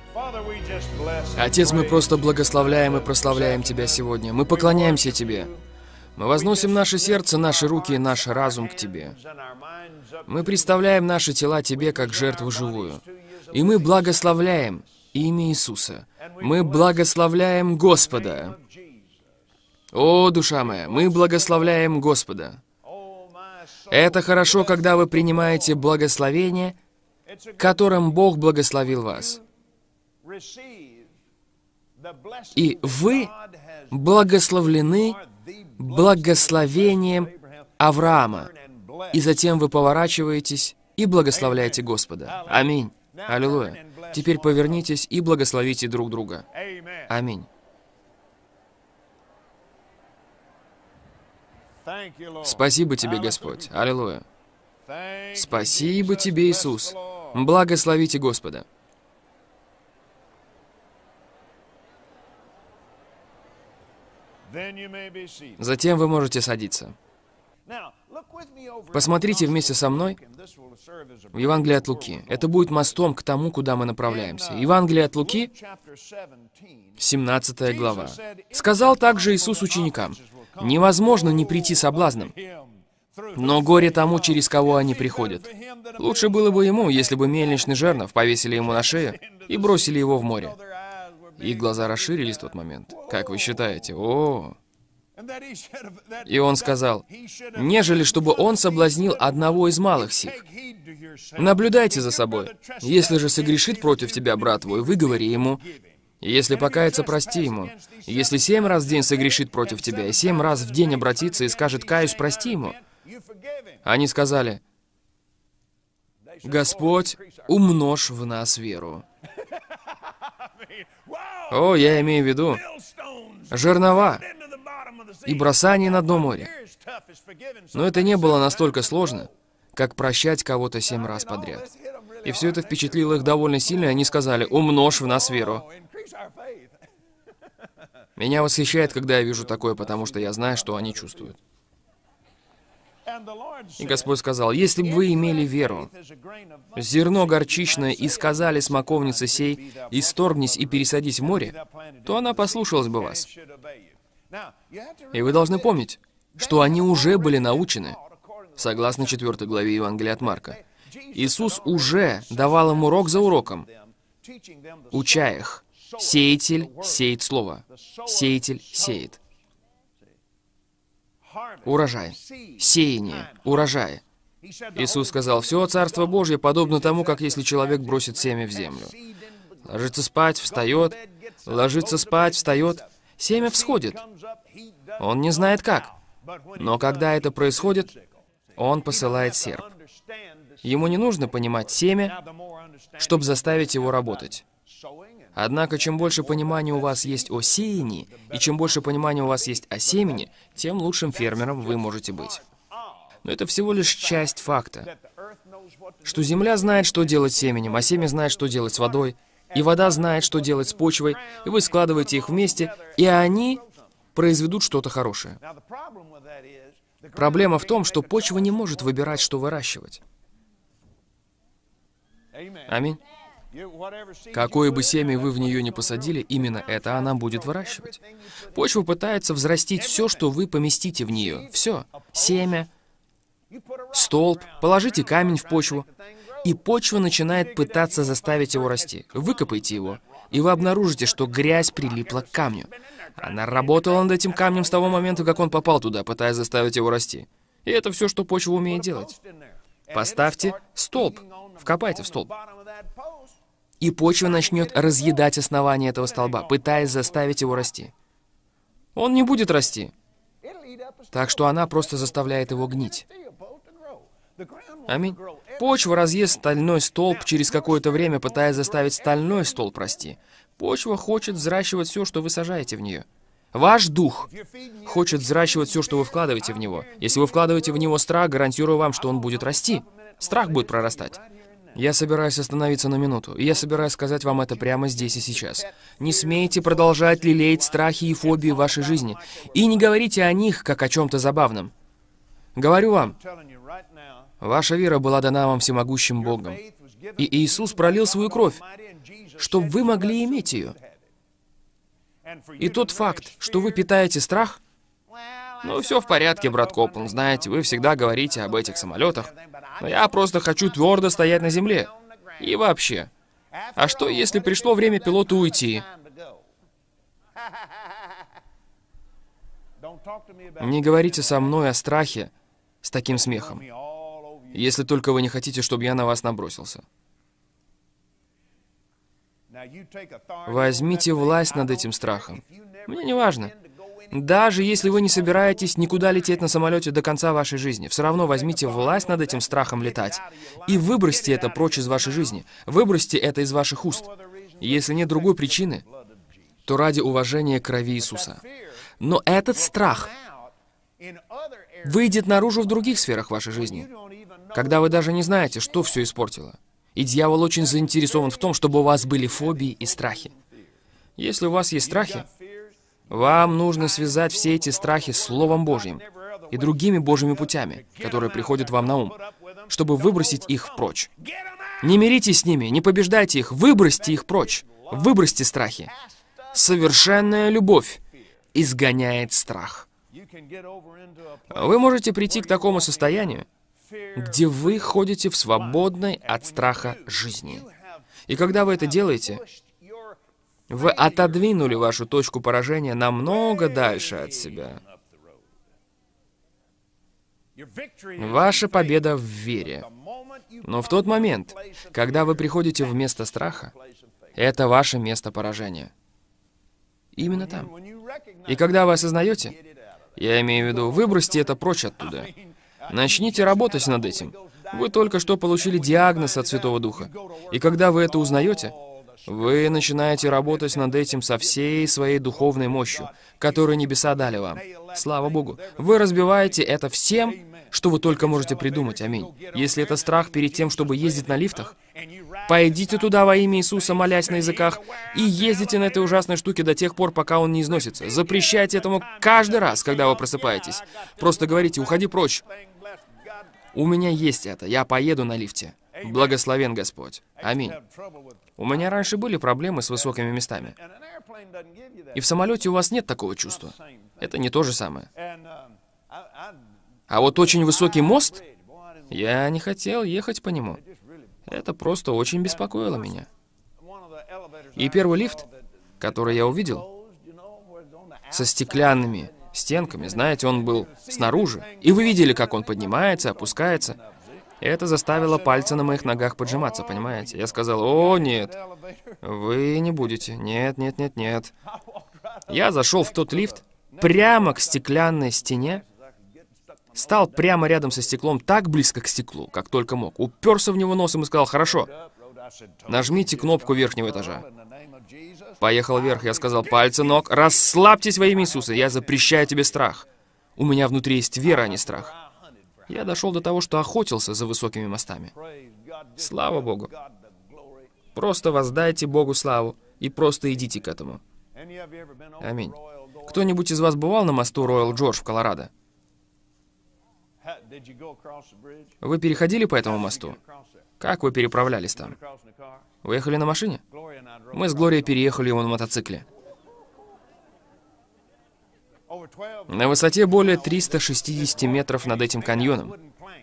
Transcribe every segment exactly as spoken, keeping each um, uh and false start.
Отец, мы просто благословляем и прославляем Тебя сегодня. Мы поклоняемся Тебе. Мы возносим наше сердце, наши руки и наш разум к Тебе. Мы представляем наши тела Тебе как жертву живую. И мы благословляем имя Иисуса. Мы благословляем Господа. О, душа моя, мы благословляем Господа. Это хорошо, когда вы принимаете благословение, которым Бог благословил вас. И вы благословлены благословением Авраама. И затем вы поворачиваетесь и благословляете Господа. Аминь. Аллилуйя. Теперь повернитесь и благословите друг друга. Аминь. Спасибо Тебе, Господь. Аллилуйя. Спасибо Тебе, Иисус. Благословите Господа. Затем вы можете садиться. Посмотрите вместе со мной в Евангелие от Луки. Это будет мостом к тому, куда мы направляемся. Евангелие от Луки, семнадцатая глава. «Сказал также Иисус ученикам: невозможно не прийти соблазном, но горе тому, через кого они приходят. Лучше было бы ему, если бы мельничный жернов повесили ему на шею и бросили его в море». Их глаза расширились в тот момент. Как вы считаете? О! И он сказал: нежели чтобы он соблазнил одного из малых сих. Наблюдайте за собой. Если же согрешит против тебя брат твой, выговори ему. Если покается, прости ему. Если семь раз в день согрешит против тебя, и семь раз в день обратится и скажет: каюсь, прости ему. Они сказали: Господь, умножь в нас веру. О, я имею в виду жернова и бросание на дно моря. Но это не было настолько сложно, как прощать кого-то семь раз подряд. И все это впечатлило их довольно сильно, и они сказали: умножь в нас веру. Меня восхищает, когда я вижу такое, потому что я знаю, что они чувствуют. И Господь сказал: если бы вы имели веру, зерно горчичное, и сказали смоковнице сей: исторгнись и пересадись в море, то она послушалась бы вас. И вы должны помнить, что они уже были научены, согласно четвёртой главе Евангелия от Марка. Иисус уже давал им урок за уроком, уча их: сеятель сеет слово, сеятель сеет. Урожай, сеяние, урожай. Иисус сказал: все Царство Божье подобно тому, как если человек бросит семя в землю. Ложится спать, встает, ложится спать, встает, семя всходит. Он не знает как. Но когда это происходит, он посылает серп. Ему не нужно понимать семя, чтобы заставить его работать. Однако, чем больше понимания у вас есть о сеянии, и чем больше понимания у вас есть о семени, тем лучшим фермером вы можете быть. Но это всего лишь часть факта, что земля знает, что делать с семенем, а семя знает, что делать с водой, и вода знает, что делать с почвой, и вы складываете их вместе, и они произведут что-то хорошее. Проблема в том, что почва не может выбирать, что выращивать. Аминь. Какое бы семя вы в нее не посадили, именно это она будет выращивать. Почва пытается взрастить все, что вы поместите в нее. Все. Семя, столб, положите камень в почву, и почва начинает пытаться заставить его расти. Выкопайте его, и вы обнаружите, что грязь прилипла к камню. Она работала над этим камнем с того момента, как он попал туда, пытаясь заставить его расти. И это все, что почва умеет делать. Поставьте столб, вкопайте в столб. И почва начнет разъедать основание этого столба, пытаясь заставить его расти. Он не будет расти. Так что она просто заставляет его гнить. Аминь. Почва разъест стальной столб через какое-то время, пытаясь заставить стальной столб расти. Почва хочет взращивать все, что вы сажаете в нее. Ваш дух хочет взращивать все, что вы вкладываете в него. Если вы вкладываете в него страх, гарантирую вам, что он будет расти. Страх будет прорастать. Я собираюсь остановиться на минуту, и я собираюсь сказать вам это прямо здесь и сейчас. Не смейте продолжать лелеять страхи и фобии в вашей жизни, и не говорите о них, как о чем-то забавном. Говорю вам, ваша вера была дана вам всемогущим Богом, и Иисус пролил свою кровь, чтобы вы могли иметь ее. И тот факт, что вы питаете страх, ну, все в порядке, брат Копланд, знаете, вы всегда говорите об этих самолетах, но я просто хочу твердо стоять на земле. И вообще, а что, если пришло время пилоту уйти? Не говорите со мной о страхе с таким смехом, если только вы не хотите, чтобы я на вас набросился. Возьмите власть над этим страхом. Мне не важно. Даже если вы не собираетесь никуда лететь на самолете до конца вашей жизни, все равно возьмите власть над этим страхом летать и выбросьте это прочь из вашей жизни. Выбросьте это из ваших уст. Если нет другой причины, то ради уважения к крови Иисуса. Но этот страх выйдет наружу в других сферах вашей жизни, когда вы даже не знаете, что все испортило. И дьявол очень заинтересован в том, чтобы у вас были фобии и страхи. Если у вас есть страхи, вам нужно связать все эти страхи с Словом Божьим и другими Божьими путями, которые приходят вам на ум, чтобы выбросить их прочь. Не миритесь с ними, не побеждайте их, выбросьте их прочь. Выбросьте страхи. Совершенная любовь изгоняет страх. Вы можете прийти к такому состоянию, где вы ходите в свободной от страха жизни. И когда вы это делаете, вы отодвинули вашу точку поражения намного дальше от себя. Ваша победа в вере. Но в тот момент, когда вы приходите в место страха, это ваше место поражения. Именно там. И когда вы осознаете, я имею в виду, выбросьте это прочь оттуда. Начните работать над этим. Вы только что получили диагноз от Святого Духа. И когда вы это узнаете, вы начинаете работать над этим со всей своей духовной мощью, которую небеса дали вам. Слава Богу. Вы разбиваете это всем, что вы только можете придумать. Аминь. Если это страх перед тем, чтобы ездить на лифтах, пойдите туда во имя Иисуса, молясь на языках, и ездите на этой ужасной штуке до тех пор, пока он не износится. Запрещайте этому каждый раз, когда вы просыпаетесь. Просто говорите: уходи прочь. У меня есть это. Я поеду на лифте. Благословен Господь. Аминь. У меня раньше были проблемы с высокими местами. И в самолете у вас нет такого чувства. Это не то же самое. А вот очень высокий мост, я не хотел ехать по нему. Это просто очень беспокоило меня. И первый лифт, который я увидел, со стеклянными стенками, знаете, он был снаружи. И вы видели, как он поднимается, опускается. Это заставило пальцы на моих ногах поджиматься, понимаете? Я сказал: о, нет, вы не будете. Нет, нет, нет, нет. Я зашел в тот лифт прямо к стеклянной стене, стал прямо рядом со стеклом, так близко к стеклу, как только мог. Уперся в него носом и сказал: хорошо, нажмите кнопку верхнего этажа. Поехал вверх, я сказал: пальцы ног, расслабьтесь во имя Иисуса, я запрещаю тебе страх. У меня внутри есть вера, а не страх. Я дошел до того, что охотился за высокими мостами. Слава Богу. Просто воздайте Богу славу и просто идите к этому. Аминь. Кто-нибудь из вас бывал на мосту Роял Джордж в Колорадо? Вы переходили по этому мосту? Как вы переправлялись там? Вы ехали на машине? Мы с Глорией переехали его на мотоцикле. На высоте более трёхсот шестидесяти метров над этим каньоном.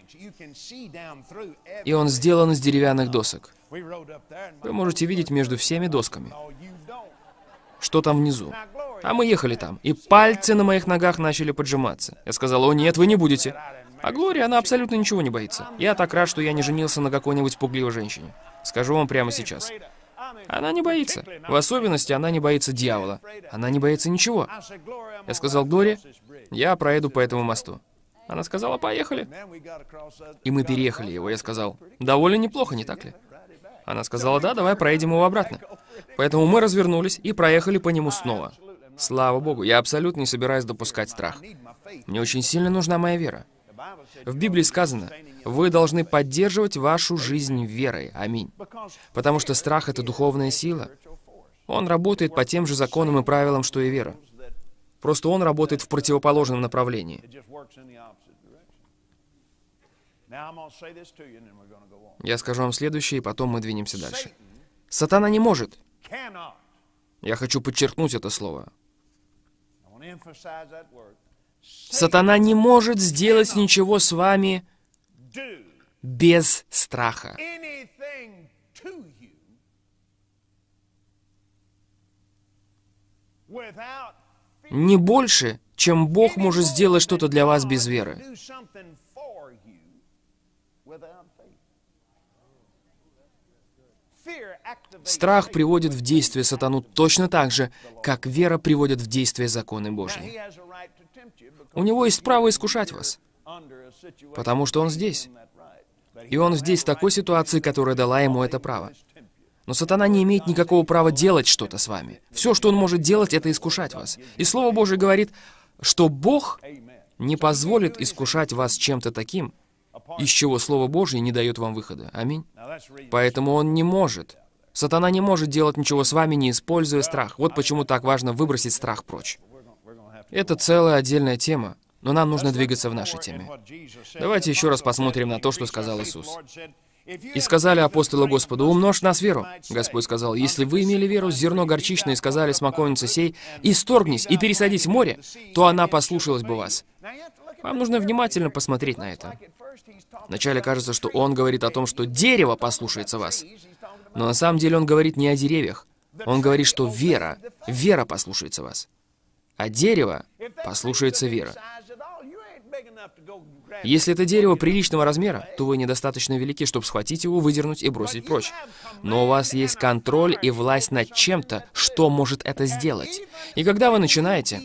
И он сделан из деревянных досок. Вы можете видеть между всеми досками, что там внизу. А мы ехали там, и пальцы на моих ногах начали поджиматься. Я сказал: о нет, вы не будете. А Глория, она абсолютно ничего не боится. Я так рад, что я не женился на какой-нибудь пугливой женщине. Скажу вам прямо сейчас. Она не боится. В особенности, она не боится дьявола. Она не боится ничего. Я сказал: Глория, я проеду по этому мосту. Она сказала: поехали. И мы переехали его. Я сказал: довольно неплохо, не так ли? Она сказала: да, давай проедем его обратно. Поэтому мы развернулись и проехали по нему снова. Слава Богу, я абсолютно не собираюсь допускать страх. Мне очень сильно нужна моя вера. В Библии сказано: вы должны поддерживать вашу жизнь верой. Аминь. Потому что страх — это духовная сила. Он работает по тем же законам и правилам, что и вера. Просто он работает в противоположном направлении. Я скажу вам следующее, и потом мы двинемся дальше. Сатана не может Я хочу подчеркнуть это слово. Сатана не может сделать ничего с вами без страха. Не больше, чем Бог может сделать что-то для вас без веры. Страх приводит в действие сатану точно так же, как вера приводит в действие законы Божьи. У него есть право искушать вас, потому что он здесь. И он здесь в такой ситуации, которая дала ему это право. Но сатана не имеет никакого права делать что-то с вами. Все, что он может делать, это искушать вас. И Слово Божие говорит, что Бог не позволит искушать вас чем-то таким, из чего Слово Божие не дает вам выхода. Аминь. Поэтому он не может. Сатана не может делать ничего с вами, не используя страх. Вот почему так важно выбросить страх прочь. Это целая отдельная тема, но нам нужно двигаться в нашей теме. Давайте еще раз посмотрим на то, что сказал Иисус. «И сказали апостолы Господу, умножь нас веру». Господь сказал, «Если вы имели веру с зерно горчичное и сказали смоковнице сей, исторгнись и пересадись в море, то она послушалась бы вас». Вам нужно внимательно посмотреть на это. Вначале кажется, что он говорит о том, что дерево послушается вас. Но на самом деле он говорит не о деревьях. Он говорит, что вера, вера послушается вас. А дерево послушается вера. Если это дерево приличного размера, то вы недостаточно велики, чтобы схватить его, выдернуть и бросить прочь. Но у вас есть контроль и власть над чем-то, что может это сделать. И когда вы начинаете,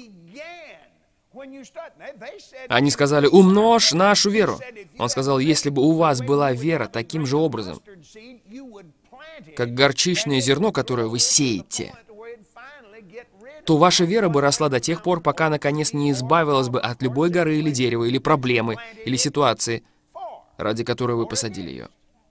они сказали, умножь нашу веру. Он сказал, если бы у вас была вера таким же образом, как горчичное зерно, которое вы сеете, то ваша вера бы росла до тех пор, пока наконец не избавилась бы от любой горы или дерева, или проблемы, или ситуации, ради которой вы посадили ее.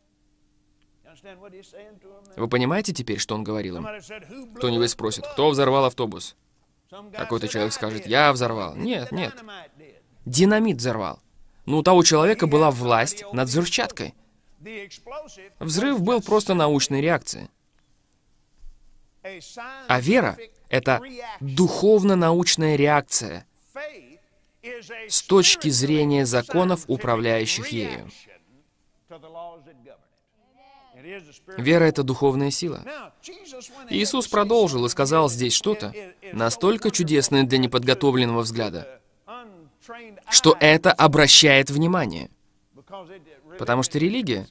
Вы понимаете теперь, что он говорил им? Кто-нибудь спросит, кто взорвал автобус? Какой-то человек скажет, я взорвал. Нет, нет. Динамит взорвал. Но у того человека была власть над взрывчаткой. Взрыв был просто научной реакцией. А вера — это духовно-научная реакция с точки зрения законов, управляющих ею. Вера — это духовная сила. Иисус продолжил и сказал здесь что-то настолько чудесное для неподготовленного взгляда, что это обращает внимание. Потому что религия,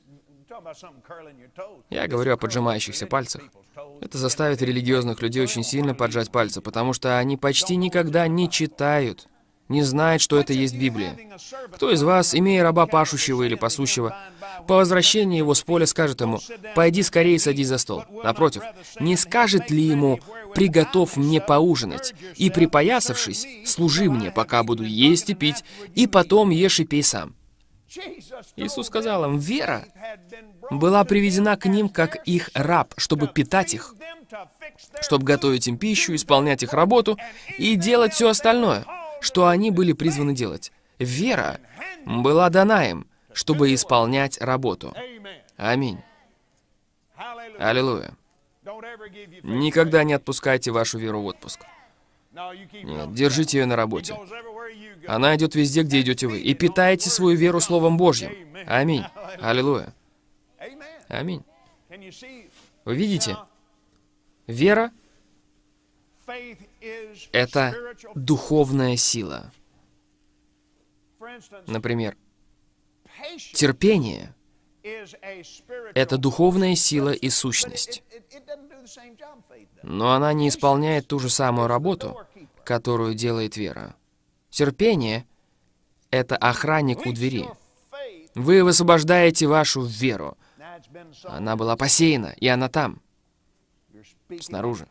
я говорю о поджимающихся пальцах, это заставит религиозных людей очень сильно поджать пальцы, потому что они почти никогда не читают, не знают, что это есть Библия. Кто из вас, имея раба пашущего или пасущего, по возвращении его с поля скажет ему, «Пойди скорее садись за стол». Напротив, не скажет ли ему, «Приготовь мне поужинать, и, припоясавшись, служи мне, пока буду есть и пить, и потом ешь и пей сам». Иисус сказал им, вера была приведена к ним как их раб, чтобы питать их, чтобы готовить им пищу, исполнять их работу и делать все остальное, что они были призваны делать. Вера была дана им, чтобы исполнять работу. Аминь. Аллилуйя. Никогда не отпускайте вашу веру в отпуск. Нет, держите ее на работе. Она идет везде, где идете вы. И питайте свою веру Словом Божьим. Аминь. Аллилуйя. Аминь. Вы видите? Вера — это духовная сила. Например, терпение — это духовная сила и сущность. Но она не исполняет ту же самую работу, которую делает вера. Терпение — это охранник у двери. Вы высвобождаете вашу веру. Она была посеяна, и она там, снаружи.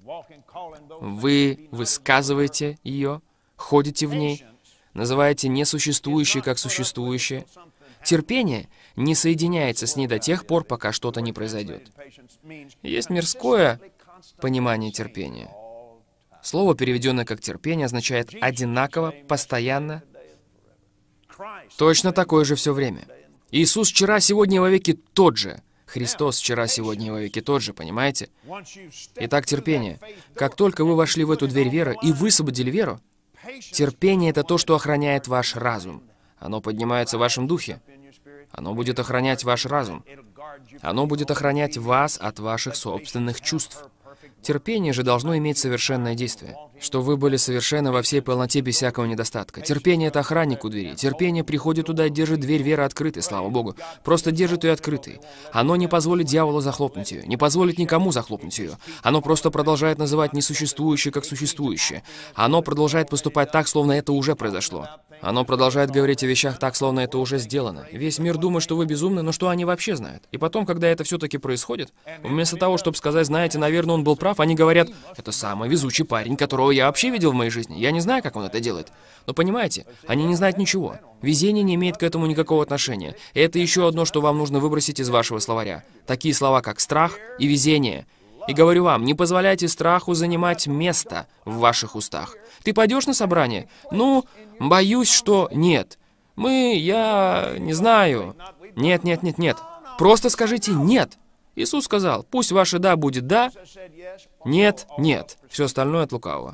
Вы высказываете ее, ходите в ней, называете несуществующее как существующее. Терпение не соединяется с ней до тех пор, пока что-то не произойдет. Есть мирское понимание терпения. Слово, переведенное как терпение, означает одинаково, постоянно, точно такое же все время. Иисус вчера, сегодня и вовеки тот же. Христос вчера, сегодня и во веки тот же, понимаете? Итак, терпение. Как только вы вошли в эту дверь веры и высвободили веру, терпение — это то, что охраняет ваш разум. Оно поднимается в вашем духе. Оно будет охранять ваш разум. Оно будет охранять вас от ваших собственных чувств. Терпение же должно иметь совершенное действие, что вы были совершенны во всей полноте без всякого недостатка. Терпение — это охранник у двери. Терпение приходит туда и держит дверь веры открытой, слава Богу. Просто держит ее открытой. Оно не позволит дьяволу захлопнуть ее, не позволит никому захлопнуть ее. Оно просто продолжает называть несуществующее как существующее. Оно продолжает поступать так, словно это уже произошло. Оно продолжает говорить о вещах так, словно это уже сделано. Весь мир думает, что вы безумны, но что они вообще знают? И потом, когда это все-таки происходит, вместо того, чтобы сказать, знаете, наверное, он был прав, они говорят, это самый везучий парень, которого я вообще видел в моей жизни. Я не знаю, как он это делает. Но понимаете, они не знают ничего. Везение не имеет к этому никакого отношения. И это еще одно, что вам нужно выбросить из вашего словаря. Такие слова, как страх и везение. И говорю вам, не позволяйте страху занимать место в ваших устах. Ты пойдешь на собрание? Ну, боюсь, что нет. Мы, я, не знаю. Нет, нет, нет, нет. Просто скажите «нет». Иисус сказал, пусть ваше «да» будет «да», «нет», «нет». Все остальное от лукавого.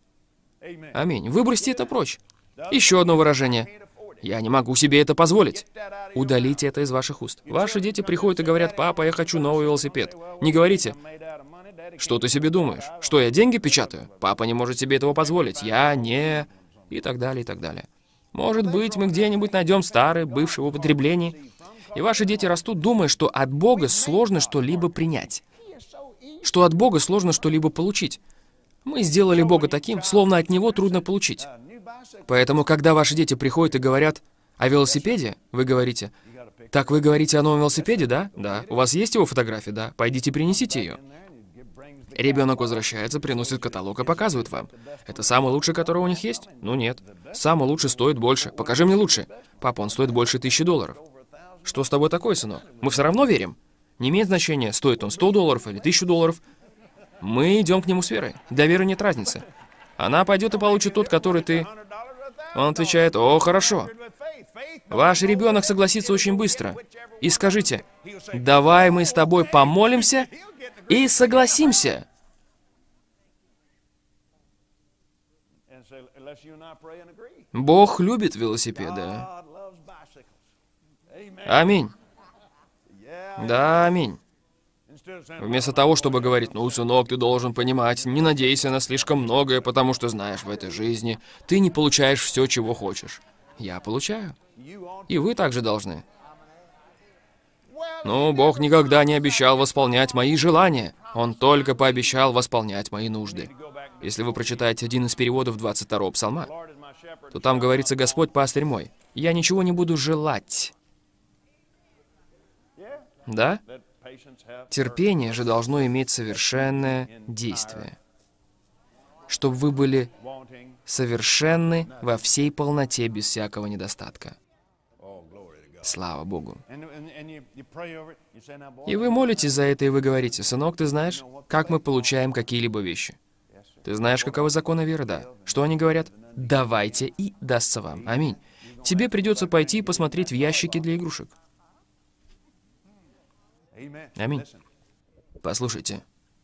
Аминь. Выбросьте это прочь. Еще одно выражение. Я не могу себе это позволить. Удалите это из ваших уст. Ваши дети приходят и говорят, папа, я хочу новый велосипед. Не говорите, что ты себе думаешь? Что, я деньги печатаю? Папа не может себе этого позволить. Я не... И так далее, и так далее. Может быть, мы где-нибудь найдем старый, бывший в употреблении. И ваши дети растут, думая, что от Бога сложно что-либо принять. Что от Бога сложно что-либо получить. Мы сделали Бога таким, словно от Него трудно получить. Поэтому, когда ваши дети приходят и говорят о велосипеде, вы говорите, так вы говорите о новом велосипеде, да? Да. У вас есть его фотография, да? Пойдите принесите ее. Ребенок возвращается, приносит каталог и показывает вам. Это самый лучший, который у них есть? Ну нет. Самый лучший стоит больше. Покажи мне лучше. Папа, он стоит больше тысячи долларов. Что с тобой такое, сынок? Мы все равно верим. Не имеет значения, стоит он сто долларов или тысячу долларов. Мы идем к нему с верой. Для веры нет разницы. Она пойдет и получит тот, который ты... Он отвечает, о, хорошо. Ваш ребенок согласится очень быстро. И скажите, давай мы с тобой помолимся и согласимся. Бог любит велосипеды. Аминь. Да, аминь. Вместо того, чтобы говорить, ну, сынок, ты должен понимать, не надейся на слишком многое, потому что знаешь, в этой жизни ты не получаешь все, чего хочешь. Я получаю. И вы также должны. Ну, Бог никогда не обещал восполнять мои желания. Он только пообещал восполнять мои нужды. Если вы прочитаете один из переводов двадцать второго псалма, то там говорится, Господь пастырь мой, я ничего не буду желать. Да? Терпение же должно иметь совершенное действие, чтобы вы были совершенны во всей полноте без всякого недостатка. Слава Богу. И вы молитесь за это, и вы говорите, сынок, ты знаешь, как мы получаем какие-либо вещи? Ты знаешь, каковы законы веры? Да. Что они говорят? Давайте, и дастся вам. Аминь. Тебе придется пойти и посмотреть в ящики для игрушек. Аминь. Послушайте.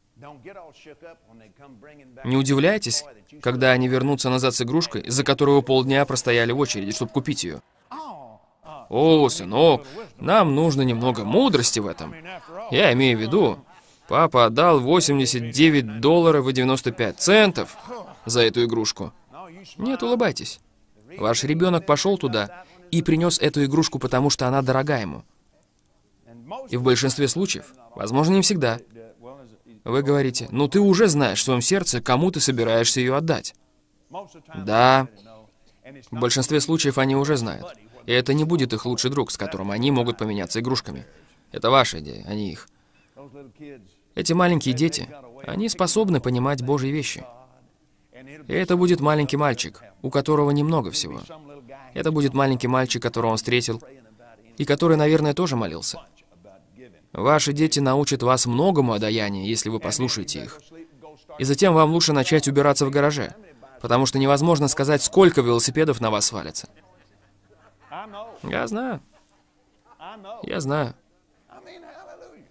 Не удивляйтесь, когда они вернутся назад с игрушкой, из-за которой вы полдня простояли в очереди, чтобы купить ее. О, сынок, нам нужно немного мудрости в этом. Я имею в виду, папа отдал восемьдесят девять долларов и девяносто пять центов за эту игрушку. Нет, улыбайтесь. Ваш ребенок пошел туда и принес эту игрушку, потому что она дорога ему. И в большинстве случаев, возможно, не всегда, вы говорите, ну ты уже знаешь в своем сердце, кому ты собираешься ее отдать. Да, в большинстве случаев они уже знают. И это не будет их лучший друг, с которым они могут поменяться игрушками. Это ваша идея, а не их. Эти маленькие дети, они способны понимать Божьи вещи. И это будет маленький мальчик, у которого немного всего. Это будет маленький мальчик, которого он встретил, и который, наверное, тоже молился. Ваши дети научат вас многому о даянии, если вы послушаете их. И затем вам лучше начать убираться в гараже, потому что невозможно сказать, сколько велосипедов на вас свалится. Я знаю. Я знаю.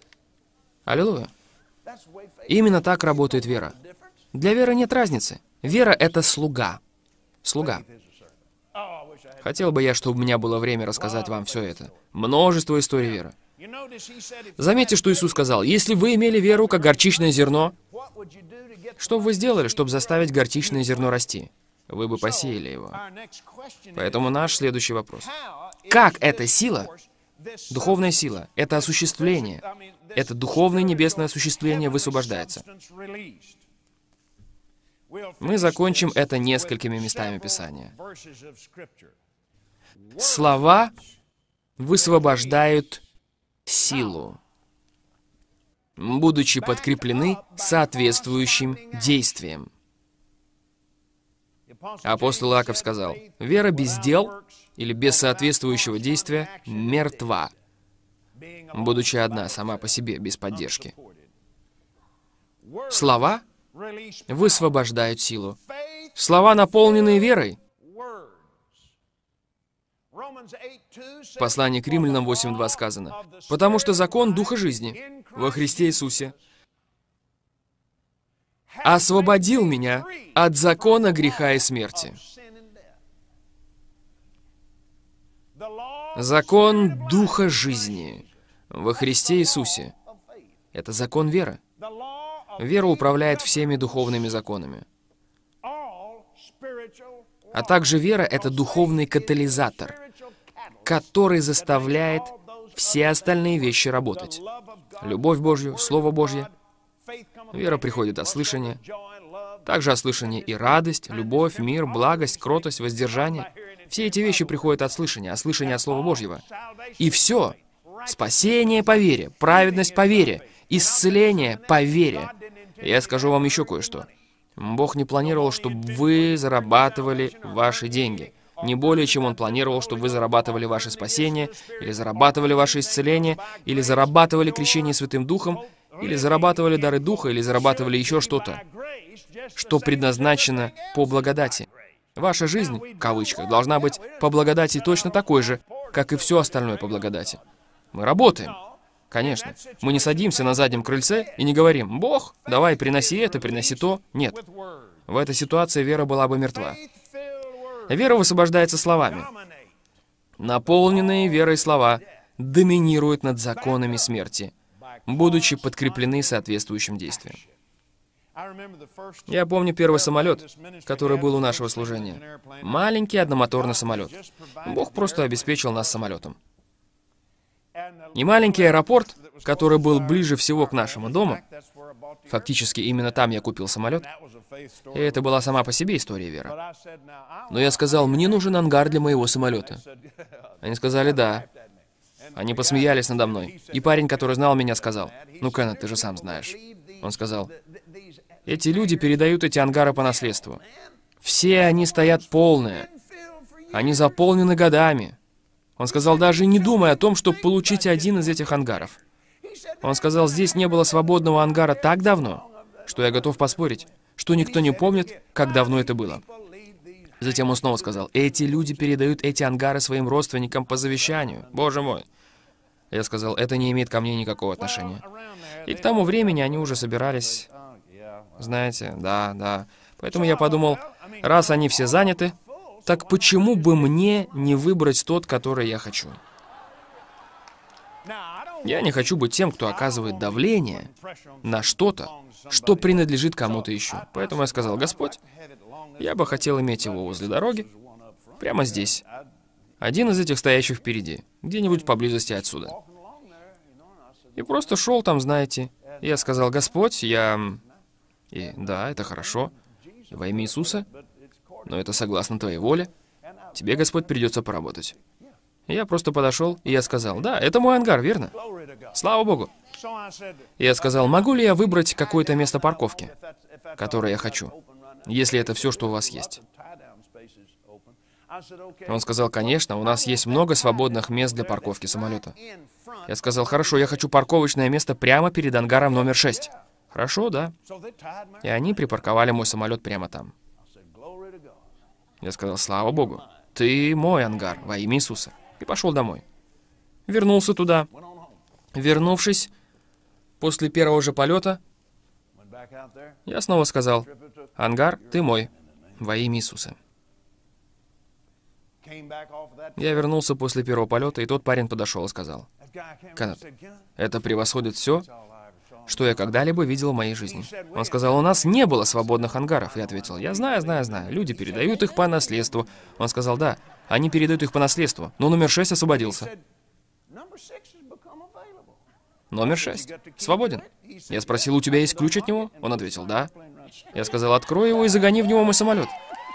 Аллилуйя. Именно так работает вера. Для веры нет разницы. Вера — это слуга. Слуга. Хотел бы я, чтобы у меня было время рассказать вам все это. Множество историй веры. Заметьте, что Иисус сказал: «Если вы имели веру, как горчичное зерно, что бы вы сделали, чтобы заставить горчичное зерно расти? Вы бы посеяли его». Поэтому наш следующий вопрос. Как эта сила, духовная сила, это осуществление, это духовное небесное осуществление высвобождается? Мы закончим это несколькими местами Писания. Слова высвобождают силу, будучи подкреплены соответствующим действием. Апостол Иаков сказал: «Вера без дел или без соответствующего действия мертва, будучи одна сама по себе, без поддержки». Слова высвобождают силу. Слова, наполненные верой. В послании к Римлянам восемь два сказано: «Потому что закон Духа жизни во Христе Иисусе освободил меня от закона греха и смерти». Закон Духа жизни во Христе Иисусе — это закон веры. Вера управляет всеми духовными законами. А также вера — это духовный катализатор, который заставляет все остальные вещи работать. Любовь Божью, Слово Божье. Вера приходит от слышания. Также от слышания и радость, любовь, мир, благость, кротость, воздержание. Все эти вещи приходят от слышания, от слышания от Слова Божьего. И все. Спасение по вере, праведность по вере, исцеление по вере. Я скажу вам еще кое-что. Бог не планировал, чтобы вы зарабатывали ваши деньги. Не более, чем Он планировал, чтобы вы зарабатывали ваше спасение, или зарабатывали ваше исцеление, или зарабатывали крещение Святым Духом, или зарабатывали дары Духа, или зарабатывали еще что-то, что предназначено по благодати. Ваша жизнь, в кавычках, должна быть по благодати точно такой же, как и все остальное по благодати. Мы работаем. Конечно. Мы не садимся на заднем крыльце и не говорим: «Бог, давай, приноси это, приноси то». Нет. В этой ситуации вера была бы мертва. Вера высвобождается словами. Наполненные верой слова доминируют над законами смерти, будучи подкреплены соответствующим действием. Я помню первый самолет, который был у нашего служения. Маленький одномоторный самолет. Бог просто обеспечил нас самолетом. И маленький аэропорт, который был ближе всего к нашему дому, фактически именно там я купил самолет, и это была сама по себе история веры. Но я сказал: «Мне нужен ангар для моего самолета». Они сказали: «Да». Они посмеялись надо мной. И парень, который знал меня, сказал: «Ну, Кеннет, ты же сам знаешь». Он сказал: «Эти люди передают эти ангары по наследству. Все они стоят полные. Они заполнены годами». Он сказал: «Даже не думай о том, чтобы получить один из этих ангаров». Он сказал: «Здесь не было свободного ангара так давно, что я готов поспорить, что никто не помнит, как давно это было». Затем он снова сказал: «Эти люди передают эти ангары своим родственникам по завещанию. Боже мой». Я сказал: «Это не имеет ко мне никакого отношения». И к тому времени они уже собирались, знаете, да, да. Поэтому я подумал, раз они все заняты, так почему бы мне не выбрать тот, который я хочу? Я не хочу быть тем, кто оказывает давление на что-то, что принадлежит кому-то еще. Поэтому я сказал: «Господь, я бы хотел иметь его возле дороги, прямо здесь. Один из этих стоящих впереди, где-нибудь поблизости отсюда». И просто шел там, знаете. И я сказал: «Господь, я...» И да, это хорошо, во имя Иисуса, но это согласно Твоей воле. Тебе, Господь, придется поработать. И я просто подошел, и я сказал: «Да, это мой ангар, верно? Слава Богу». И я сказал: «Могу ли я выбрать какое-то место парковки, которое я хочу, если это все, что у вас есть?» Он сказал: «Конечно, у нас есть много свободных мест для парковки самолета». Я сказал: «Хорошо, я хочу парковочное место прямо перед ангаром номер шесть». «Хорошо, да». И они припарковали мой самолет прямо там. Я сказал: «Слава Богу, ты мой ангар во имя Иисуса». И пошел домой. Вернулся туда. Вернувшись, После первого же полета я снова сказал: «Ангар, ты мой, во имя Иисуса». Я вернулся после первого полета, и тот парень подошел и сказал: «Кеннет, это превосходит все, что я когда-либо видел в моей жизни». Он сказал: «У нас не было свободных ангаров». Я ответил: «Я знаю, знаю, знаю. Люди передают их по наследству». Он сказал: «Да, они передают их по наследству, но номер шесть освободился». Номер шесть свободен. Я спросил: «У тебя есть ключ от него?» Он ответил: «Да». Я сказал: «Открой его и загони в него мой самолет».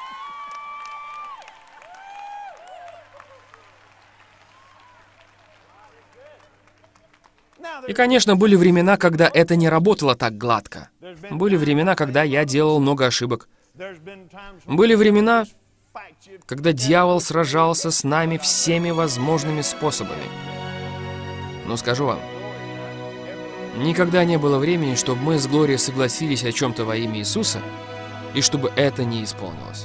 И, конечно, были времена, когда это не работало так гладко. Были времена, когда я делал много ошибок. Были времена, когда дьявол сражался с нами всеми возможными способами. Но скажу вам, никогда не было времени, чтобы мы с Глорией согласились о чем-то во имя Иисуса, и чтобы это не исполнилось.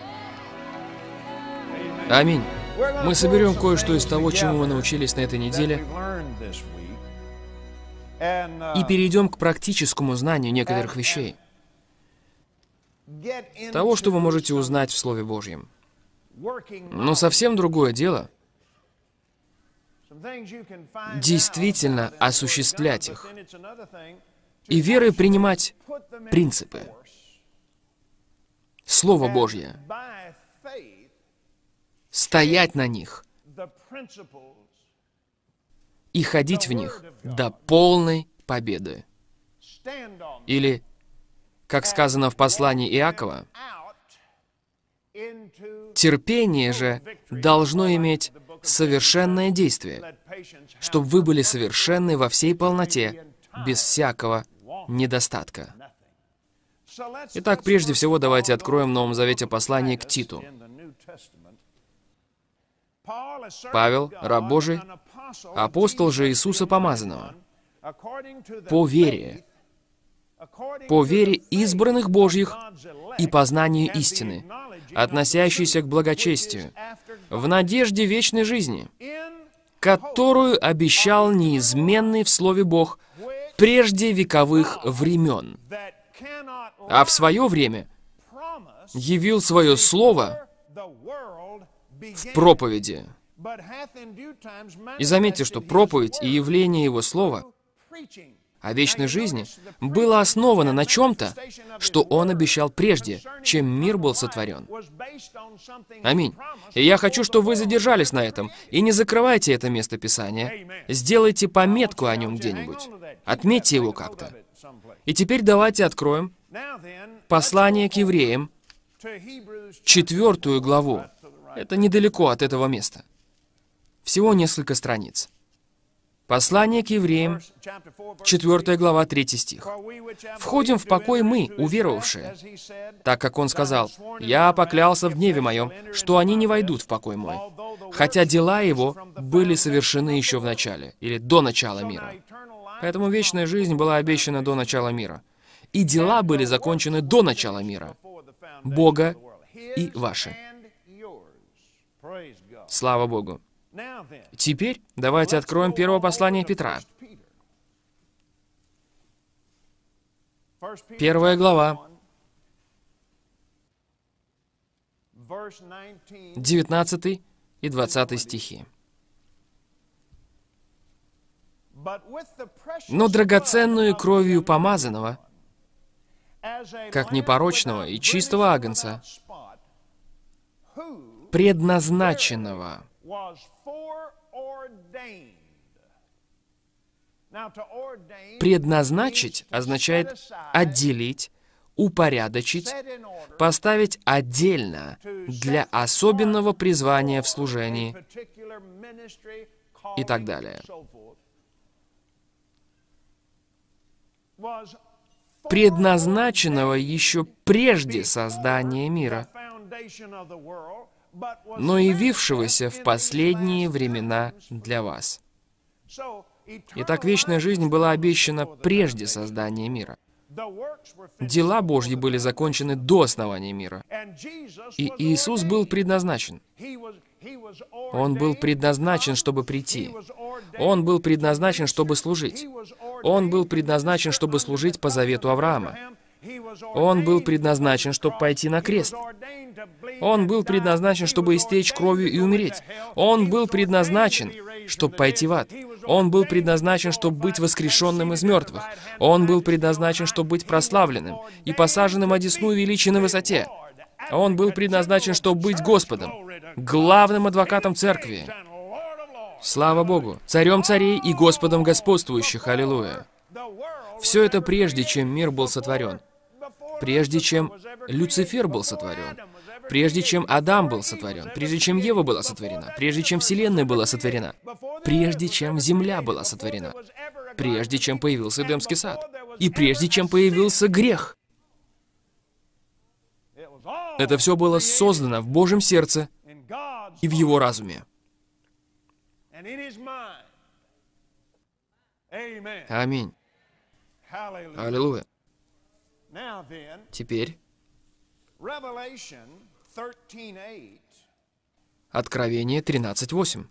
Аминь. Мы соберем кое-что из того, чему мы научились на этой неделе, и перейдем к практическому знанию некоторых вещей. Того, что вы можете узнать в Слове Божьем. Но совсем другое дело действительно осуществлять их. И верой принимать принципы. Слово Божье. Стоять на них. И ходить в них до полной победы. Или, как сказано в послании Иакова, терпение же должно иметь совершенное действие, чтобы вы были совершенны во всей полноте, без всякого недостатка. Итак, прежде всего, давайте откроем в Новом Завете послание к Титу. Павел, раб Божий, апостол же Иисуса Помазанного, по вере, по вере избранных Божьих и познанию истины, относящейся к благочестию, в надежде вечной жизни, которую обещал неизменный в Слове Бог прежде вековых времен, а в свое время явил свое Слово в проповеди. И заметьте, что проповедь и явление Его Слова о вечной жизни было основано на чем-то, что Он обещал прежде, чем мир был сотворен. Аминь. И я хочу, чтобы вы задержались на этом, и не закрывайте это место Писания. Сделайте пометку о нем где-нибудь. Отметьте его как-то. И теперь давайте откроем послание к евреям, четвертую главу. Это недалеко от этого места. Всего несколько страниц. Послание к евреям, четвёртая глава, третий стих. «Входим в покой мы, уверовавшие, так как он сказал: „Я поклялся в гневе моем, что они не войдут в покой мой, хотя дела его были совершены еще в начале», или до начала мира. Поэтому вечная жизнь была обещана до начала мира. И дела были закончены до начала мира. Бога и ваши. Слава Богу. Теперь давайте откроем первое послание Петра. Первая глава, девятнадцатый и двадцатый стихи. «Но драгоценную кровью помазанного, как непорочного и чистого агнца, предназначенного». Предназначить означает отделить, упорядочить, поставить отдельно для особенного призвания в служении и так далее. Предназначенного еще прежде создания мира, но явившегося в последние времена для вас. Итак, вечная жизнь была обещана прежде создания мира. Дела Божьи были закончены до основания мира. И Иисус был предназначен. Он был предназначен, чтобы прийти. Он был предназначен, чтобы служить. Он был предназначен, чтобы служить по завету Авраама. Он был предназначен, чтобы пойти на крест. Он был предназначен, чтобы истечь кровью и умереть. Он был предназначен, чтобы пойти в ад. Он был предназначен, чтобы быть воскрешенным из мертвых. Он был предназначен, чтобы быть прославленным и посаженным одесную величия на высоте. Он был предназначен, чтобы быть Господом, главным адвокатом церкви. Слава Богу, царем царей и Господом господствующих. Аллилуйя. Все это прежде, чем мир был сотворен. Прежде чем Люцифер был сотворен. Прежде чем Адам был сотворен. Прежде чем Ева была сотворена. Прежде чем Вселенная была сотворена. Прежде чем Земля была сотворена. Прежде чем появился Эдемский сад. И прежде чем появился грех. Это все было создано в Божьем сердце и в Его разуме. Аминь. Аллилуйя. Теперь Откровение тринадцать восемь.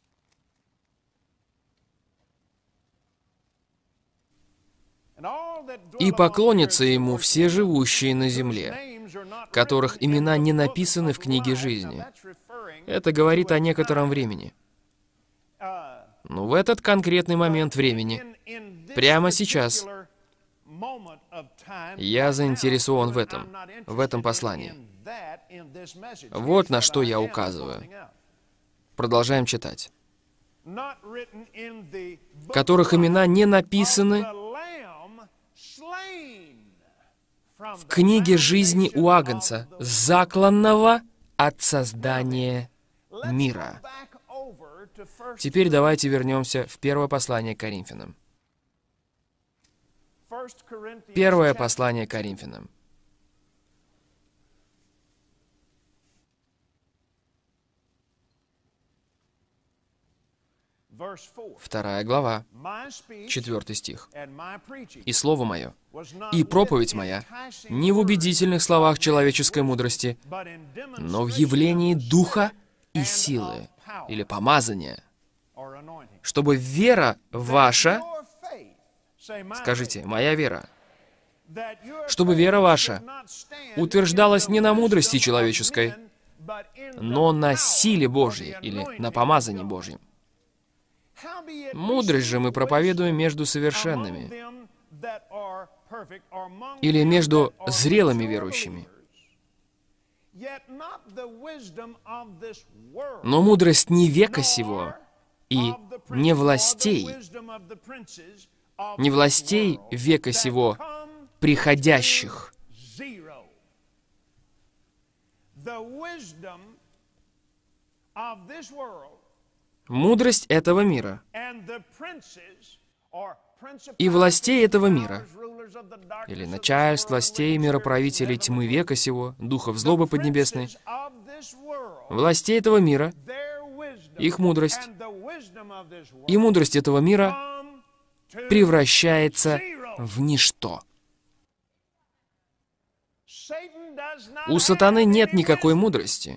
«И поклонятся Ему все живущие на земле, которых имена не написаны в книге жизни». Это говорит о некотором времени. Но в этот конкретный момент времени, прямо сейчас, я заинтересован в этом, в этом послании. Вот на что я указываю. Продолжаем читать. «Которых имена не написаны в книге жизни у Агнца, закланного от создания мира». Теперь давайте вернемся в первое послание к Коринфянам. Первое послание к Коринфянам. Вторая глава, четвертый стих. «И слово мое, и проповедь моя, не в убедительных словах человеческой мудрости, но в явлении духа и силы, или помазания, чтобы вера ваша, скажите, моя вера, чтобы вера ваша утверждалась не на мудрости человеческой, но на силе Божьей, или на помазании Божьем. Мудрость же мы проповедуем между совершенными, или между зрелыми верующими. Но мудрость не века сего, и не властей, не властей века сего, приходящих. Мудрость этого мира и властей этого мира, или начальств, властей, мироправителей тьмы века сего, духов злобы поднебесной, властей этого мира, их мудрость, и мудрость этого мира превращается в ничто. У сатаны нет никакой мудрости.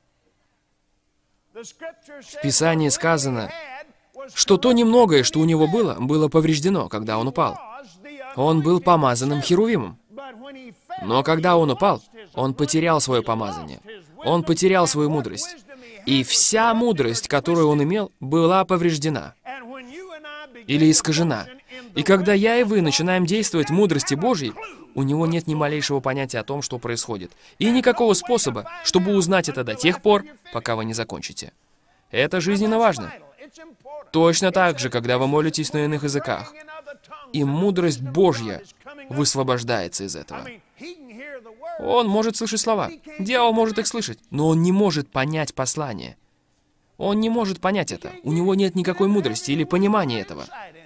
В Писании сказано, что то немногое, что у него было, было повреждено, когда он упал. Он был помазанным Херувимом. Но когда он упал, он потерял свое помазание. Он потерял свою мудрость. И вся мудрость, которую он имел, была повреждена или искажена. И когда я и вы начинаем действовать в мудрости Божьей, у него нет ни малейшего понятия о том, что происходит. И никакого способа, чтобы узнать это до тех пор, пока вы не закончите. Это жизненно важно. Точно так же, когда вы молитесь на иных языках, и мудрость Божья высвобождается из этого. Он может слышать слова. Дьявол может их слышать, но он не может понять послание. Он не может понять это. У него нет никакой мудрости или понимания этого.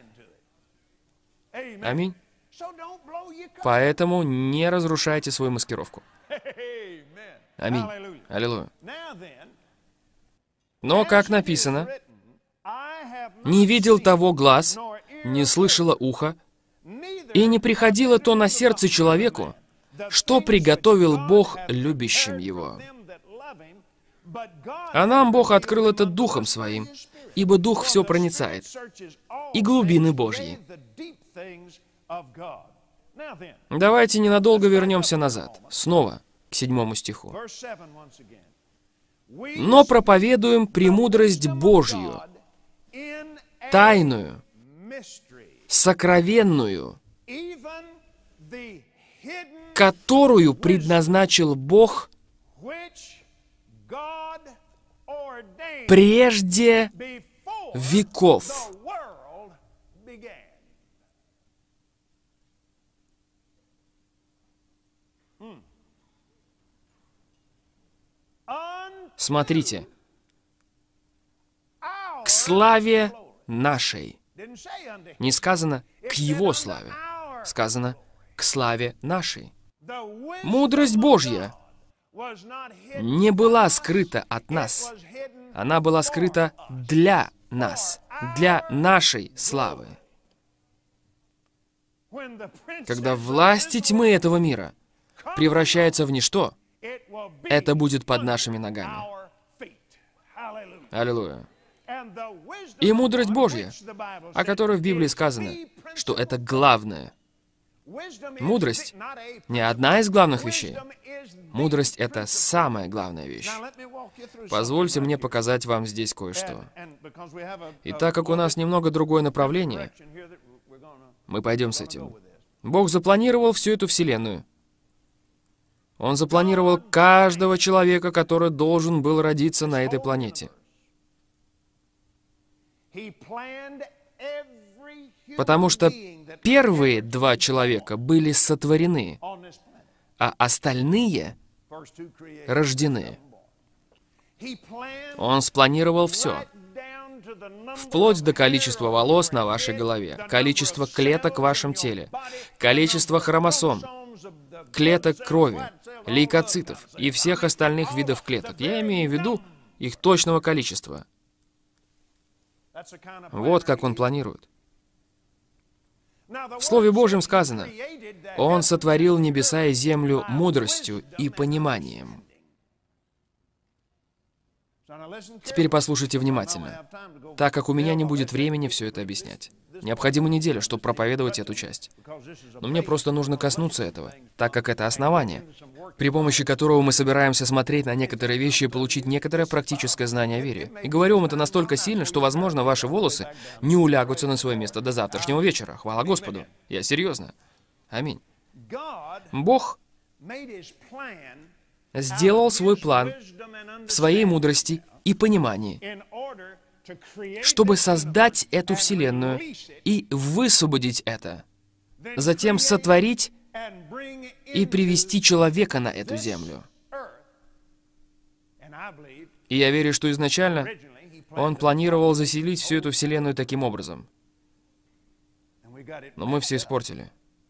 Аминь. Поэтому не разрушайте свою маскировку. Аминь. Аллилуйя. Но, как написано, «Не видел того глаз, не слышало ухо, и не приходило то на сердце человеку, что приготовил Бог любящим Его». А нам Бог открыл это Духом Своим, ибо Дух все проницает, и глубины Божьи. Давайте ненадолго вернемся назад, снова к седьмому стиху. «Но проповедуем премудрость Божью, тайную, сокровенную, которую предназначил Бог прежде веков». Смотрите, к славе нашей. Не сказано «к Его славе», сказано «к славе нашей». Мудрость Божья не была скрыта от нас. Она была скрыта для нас, для нашей славы. Когда власти тьмы этого мира превращается в ничто, это будет под нашими ногами. Аллилуйя. И мудрость Божья, о которой в Библии сказано, что это главное. Мудрость не одна из главных вещей. Мудрость — это самая главная вещь. Позвольте мне показать вам здесь кое-что. И так как у нас немного другое направление, мы пойдем с этим. Бог запланировал всю эту вселенную. Он запланировал каждого человека, который должен был родиться на этой планете. Потому что первые два человека были сотворены, а остальные рождены. Он спланировал все, вплоть до количества волос на вашей голове, количества клеток в вашем теле, количества хромосом, клеток крови, лейкоцитов и всех остальных видов клеток. Я имею в виду их точного количества. Вот как Он планирует. В Слове Божьем сказано, Он сотворил небеса и землю мудростью и пониманием. Теперь послушайте внимательно, так как у меня не будет времени все это объяснять. Необходима неделя, чтобы проповедовать эту часть. Но мне просто нужно коснуться этого, так как это основание, при помощи которого мы собираемся смотреть на некоторые вещи и получить некоторое практическое знание о вере. И говорю вам это настолько сильно, что, возможно, ваши волосы не улягутся на свое место до завтрашнего вечера. Хвала Господу. Я серьезно. Аминь. Бог сделал свой план в своей мудрости и понимании, чтобы создать эту вселенную и высвободить это, затем сотворить и привести человека на эту землю. И я верю, что изначально Он планировал заселить всю эту вселенную таким образом. Но мы все испортили.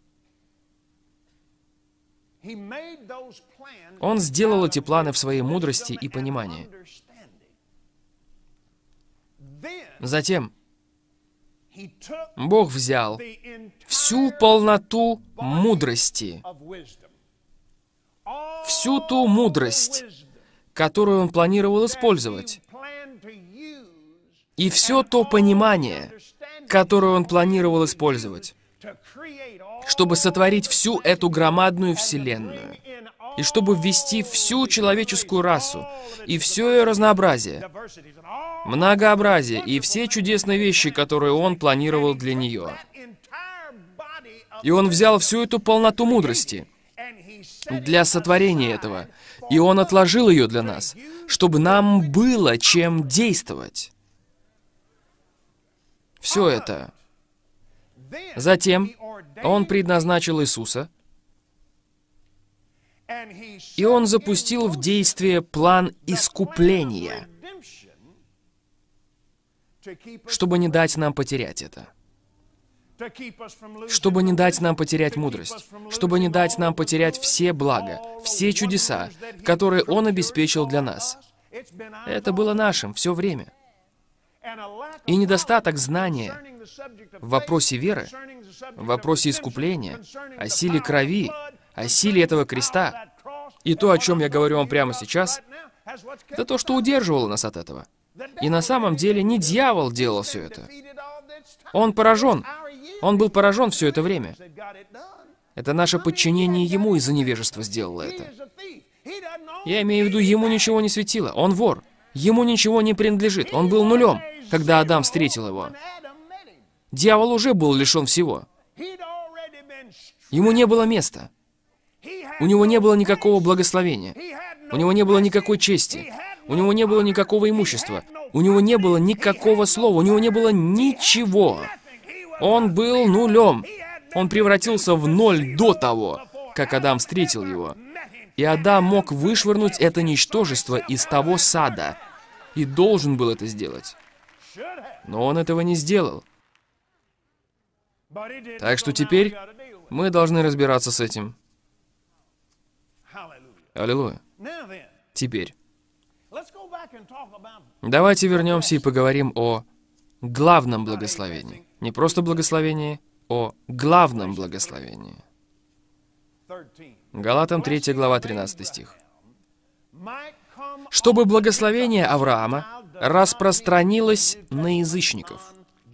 Он сделал эти планы в своей мудрости и понимании. Затем Бог взял всю полноту мудрости, всю ту мудрость, которую Он планировал использовать, и все то понимание, которое Он планировал использовать, чтобы сотворить всю эту громадную вселенную, и чтобы ввести всю человеческую расу, и все ее разнообразие, многообразие, и все чудесные вещи, которые Он планировал для нее. И Он взял всю эту полноту мудрости для сотворения этого, и Он отложил ее для нас, чтобы нам было чем действовать. Все это. Затем Он предназначил Иисуса, и Он запустил в действие план искупления, чтобы не дать нам потерять это, чтобы не дать нам потерять мудрость, чтобы не дать нам потерять все блага, все чудеса, которые Он обеспечил для нас. Это было нашим все время. И недостаток знания в вопросе веры, в вопросе искупления, о силе крови, о силе этого креста, и то, о чем я говорю вам прямо сейчас, Это то, что удерживало нас от этого. И на самом деле не дьявол делал все это. Он поражен. Он был поражен все это время. Это наше подчинение ему из-за невежества сделало это. Я имею в виду, ему ничего не светило. Он вор. Ему ничего не принадлежит. Он был нулем, когда Адам встретил его. Дьявол уже был лишен всего. Ему не было места. У него не было никакого благословения. У него не было никакой чести. У него не было никакого имущества. У него не было никакого слова. У него не было ничего. Он был нулем. Он превратился в ноль до того, как Адам встретил его. И Адам мог вышвырнуть это ничтожество из того сада. И должен был это сделать. Но он этого не сделал. Так что теперь мы должны разбираться с этим. Аллилуйя. Теперь. Давайте вернемся и поговорим о главном благословении. Не просто благословении, о главном благословении. Галатам третья глава, тринадцатый стих. «Чтобы благословение Авраама распространилось на язычников».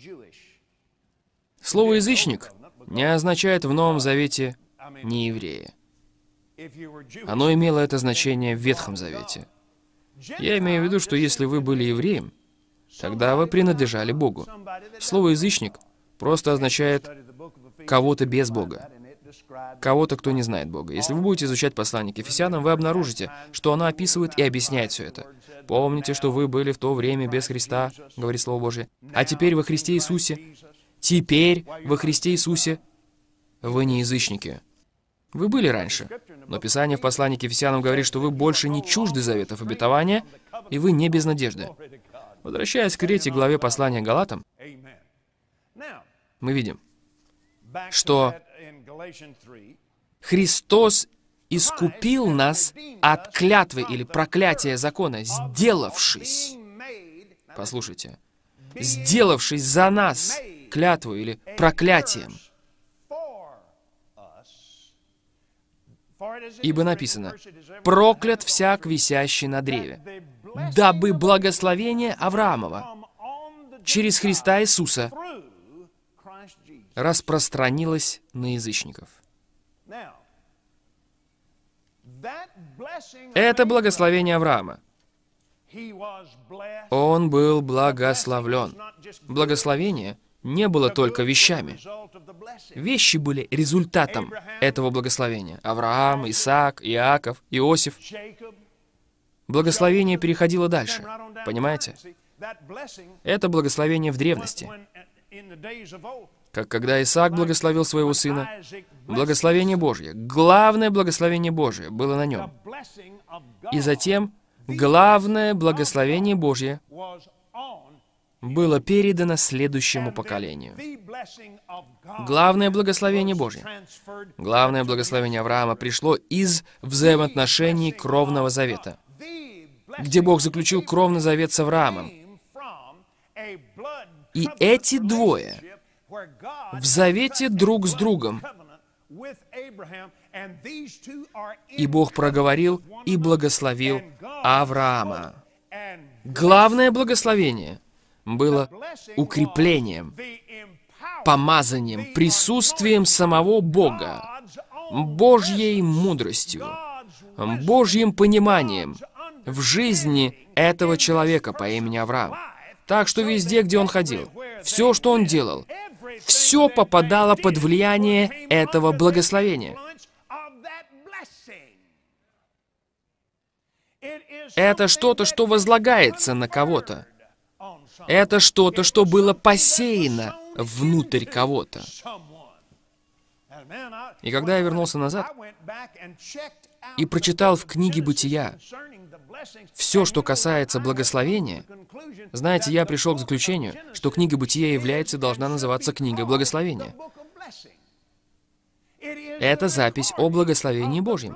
Слово «язычник» не означает в Новом Завете «не еврея». Оно имело это значение в Ветхом Завете. Я имею в виду, что если вы были евреем, тогда вы принадлежали Богу. Слово «язычник» просто означает кого-то без Бога, кого-то, кто не знает Бога. Если вы будете изучать послание к Ефесянам, вы обнаружите, что оно описывает и объясняет все это. Помните, что вы были в то время без Христа, говорит Слово Божие, а теперь во Христе Иисусе. Теперь во Христе Иисусе вы не язычники. Вы были раньше, но Писание в послании к Ефесянам говорит, что вы больше не чужды заветов обетования, и вы не без надежды. Возвращаясь к третьей главе послания к Галатам, мы видим, что Христос искупил нас от клятвы или проклятия закона, сделавшись, послушайте, сделавшись за нас клятву или проклятием. Ибо написано: «Проклят всяк, висящий на древе, дабы благословение Авраамова через Христа Иисуса распространилось на язычников». Это благословение Авраама. Он был благословлен. Благословение не было только вещами. Вещи были результатом этого благословения. Авраам, Исаак, Иаков, Иосиф. Благословение переходило дальше. Понимаете? Это благословение в древности. Как когда Исаак благословил своего сына, благословение Божье, главное благословение Божье было на нем. И затем главное благословение Божье было передано следующему поколению. Главное благословение Божье, главное благословение Авраама пришло из взаимоотношений кровного завета, где Бог заключил кровный завет с Авраамом. И эти двое в завете друг с другом. И Бог проговорил и благословил Авраама. Главное благословение было укреплением, помазанием, присутствием самого Бога, Божьей мудростью, Божьим пониманием в жизни этого человека по имени Авраам. Так что везде, где он ходил, все, что он делал, все попадало под влияние этого благословения. Это что-то, что возлагается на кого-то. Это что-то, что было посеяно внутрь кого-то. И когда я вернулся назад и прочитал в книге Бытия все, что касается благословения, знаете, я пришел к заключению, что книга Бытия является и должна называться книгой благословения. Это запись о благословении Божьем.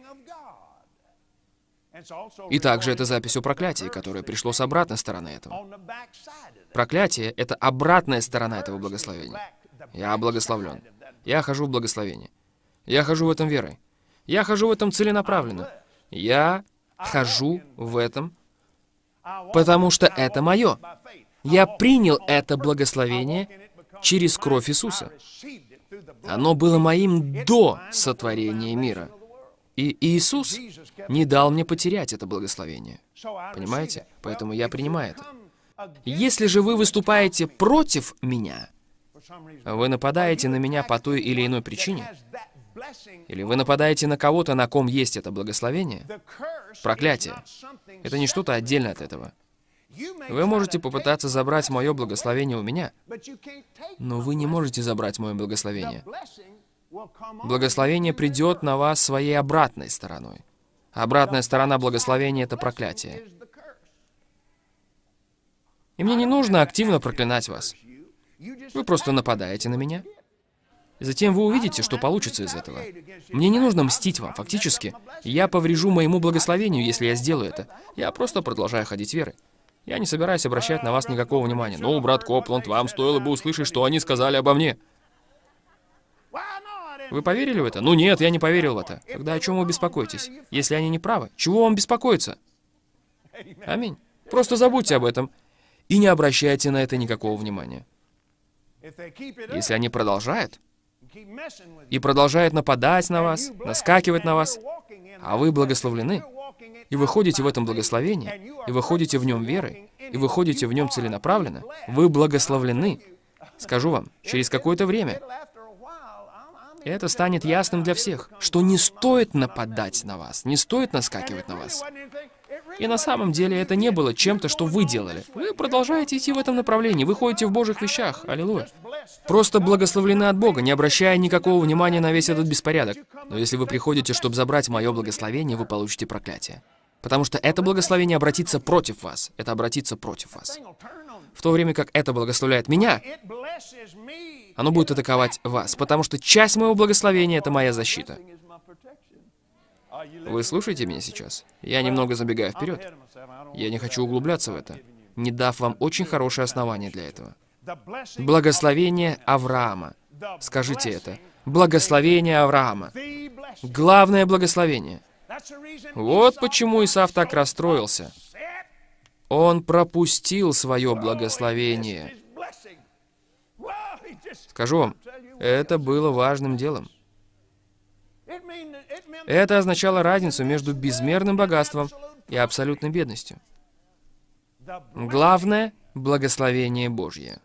И также это запись о проклятии, которое пришло с обратной стороны этого. Проклятие — это обратная сторона этого благословения. Я благословлен. Я хожу в благословении. Я хожу в этом верой. Я хожу в этом целенаправленно. Я хожу в этом, потому что это мое. Я принял это благословение через кровь Иисуса. Оно было моим до сотворения мира. И Иисус не дал мне потерять это благословение. Понимаете? Поэтому я принимаю это. Если же вы выступаете против меня, вы нападаете на меня по той или иной причине, или вы нападаете на кого-то, на ком есть это благословение, проклятие, это не что-то отдельно от этого. Вы можете попытаться забрать мое благословение у меня, но вы не можете забрать мое благословение. Благословение придет на вас своей обратной стороной. Обратная сторона благословения — это проклятие. И мне не нужно активно проклинать вас. Вы просто нападаете на меня. И затем вы увидите, что получится из этого. Мне не нужно мстить вам. Фактически, я поврежу моему благословению, если я сделаю это. Я просто продолжаю ходить верой. Я не собираюсь обращать на вас никакого внимания. Ну, брат Копланд, вам стоило бы услышать, что они сказали обо мне. Вы поверили в это? Ну нет, я не поверил в это. Тогда о чем вы беспокоитесь? Если они не правы, чего вам беспокоиться? Аминь. Просто забудьте об этом и не обращайте на это никакого внимания. Если они продолжают, и продолжают нападать на вас, наскакивать на вас, а вы благословлены, и вы ходите в этом благословении, и вы ходите в нем верой, и вы ходите в нем целенаправленно, вы благословлены. Скажу вам, через какое-то время это станет ясным для всех, что не стоит нападать на вас, не стоит наскакивать на вас. И на самом деле это не было чем-то, что вы делали. Вы продолжаете идти в этом направлении, вы ходите в Божьих вещах. Аллилуйя. Просто благословлены от Бога, не обращая никакого внимания на весь этот беспорядок. Но если вы приходите, чтобы забрать мое благословение, вы получите проклятие. Потому что это благословение обратится против вас. Это обратится против вас. В то время как это благословляет меня, оно будет атаковать вас, потому что часть моего благословения — это моя защита. Вы слушаете меня сейчас? Я немного забегаю вперед. Я не хочу углубляться в это, не дав вам очень хорошее основание для этого. Благословение Авраама. Скажите это. Благословение Авраама. Главное благословение. Вот почему Исав так расстроился. Он пропустил свое благословение. Скажу вам, это было важным делом. Это означало разницу между безмерным богатством и абсолютной бедностью. Главное — благословение Божье.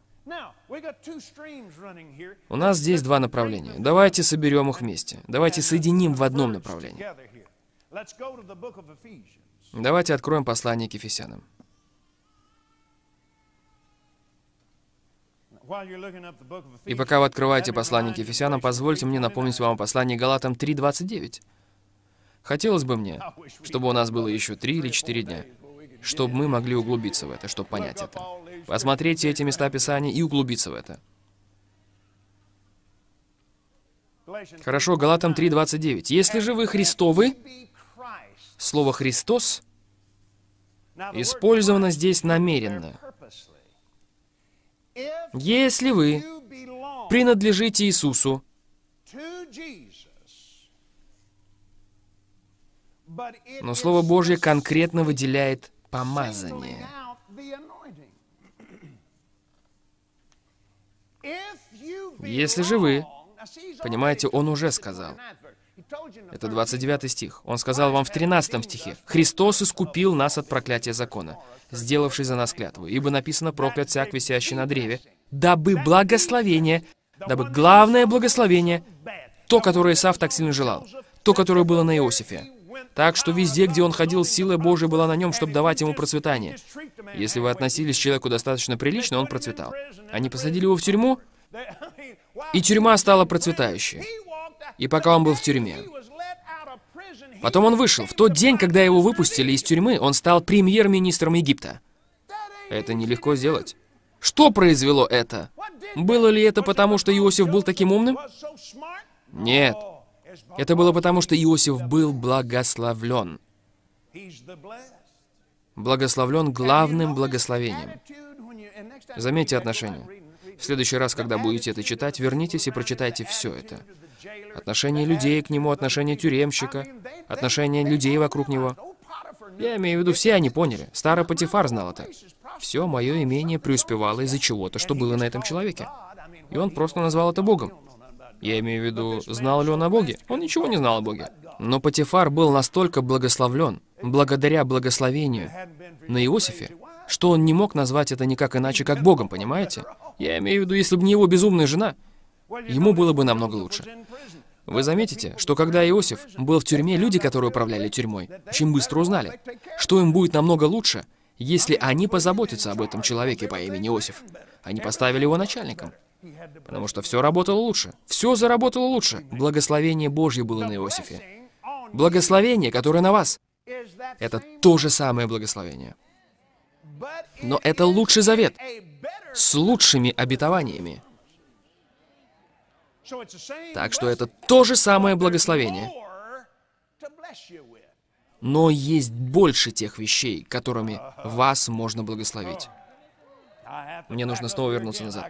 У нас здесь два направления. Давайте соберем их вместе. Давайте соединим в одном направлении. Давайте откроем послание к Ефесянам. И пока вы открываете послание к Ефесянам, позвольте мне напомнить вам о послании Галатам три двадцать девять. Хотелось бы мне, чтобы у нас было еще три или четыре дня, чтобы мы могли углубиться в это, чтобы понять это. Посмотреть все эти места Писания и углубиться в это. Хорошо, Галатам три двадцать девять. «Если же вы Христовы», слово «Христос» использовано здесь намеренно. Если вы принадлежите Иисусу, но Слово Божье конкретно выделяет помазание. Если же вы, понимаете, он уже сказал. Это двадцать девятый стих. Он сказал вам в тринадцатом стихе. «Христос искупил нас от проклятия закона, сделавший за нас клятву, ибо написано: проклят всяк, висящий на древе, дабы благословение, дабы главное благословение, то, которое Исав так сильно желал, то, которое было на Иосифе. Так что везде, где он ходил, сила Божия была на нем, чтобы давать ему процветание. Если вы относились к человеку достаточно прилично, он процветал. Они посадили его в тюрьму, и тюрьма стала процветающей. И пока он был в тюрьме. Потом он вышел. В тот день, когда его выпустили из тюрьмы, он стал премьер-министром Египта. Это нелегко сделать. Что произвело это? Было ли это потому, что Иосиф был таким умным? Нет. Это было потому, что Иосиф был благословлен. Благословлен главным благословением. Заметьте отношения. В следующий раз, когда будете это читать, вернитесь и прочитайте все это. Отношение людей к нему, отношение тюремщика, отношение людей вокруг него. Я имею в виду, все они поняли. Старый Потифар знал это. Все мое имение преуспевало из-за чего-то, что было на этом человеке. И он просто назвал это Богом. Я имею в виду, знал ли он о Боге? Он ничего не знал о Боге. Но Потифар был настолько благословлен, благодаря благословению на Иосифе, что он не мог назвать это никак иначе, как Богом, понимаете? Я имею в виду, если бы не его безумная жена, ему было бы намного лучше. Вы заметите, что когда Иосиф был в тюрьме, люди, которые управляли тюрьмой, очень быстро узнали, что им будет намного лучше, если они позаботятся об этом человеке по имени Иосиф. Они поставили его начальником, потому что все работало лучше. Все заработало лучше. Благословение Божье было на Иосифе. Благословение, которое на вас, это то же самое благословение. Но это лучший завет с лучшими обетованиями. Так что это то же самое благословение. Но есть больше тех вещей, которыми вас можно благословить. Мне нужно снова вернуться назад.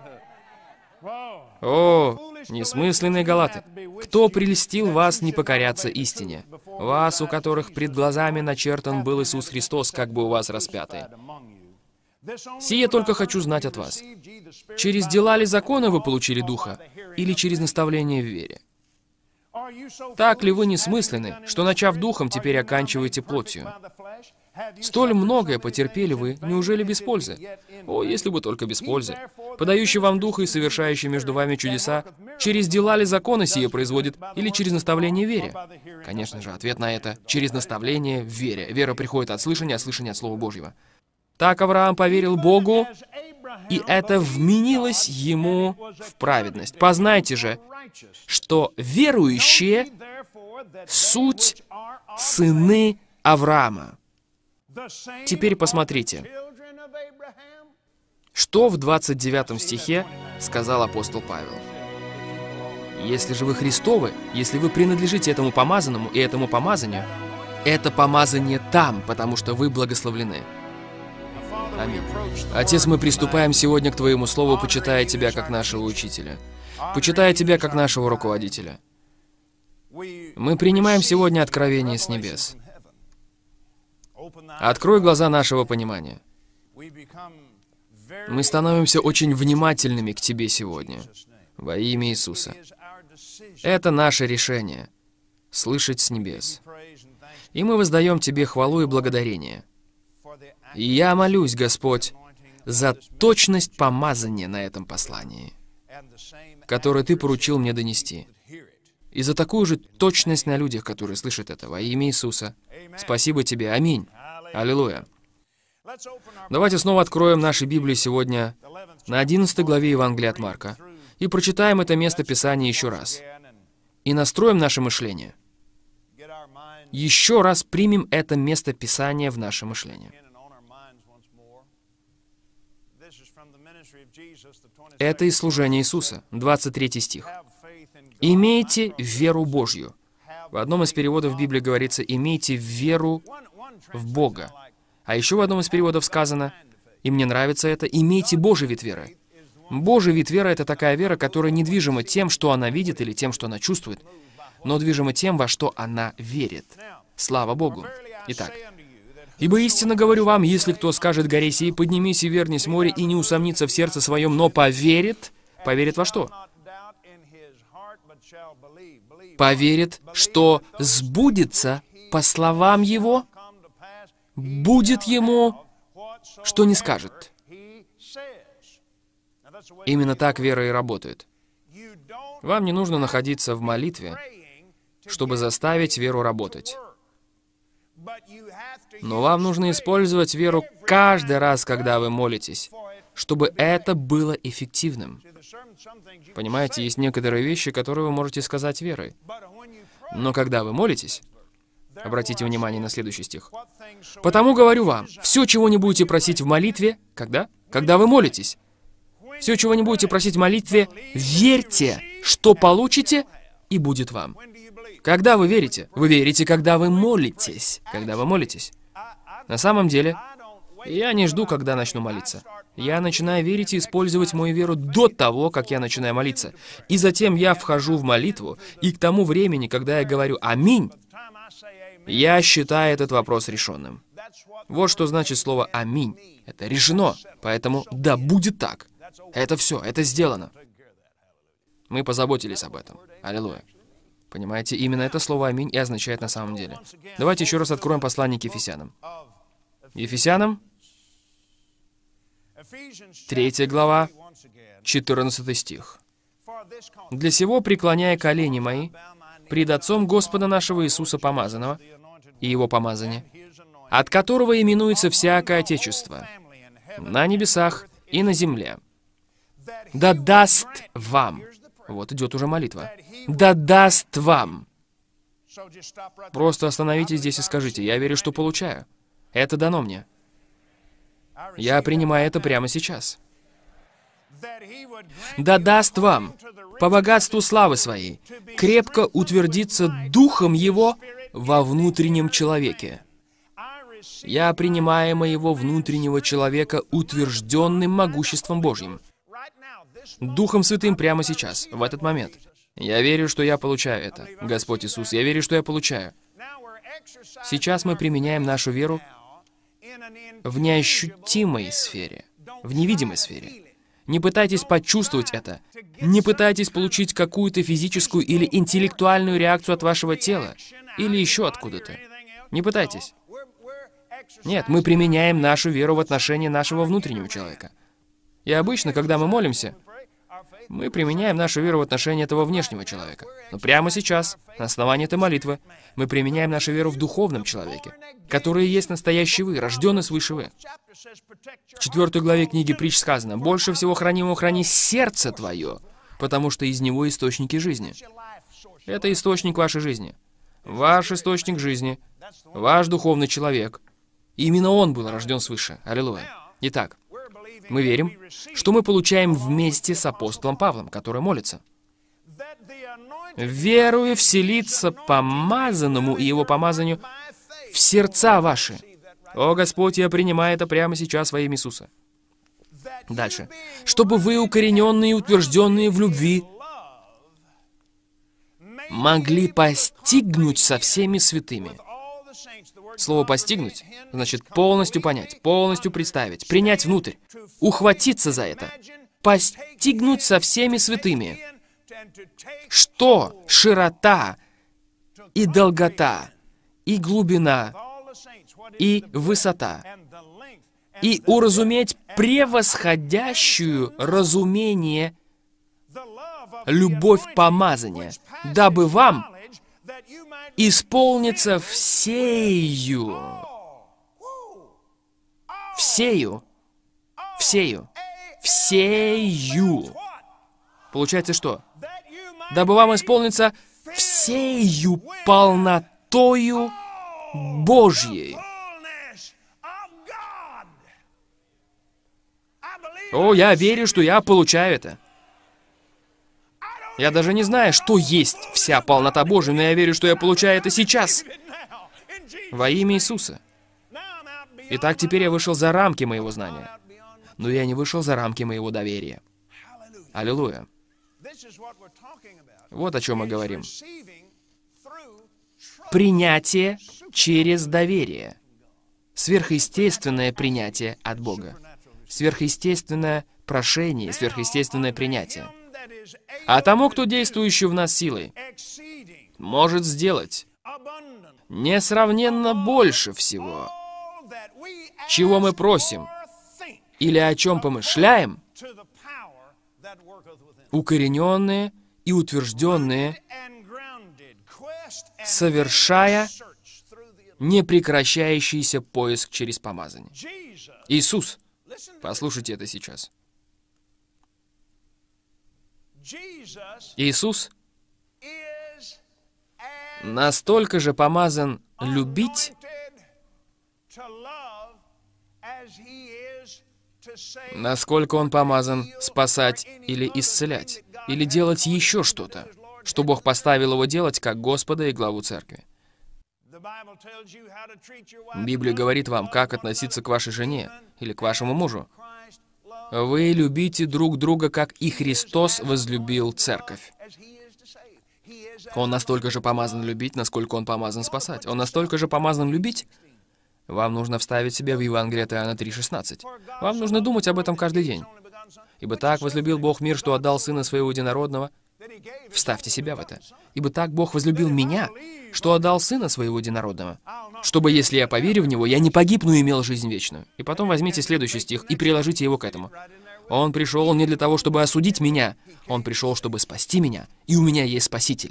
О, несмысленные галаты! Кто прельстил вас не покоряться истине? Вас, у которых пред глазами начертан был Иисус Христос, как бы у вас распятый. Сие только хочу знать от вас. Через дела ли закона вы получили Духа, или через наставление в вере? Так ли вы несмысленны, что, начав Духом, теперь оканчиваете плотью? Столь многое потерпели вы, неужели без пользы? О, если бы только без пользы. Подающий вам Духа и совершающий между вами чудеса, через дела ли закона сие производит, или через наставление в вере? Конечно же, ответ на это — через наставление в вере. Вера приходит от слышания, а слышание от Слова Божьего. Так Авраам поверил Богу, и это вменилось ему в праведность. Познайте же, что верующие — суть сыны Авраама. Теперь посмотрите, что в двадцать девятом стихе сказал апостол Павел. «Если же вы Христовы, если вы принадлежите этому помазанному и этому помазанию, это помазание там, потому что вы благословлены». Аминь. Отец, мы приступаем сегодня к Твоему Слову, почитая Тебя как нашего учителя, почитая Тебя как нашего руководителя. Мы принимаем сегодня откровение с небес. Открой глаза нашего понимания. Мы становимся очень внимательными к Тебе сегодня, во имя Иисуса. Это наше решение — слышать с небес. И мы воздаем Тебе хвалу и благодарение. И я молюсь, Господь, за точность помазания на этом послании, которое Ты поручил мне донести. И за такую же точность на людях, которые слышат это, во имя Иисуса. Спасибо Тебе. Аминь. Аллилуйя. Давайте снова откроем наши Библии сегодня на одиннадцатой главе Евангелия от Марка и прочитаем это место Писания еще раз. И настроим наше мышление. Еще раз примем это место Писания в наше мышление. Это из служения Иисуса, двадцать третий стих. «Имейте веру Божью». В одном из переводов Библии говорится «имейте веру в Бога». А еще в одном из переводов сказано, и мне нравится это, «имейте Божий вид веры». Божий вид веры — это такая вера, которая не движима тем, что она видит или тем, что она чувствует, но движима тем, во что она верит. Слава Богу. Итак, «Ибо истинно говорю вам, если кто скажет горе сей, поднимись и вернись в море, и не усомнится в сердце своем, но поверит». Поверит во что? Поверит, что сбудется по словам его, будет ему, что не скажет. Именно так вера и работает. Вам не нужно находиться в молитве, чтобы заставить веру работать. Но вам нужно использовать веру каждый раз, когда вы молитесь, чтобы это было эффективным. Понимаете, есть некоторые вещи, которые вы можете сказать верой. Но когда вы молитесь, обратите внимание на следующий стих. «Потому говорю вам, все, чего не будете просить в молитве, когда? Когда вы молитесь. Все, чего не будете просить в молитве, верьте, что получите, и будет вам». Когда вы верите? Вы верите, когда вы молитесь. Когда вы молитесь. На самом деле, я не жду, когда начну молиться. Я начинаю верить и использовать мою веру до того, как я начинаю молиться. И затем я вхожу в молитву, и к тому времени, когда я говорю «Аминь», Я считаю этот вопрос решенным. Вот что значит слово «Аминь». Это решено, поэтому да будет так. Это все, это сделано. Мы позаботились об этом. Аллилуйя. Понимаете, именно это слово «Аминь» и означает на самом деле. Давайте еще раз откроем послание к Ефесянам. Ефесянам, третья глава, четырнадцатый стих. «Для сего, преклоняя колени мои, пред Отцом Господа нашего Иисуса Помазанного и Его помазания, от которого именуется всякое Отечество, на небесах и на земле, да даст вам». Вот идет уже молитва. «Да даст вам». Просто остановитесь здесь и скажите: «Я верю, что получаю. Это дано мне. Я принимаю это прямо сейчас». «Да даст вам, по богатству славы Своей, крепко утвердиться Духом Его во внутреннем человеке». Я принимаю моего внутреннего человека утвержденным могуществом Божьим. Духом Святым прямо сейчас, в этот момент. Я верю, что я получаю это. Господь Иисус, я верю, что я получаю. Сейчас мы применяем нашу веру в неощутимой сфере, в невидимой сфере. Не пытайтесь почувствовать это. Не пытайтесь получить какую-то физическую или интеллектуальную реакцию от вашего тела, или еще откуда-то. Не пытайтесь. Нет, мы применяем нашу веру в отношении нашего внутреннего человека. И обычно, когда мы молимся, мы применяем нашу веру в отношении этого внешнего человека. Но прямо сейчас, на основании этой молитвы, мы применяем нашу веру в духовном человеке, который и есть настоящий вы, рожденный свыше вы. В четвертой главе книги Притч сказано: «Больше всего хранимого храни сердце твое, потому что из него источники жизни». Это источник вашей жизни. Ваш источник жизни, ваш духовный человек. Именно он был рожден свыше. Аллилуйя. Итак, мы верим, что мы получаем вместе с апостолом Павлом, который молится. «Веруя вселиться помазанному и его помазанию в сердца ваши». О, Господь, я принимаю это прямо сейчас во имя Иисуса. Дальше. «Чтобы вы, укорененные и утвержденные в любви, могли постигнуть со всеми святыми». Слово «постигнуть» значит полностью понять, полностью представить, принять внутрь, ухватиться за это, постигнуть со всеми святыми. Что широта и долгота, и глубина, и высота, и уразуметь превосходящую разумение любовь помазания, дабы вам исполнится всею, всею, всею, всею. Получается что? Дабы вам исполниться всею полнотою Божьей. О, я верю, что я получаю это. Я даже не знаю, что есть вся полнота Божия, но я верю, что я получаю это сейчас. Во имя Иисуса. Итак, теперь я вышел за рамки моего знания. Но я не вышел за рамки моего доверия. Аллилуйя. Вот о чем мы говорим. Принятие через доверие. Сверхъестественное принятие от Бога. Сверхъестественное прошение, сверхъестественное принятие. А тому, кто действующий в нас силой, может сделать несравненно больше всего, чего мы просим или о чем помышляем, укорененные и утвержденные, совершая непрекращающийся поиск через помазание. Иисус, послушайте это сейчас. Иисус настолько же помазан любить, насколько Он помазан спасать или исцелять, или делать еще что-то, что Бог поставил Его делать как Господа и главу Церкви. Библия говорит вам, как относиться к вашей жене или к вашему мужу. Вы любите друг друга, как и Христос возлюбил Церковь. Он настолько же помазан любить, насколько Он помазан спасать. Он настолько же помазан любить. Вам нужно вставить себе в Евангелие от Иоанна три шестнадцать. Вам нужно думать об этом каждый день. «Ибо так возлюбил Бог мир, что отдал Сына Своего Единородного». Вставьте себя в это. «Ибо так Бог возлюбил меня, что отдал Сына Своего Единородного, чтобы, если я поверю в Него, я не погибну и имел жизнь вечную». И потом возьмите следующий стих и приложите его к этому. «Он пришел не для того, чтобы осудить меня. Он пришел, чтобы спасти меня, и у меня есть Спаситель».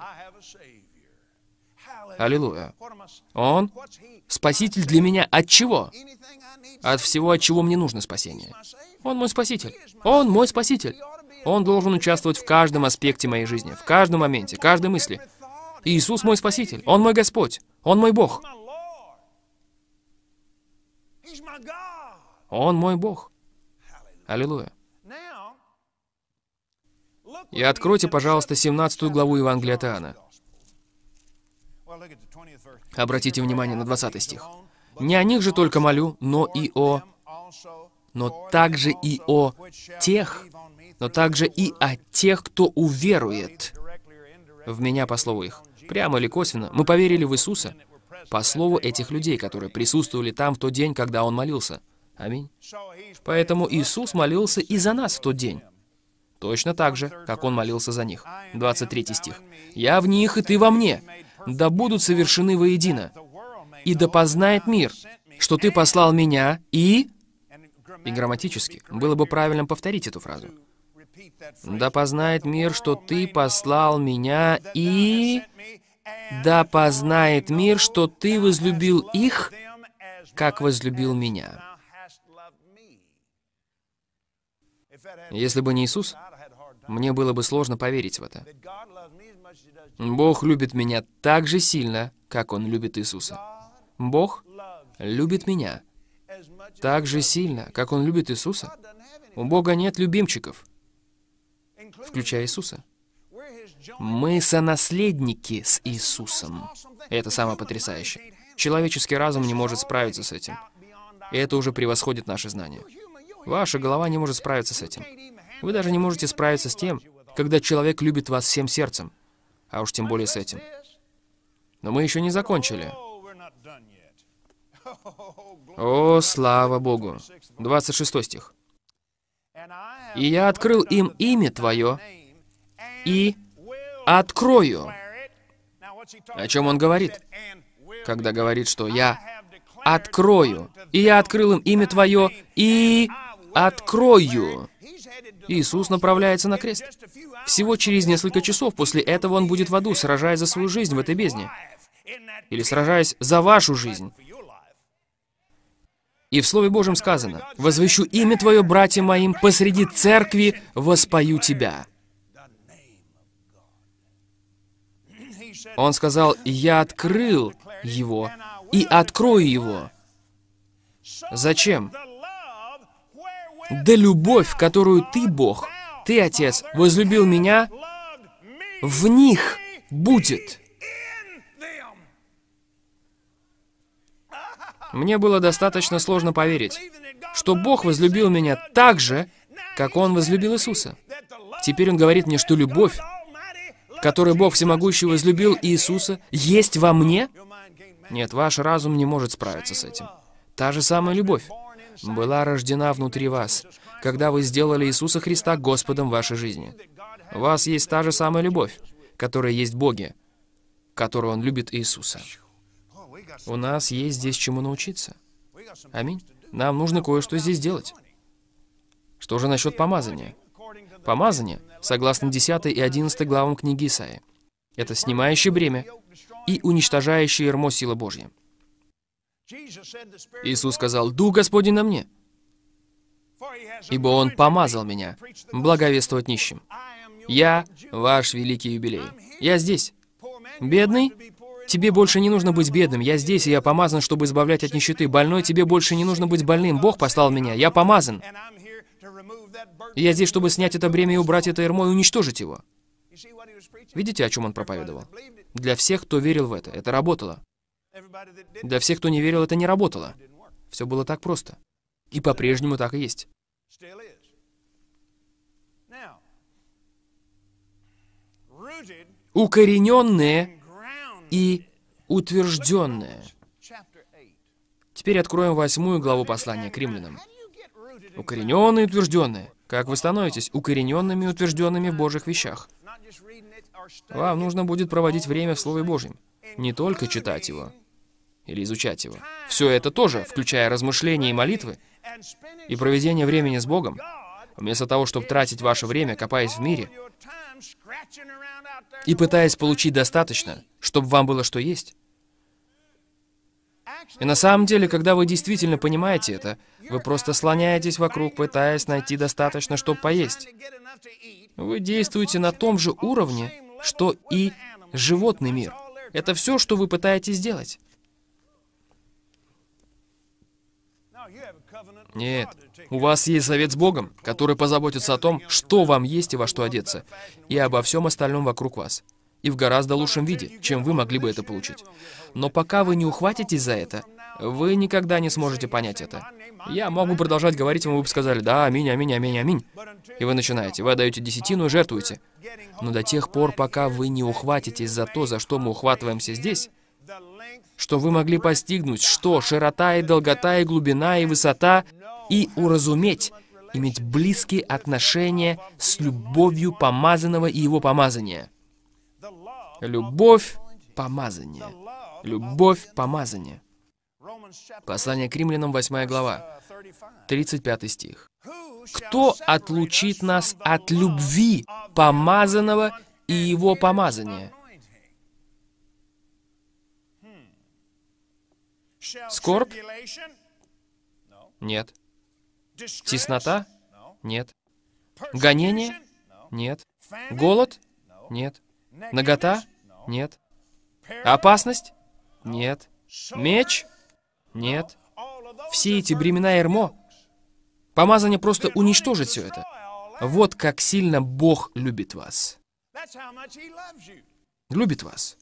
Аллилуйя. Он Спаситель для меня от чего? От всего, от чего мне нужно спасение. Он мой Спаситель. Он мой Спаситель. Он должен участвовать в каждом аспекте моей жизни, в каждом моменте, каждой мысли. Иисус мой Спаситель. Он мой Господь. Он мой Бог. Он мой Бог. Аллилуйя. И откройте, пожалуйста, семнадцатую главу Евангелия от Иоанна. Обратите внимание на двадцатый стих. «Не о них же только молю, но и о... но также и о тех, но также и о тех, кто уверует в Меня по слову их». Прямо или косвенно, мы поверили в Иисуса по слову этих людей, которые присутствовали там в тот день, когда Он молился. Аминь. Поэтому Иисус молился и за нас в тот день. Точно так же, как Он молился за них. двадцать третий стих. «Я в них, и ты во мне. Да будут совершены воедино. И да познает мир, что ты послал меня, и...» И грамматически было бы правильным повторить эту фразу. «Да познает мир, что ты послал меня, и... да познает мир, что ты возлюбил их, как возлюбил меня». Если бы не Иисус, мне было бы сложно поверить в это. Бог любит меня так же сильно, как Он любит Иисуса. Бог любит меня так же сильно, как Он любит Иисуса. У Бога нет любимчиков, включая Иисуса. Мы сонаследники с Иисусом. И это самое потрясающее. Человеческий разум не может справиться с этим. И это уже превосходит наши знания. Ваша голова не может справиться с этим. Вы даже не можете справиться с тем, когда человек любит вас всем сердцем. А уж тем более с этим. Но мы еще не закончили. О, слава Богу! двадцать шестой стих. «И я открыл им имя Твое, и открою». О чем он говорит? Когда говорит, что «я открою». «И я открыл им имя Твое, и открою». Иисус направляется на крест. Всего через несколько часов после этого Он будет в аду, сражаясь за свою жизнь в этой бездне. Или сражаясь за вашу жизнь. И в Слове Божьем сказано: «Возвещу имя Твое, братьям моим, посреди церкви воспою Тебя». Он сказал: «Я открыл его и открою его». Зачем? «Да любовь, которую Ты, Бог, Ты, Отец, возлюбил меня, в них будет». Мне было достаточно сложно поверить, что Бог возлюбил меня так же, как Он возлюбил Иисуса. Теперь Он говорит мне, что любовь, которой Бог Всемогущий возлюбил Иисуса, есть во мне? Нет, ваш разум не может справиться с этим. Та же самая любовь была рождена внутри вас, когда вы сделали Иисуса Христа Господом вашей жизни. У вас есть та же самая любовь, которая есть в Боге, которую Он любит Иисуса. У нас есть здесь чему научиться. Аминь. Нам нужно кое-что здесь делать. Что же насчет помазания? Помазание, согласно десятой и одиннадцатой главам книги Исаии, это снимающее бремя и уничтожающее ярмо силы Божьей. Иисус сказал: «Дух Господень на мне, ибо Он помазал меня благовествовать нищим. Я ваш великий юбилей. Я здесь. Бедный? Тебе больше не нужно быть бедным. Я здесь, и я помазан, чтобы избавлять от нищеты. Больной? Тебе больше не нужно быть больным. Бог послал меня. Я помазан. И я здесь, чтобы снять это бремя и убрать это ярмо и уничтожить его». Видите, о чем Он проповедовал? Для всех, кто верил в это, это работало. Для всех, кто не верил, это не работало. Все было так просто. И по-прежнему так и есть. укорененные и утвержденные. Теперь откроем восьмую главу послания к римлянам. Укорененные и утвержденные. Как вы становитесь укорененными и утвержденными в Божьих вещах? Вам нужно будет проводить время в Слове Божьем. Не только читать его или изучать его. Все это тоже, включая размышления и молитвы, и проведение времени с Богом, вместо того, чтобы тратить ваше время, копаясь в мире, и пытаясь получить достаточно, чтобы вам было что есть. И на самом деле, когда вы действительно понимаете это, вы просто слоняетесь вокруг, пытаясь найти достаточно, чтобы поесть. Вы действуете на том же уровне, что и животный мир. Это все, что вы пытаетесь сделать. Нет. У вас есть завет с Богом, который позаботится о том, что вам есть и во что одеться, и обо всем остальном вокруг вас. И в гораздо лучшем виде, чем вы могли бы это получить. Но пока вы не ухватитесь за это, вы никогда не сможете понять это. Я могу продолжать говорить вам, вы бы сказали: да, аминь, аминь, аминь, аминь. И вы начинаете, вы отдаете десятину и жертвуете. Но до тех пор, пока вы не ухватитесь за то, за что мы ухватываемся здесь, что вы могли постигнуть, что широта и долгота и глубина и высота, и уразуметь, иметь близкие отношения с любовью помазанного и его помазания. Любовь помазания. Любовь помазания. Послание к римлянам, восьмая глава, тридцать пятый стих. «Кто отлучит нас от любви помазанного и его помазания?» Скорбь? Нет. Теснота? Нет. Гонение? Нет. Голод? Нет. Нагота? Нет. Опасность? Нет. Меч? Нет. Все эти бремена ярмо, помазание просто уничтожит все это. Вот как сильно Бог любит вас. Любит вас.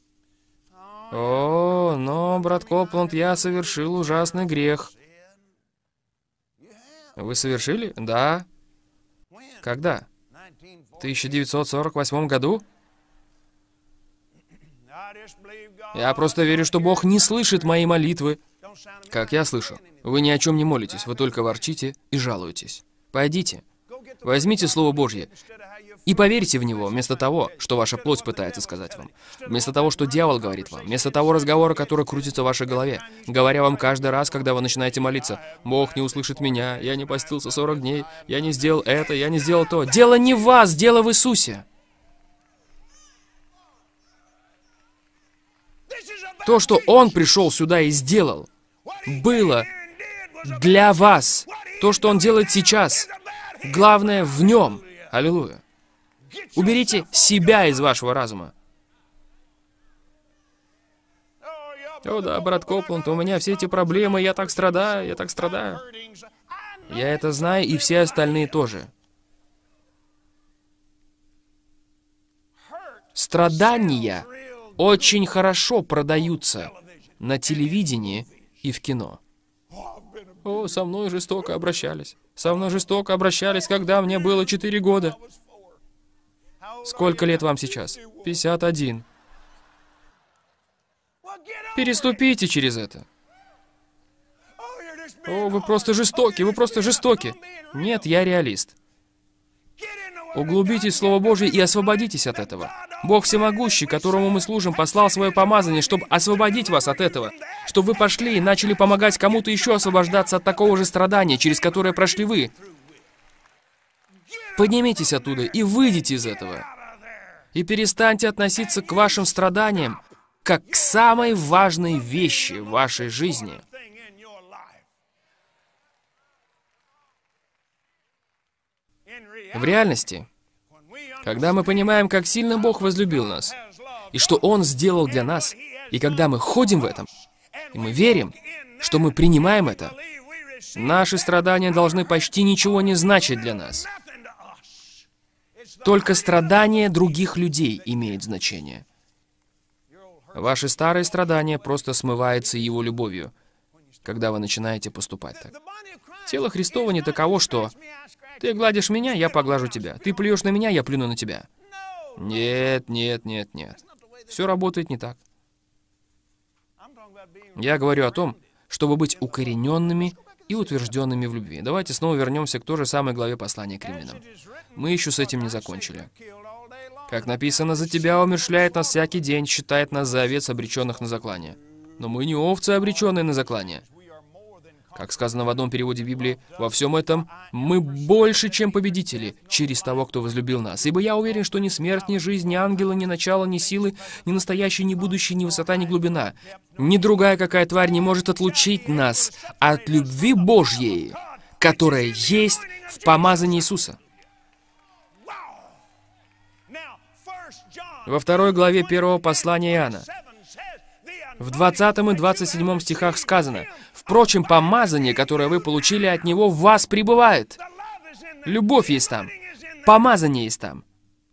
О, но, брат Копланд, я совершил ужасный грех. Вы совершили? Да. Когда? В тысяча девятьсот сорок восьмом году? Я просто верю, что Бог не слышит мои молитвы. Как я слышу, вы ни о чем не молитесь, вы только ворчите и жалуетесь. Пойдите, возьмите Слово Божье и поверьте в него, вместо того, что ваша плоть пытается сказать вам. Вместо того, что дьявол говорит вам. Вместо того разговора, который крутится в вашей голове. Говоря вам каждый раз, когда вы начинаете молиться: «Бог не услышит меня, я не постился сорок дней, я не сделал это, я не сделал то». Дело не в вас, дело в Иисусе. То, что Он пришел сюда и сделал, было для вас. То, что Он делает сейчас, главное в Нем. Аллилуйя. Уберите себя из вашего разума. О да, брат Копланд, у меня все эти проблемы, я так страдаю, я так страдаю. Я это знаю, и все остальные тоже. Страдания очень хорошо продаются на телевидении и в кино. О, со мной жестоко обращались. Со мной жестоко обращались, когда мне было четыре года. Сколько лет вам сейчас? пятьдесят один. Переступите через это. О, вы просто жестоки, вы просто жестоки. Нет, я реалист. Углубитесь в Слово Божье и освободитесь от этого. Бог Всемогущий, которому мы служим, послал свое помазание, чтобы освободить вас от этого. Чтобы вы пошли и начали помогать кому-то еще освобождаться от такого же страдания, через которое прошли вы. Поднимитесь оттуда и выйдите из этого. И перестаньте относиться к вашим страданиям как к самой важной вещи в вашей жизни. В реальности, когда мы понимаем, как сильно Бог возлюбил нас, и что Он сделал для нас, и когда мы ходим в этом, и мы верим, что мы принимаем это, наши страдания должны почти ничего не значить для нас. Только страдания других людей имеют значение. Ваши старые страдания просто смываются Его любовью, когда вы начинаете поступать так. Тело Христово не таково, что «ты гладишь меня, я поглажу тебя, ты плюешь на меня, я плюну на тебя». Нет, нет, нет, нет. Все работает не так. Я говорю о том, чтобы быть укорененными и утвержденными в любви. Давайте снова вернемся к той же самой главе послания к римлянам. Мы еще с этим не закончили. Как написано, «За тебя умерщвляет нас всякий день, считает нас за овец, обреченных на заклание». Но мы не овцы, обреченные на заклание. Как сказано в одном переводе Библии, во всем этом мы больше, чем победители, через того, кто возлюбил нас. Ибо я уверен, что ни смерть, ни жизнь, ни ангелы, ни начало, ни силы, ни настоящее, ни будущее, ни высота, ни глубина, ни другая какая тварь не может отлучить нас от любви Божьей, которая есть в помазании Иисуса. Во второй главе первого послания Иоанна, в двадцатом и двадцать седьмом стихах сказано: «Впрочем, помазание, которое вы получили от Него, в вас пребывает». Любовь есть там. Помазание есть там.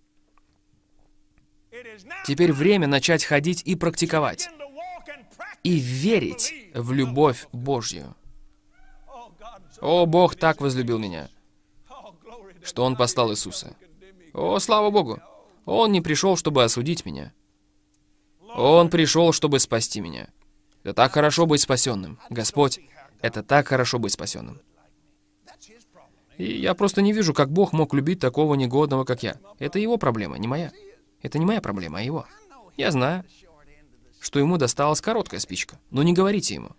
Теперь время начать ходить и практиковать. И верить в любовь Божью. О, Бог так возлюбил меня, что Он послал Иисуса. О, слава Богу! Он не пришел, чтобы осудить меня. Он пришел, чтобы спасти меня. Это так хорошо быть спасенным. Господь, это так хорошо быть спасенным. И я просто не вижу, как Бог мог любить такого негодного, как я. Это его проблема, не моя. Это не моя проблема, а его. Я знаю, что ему досталась короткая спичка, но не говорите ему.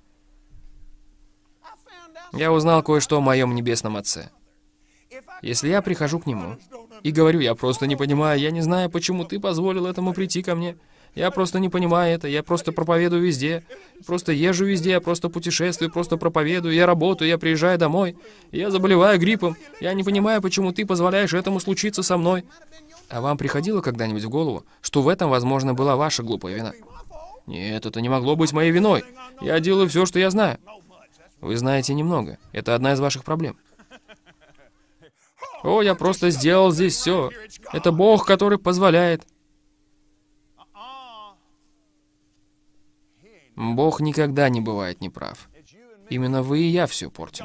Я узнал кое-что о моем небесном Отце. Если я прихожу к нему и говорю: «Я просто не понимаю, я не знаю, почему ты позволил этому прийти ко мне. Я просто не понимаю это, я просто проповедую везде, просто езжу везде, я просто путешествую, просто проповедую, я работаю, я приезжаю домой, я заболеваю гриппом, я не понимаю, почему ты позволяешь этому случиться со мной». А вам приходило когда-нибудь в голову, что в этом, возможно, была ваша глупая вина? Нет, это не могло быть моей виной. Я делаю все, что я знаю. Вы знаете немного. Это одна из ваших проблем. О, я просто сделал здесь все. Это Бог, который позволяет. Бог никогда не бывает неправ. Именно вы и я все портим.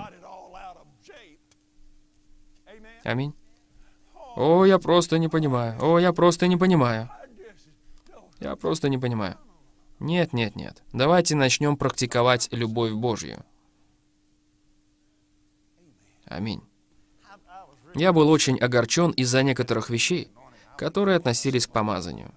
Аминь. О, я просто не понимаю. О, я просто не понимаю. Я просто не понимаю. Нет, нет, нет. Давайте начнем практиковать любовь Божью. Аминь. Я был очень огорчен из-за некоторых вещей, которые относились к помазанию.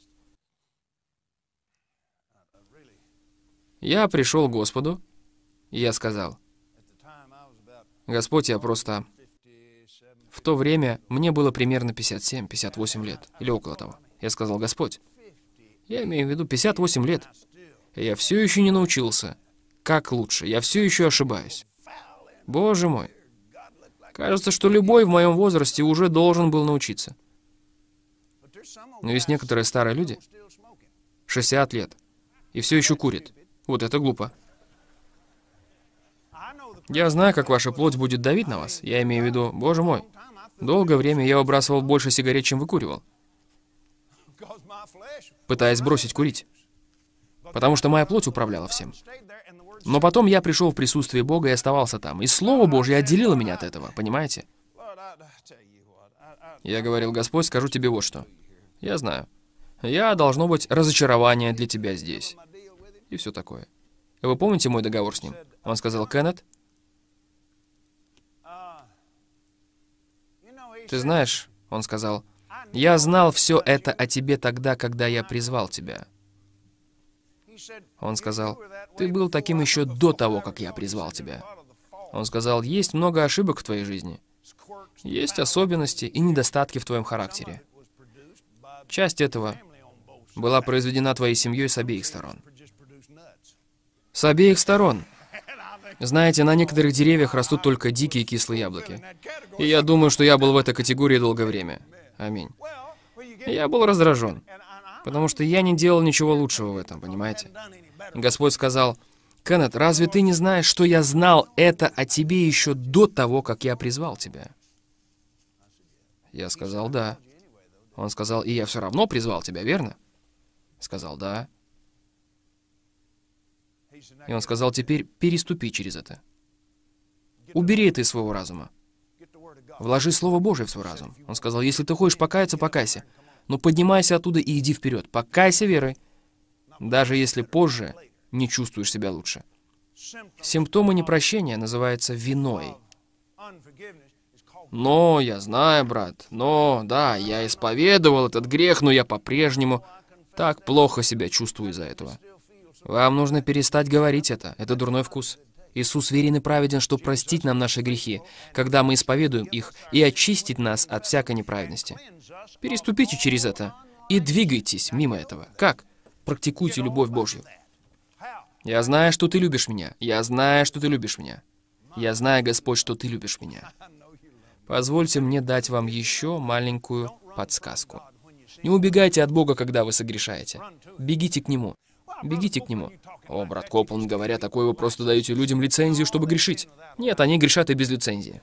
Я пришел к Господу, и я сказал: «Господь, я просто...» В то время мне было примерно пятьдесят семь — пятьдесят восемь лет, или около того. Я сказал: «Господь, я имею в виду пятьдесят восемь лет, и я все еще не научился, как лучше, я все еще ошибаюсь. Боже мой, кажется, что любой в моем возрасте уже должен был научиться». Но есть некоторые старые люди, шестьдесят лет, и все еще курят. Вот это глупо. Я знаю, как ваша плоть будет давить на вас. Я имею в виду, боже мой, долгое время я выбрасывал больше сигарет, чем выкуривал, пытаясь бросить курить, потому что моя плоть управляла всем. Но потом я пришел в присутствие Бога и оставался там, и Слово Божье отделило меня от этого, понимаете? Я говорил: «Господь, скажу тебе вот что. Я знаю, я, должно быть, разочарование для тебя здесь». И все такое. И вы помните мой договор с ним? Он сказал: «Кеннет, ты знаешь, — он сказал, — я знал все это о тебе тогда, когда я призвал тебя». Он сказал: «Ты был таким еще до того, как я призвал тебя». Он сказал: «Есть много ошибок в твоей жизни. Есть особенности и недостатки в твоем характере. Часть этого была произведена твоей семьей с обеих сторон». С обеих сторон. Знаете, на некоторых деревьях растут только дикие кислые яблоки. И я думаю, что я был в этой категории долгое время. Аминь. Я был раздражен, потому что я не делал ничего лучшего в этом, понимаете? Господь сказал: «Кеннет, разве ты не знаешь, что я знал это о тебе еще до того, как я призвал тебя?» Я сказал: «Да». Он сказал: «И я все равно призвал тебя, верно?» Сказал: «Да». И он сказал: «Теперь переступи через это. Убери это из своего разума. Вложи Слово Божие в свой разум». Он сказал: «Если ты хочешь покаяться, покайся. Но поднимайся оттуда и иди вперед. Покайся верой, даже если позже не чувствуешь себя лучше. Симптомы непрощения называются виной. Но, я знаю, брат, но, да, я исповедовал этот грех, но я по-прежнему так плохо себя чувствую из-за этого. Вам нужно перестать говорить это. Это дурной вкус. Иисус верен и праведен, чтобы простить нам наши грехи, когда мы исповедуем их, и очистить нас от всякой неправедности. Переступите через это и двигайтесь мимо этого. Как? Практикуйте любовь Божью. Я знаю, что Ты любишь меня. Я знаю, что Ты любишь меня. Я знаю, Господь, что Ты любишь меня. Позвольте мне дать вам еще маленькую подсказку. Не убегайте от Бога, когда вы согрешаете. Бегите к Нему. Бегите к Нему. О, брат Копланд, говоря такое, вы просто даете людям лицензию, чтобы грешить. Нет, они грешат и без лицензии.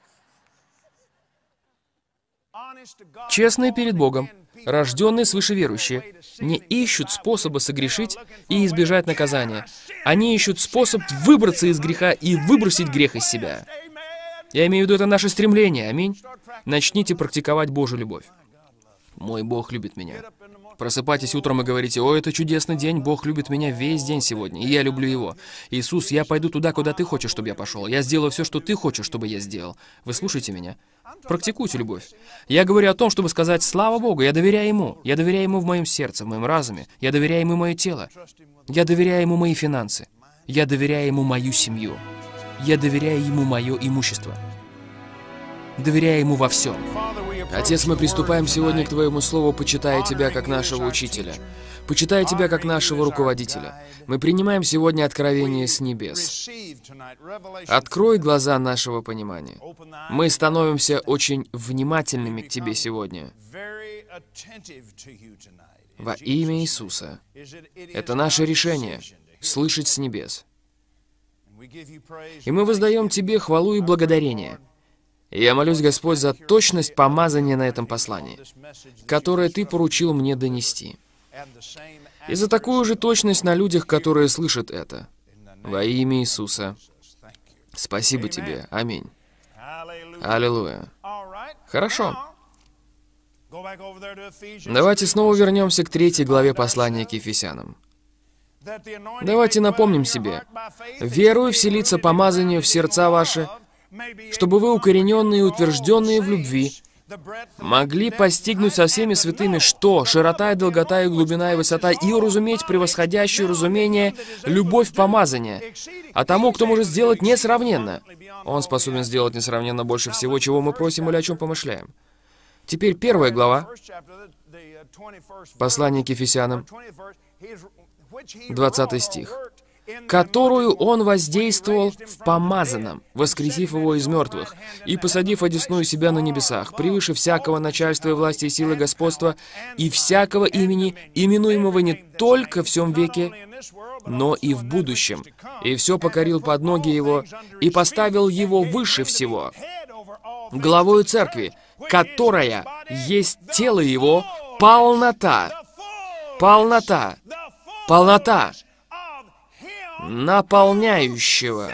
Честные перед Богом, рожденные свыше верующие, не ищут способа согрешить и избежать наказания. Они ищут способ выбраться из греха и выбросить грех из себя. Я имею в виду, это наше стремление. Аминь. Начните практиковать Божью любовь. Мой Бог любит меня. Просыпайтесь утром и говорите: «О, это чудесный день, Бог любит меня весь день сегодня, и я люблю Его. Иисус, я пойду туда, куда Ты хочешь, чтобы я пошел. Я сделаю все, что Ты хочешь, чтобы я сделал». Вы слушаете меня? Практикуйте любовь. Я говорю о том, чтобы сказать: «Слава Богу, я доверяю Ему. Я доверяю Ему в моем сердце, в моем разуме. Я доверяю Ему мое тело. Я доверяю Ему мои финансы. Я доверяю Ему мою семью. Я доверяю Ему мое имущество. Доверяю Ему во всем». Отец, мы приступаем сегодня к Твоему Слову, почитая Тебя как нашего учителя, почитая Тебя как нашего руководителя. Мы принимаем сегодня откровение с небес. Открой глаза нашего понимания. Мы становимся очень внимательными к Тебе сегодня. Во имя Иисуса. Это наше решение — слышать с небес. И мы воздаем Тебе хвалу и благодарение. И я молюсь, Господь, за точность помазания на этом послании, которое Ты поручил мне донести. И за такую же точность на людях, которые слышат это. Во имя Иисуса. Спасибо Тебе. Аминь. Аллилуйя. Хорошо. Давайте снова вернемся к третьей главе послания к Ефесянам. Давайте напомним себе: «Верую вселиться помазанию в сердца ваши, чтобы вы, укорененные и утвержденные в любви, могли постигнуть со всеми святыми, что широта и долгота и глубина и высота, и уразуметь превосходящее разумение любовь помазания, а тому, кто может сделать несравненно. Он способен сделать несравненно больше всего, чего мы просим или о чем помышляем». Теперь первая глава, послание к Ефесянам, двадцатый стих. «Которую Он воздействовал в помазанном, воскресив Его из мертвых, и посадив одесную себя на небесах, превыше всякого начальства и власти и силы господства, и всякого имени, именуемого не только в сем веке, но и в будущем, и все покорил под ноги Его, и поставил Его выше всего, главою церкви, которая есть тело Его, полнота, полнота, полнота, наполняющего».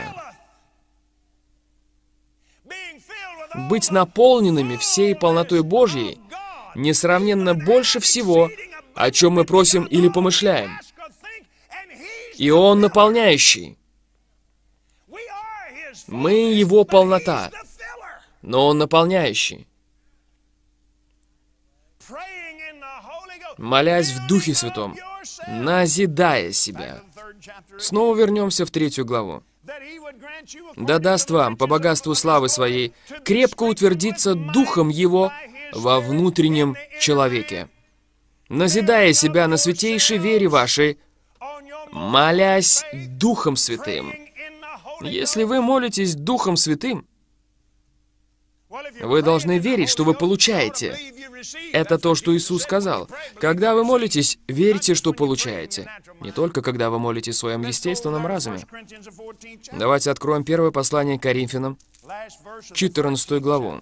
Быть наполненными всей полнотой Божьей несравненно больше всего, о чем мы просим или помышляем. И Он наполняющий. Мы Его полнота, но Он наполняющий. Молясь в Духе Святом, назидая себя. Снова вернемся в третью главу. «Да даст вам, по богатству славы Своей, крепко утвердиться Духом Его во внутреннем человеке, назидая себя на святейшей вере вашей, молясь Духом Святым». Если вы молитесь Духом Святым, вы должны верить, что вы получаете. Это то, что Иисус сказал. Когда вы молитесь, верьте, что получаете. Не только когда вы молитесь в своем естественном разуме. Давайте откроем первое послание к Коринфянам, четырнадцатую главу.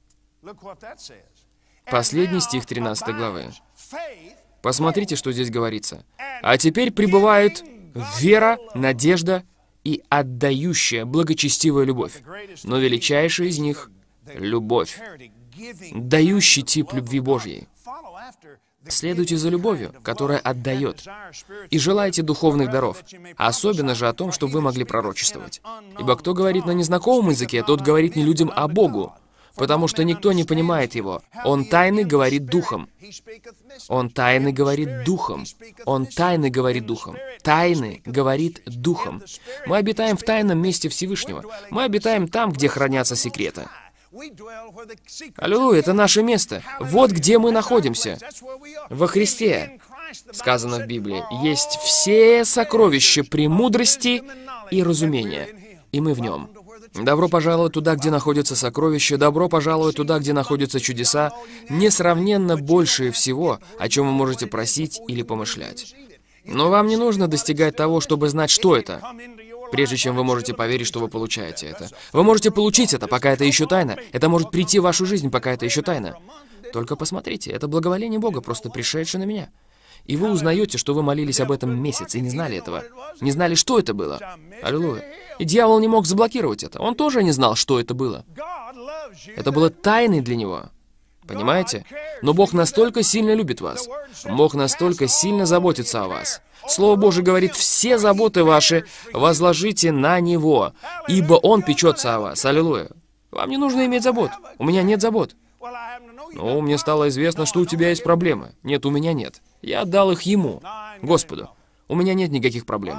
Последний стих тринадцатой главы. Посмотрите, что здесь говорится. «А теперь пребывают вера, надежда и отдающая, благочестивая любовь. Но величайшая из них — любовь». Дающий тип любви Божьей. Следуйте за любовью, которая отдает, и желайте духовных даров, особенно же о том, чтобы вы могли пророчествовать. Ибо кто говорит на незнакомом языке, тот говорит не людям, а Богу, потому что никто не понимает его. Он тайный говорит духом. Он тайный говорит духом. Он тайный говорит духом. Тайный говорит духом. Мы обитаем в тайном месте Всевышнего. Мы обитаем там, где хранятся секреты. Аллилуйя, это наше место. Вот где мы находимся. Во Христе, сказано в Библии, есть все сокровища премудрости и разумения, и мы в нем. Добро пожаловать туда, где находятся сокровища, добро пожаловать туда, где находятся чудеса, несравненно большее всего, о чем вы можете просить или помышлять. Но вам не нужно достигать того, чтобы знать, что это, прежде чем вы можете поверить, что вы получаете это. Вы можете получить это, пока это еще тайна. Это может прийти в вашу жизнь, пока это еще тайна. Только посмотрите, это благоволение Бога, просто пришедшее на меня. И вы узнаете, что вы молились об этом месяц и не знали этого. Не знали, что это было. Аллилуйя. И дьявол не мог заблокировать это. Он тоже не знал, что это было. Это было тайной для него. Понимаете? Но Бог настолько сильно любит вас. Бог настолько сильно заботится о вас. Слово Божие говорит, все заботы ваши возложите на Него, ибо Он печется о вас. Аллилуйя. Вам не нужно иметь забот. У меня нет забот. Ну, мне стало известно, что у тебя есть проблемы. Нет, у меня нет. Я отдал их Ему, Господу. У меня нет никаких проблем.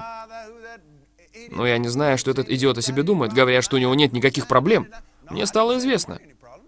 Но я не знаю, что этот идиот о себе думает, говоря, что у него нет никаких проблем. Мне стало известно.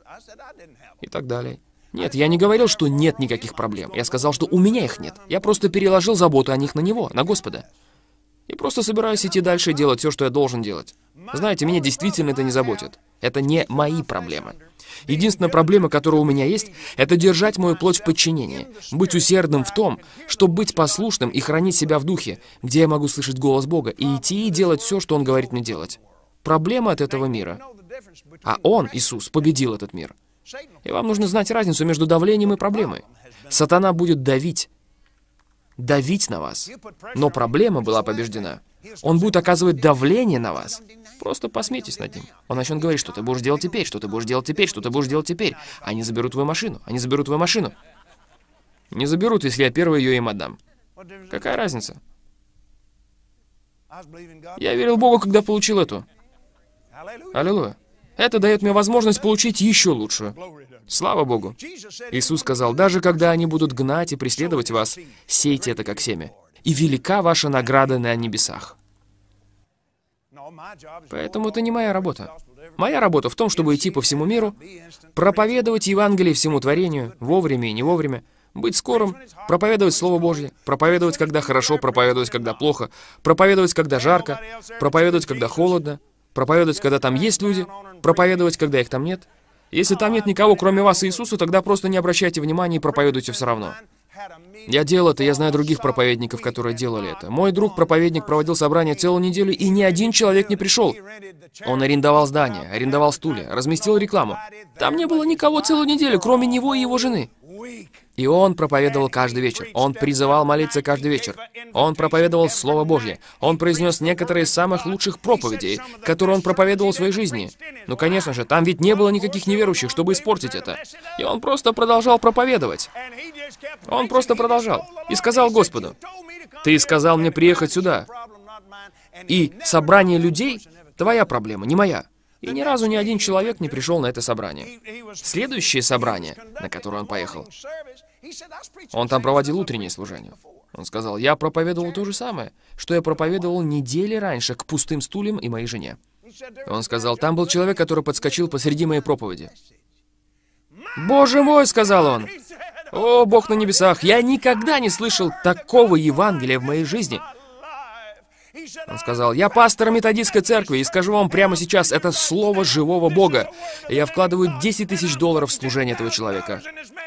И так далее. Нет, я не говорил, что нет никаких проблем. Я сказал, что у меня их нет. Я просто переложил заботу о них на Него, на Господа. И просто собираюсь идти дальше и делать все, что я должен делать. Знаете, меня действительно это не заботит. Это не мои проблемы. Единственная проблема, которая у меня есть, это держать мою плоть в подчинении, быть усердным в том, чтобы быть послушным и хранить себя в духе, где я могу слышать голос Бога, и идти и делать все, что Он говорит мне делать. Проблема от этого мира. А Он, Иисус, победил этот мир. И вам нужно знать разницу между давлением и проблемой. Сатана будет давить, давить на вас, но проблема была побеждена. Он будет оказывать давление на вас. Просто посмейтесь над ним. Он начнет говорить, что ты будешь делать теперь, что ты будешь делать теперь, что ты будешь делать теперь. Они заберут твою машину, они заберут твою машину. Не заберут, если я первый ее им отдам. Какая разница? Я верил Богу, когда получил эту. Аллилуйя. Это дает мне возможность получить еще лучшую. Слава Богу. Иисус сказал, даже когда они будут гнать и преследовать вас, сейте это как семя. И велика ваша награда на небесах. Поэтому это не моя работа. Моя работа в том, чтобы идти по всему миру, проповедовать Евангелие всему творению, вовремя и не вовремя, быть скорым, проповедовать Слово Божье, проповедовать, когда хорошо, проповедовать, когда плохо, проповедовать, когда жарко, проповедовать, когда холодно, проповедовать, когда там есть люди, проповедовать, когда их там нет. Если там нет никого, кроме вас и Иисуса, тогда просто не обращайте внимания и проповедуйте все равно. Я делал это, я знаю других проповедников, которые делали это. Мой друг-проповедник проводил собрание целую неделю, и ни один человек не пришел. Он арендовал здание, арендовал стулья, разместил рекламу. Там не было никого целую неделю, кроме него и его жены. И он проповедовал каждый вечер. Он призывал молиться каждый вечер. Он проповедовал Слово Божье. Он произнес некоторые из самых лучших проповедей, которые он проповедовал в своей жизни. Ну, конечно же, там ведь не было никаких неверующих, чтобы испортить это. И он просто продолжал проповедовать. Он просто продолжал. И сказал Господу, «Ты сказал мне приехать сюда. И собрание людей — твоя проблема, не моя». И ни разу ни один человек не пришел на это собрание. Следующее собрание, на которое он поехал, он там проводил утреннее служение. Он сказал, я проповедовал то же самое, что я проповедовал недели раньше к пустым стульям и моей жене. Он сказал, там был человек, который подскочил посреди моей проповеди. «Боже мой!» — сказал он. «О, Бог на небесах! Я никогда не слышал такого Евангелия в моей жизни!» Он сказал, я пастор методистской церкви, и скажу вам прямо сейчас, это слово живого Бога. И я вкладываю десять тысяч долларов в служение этого человека.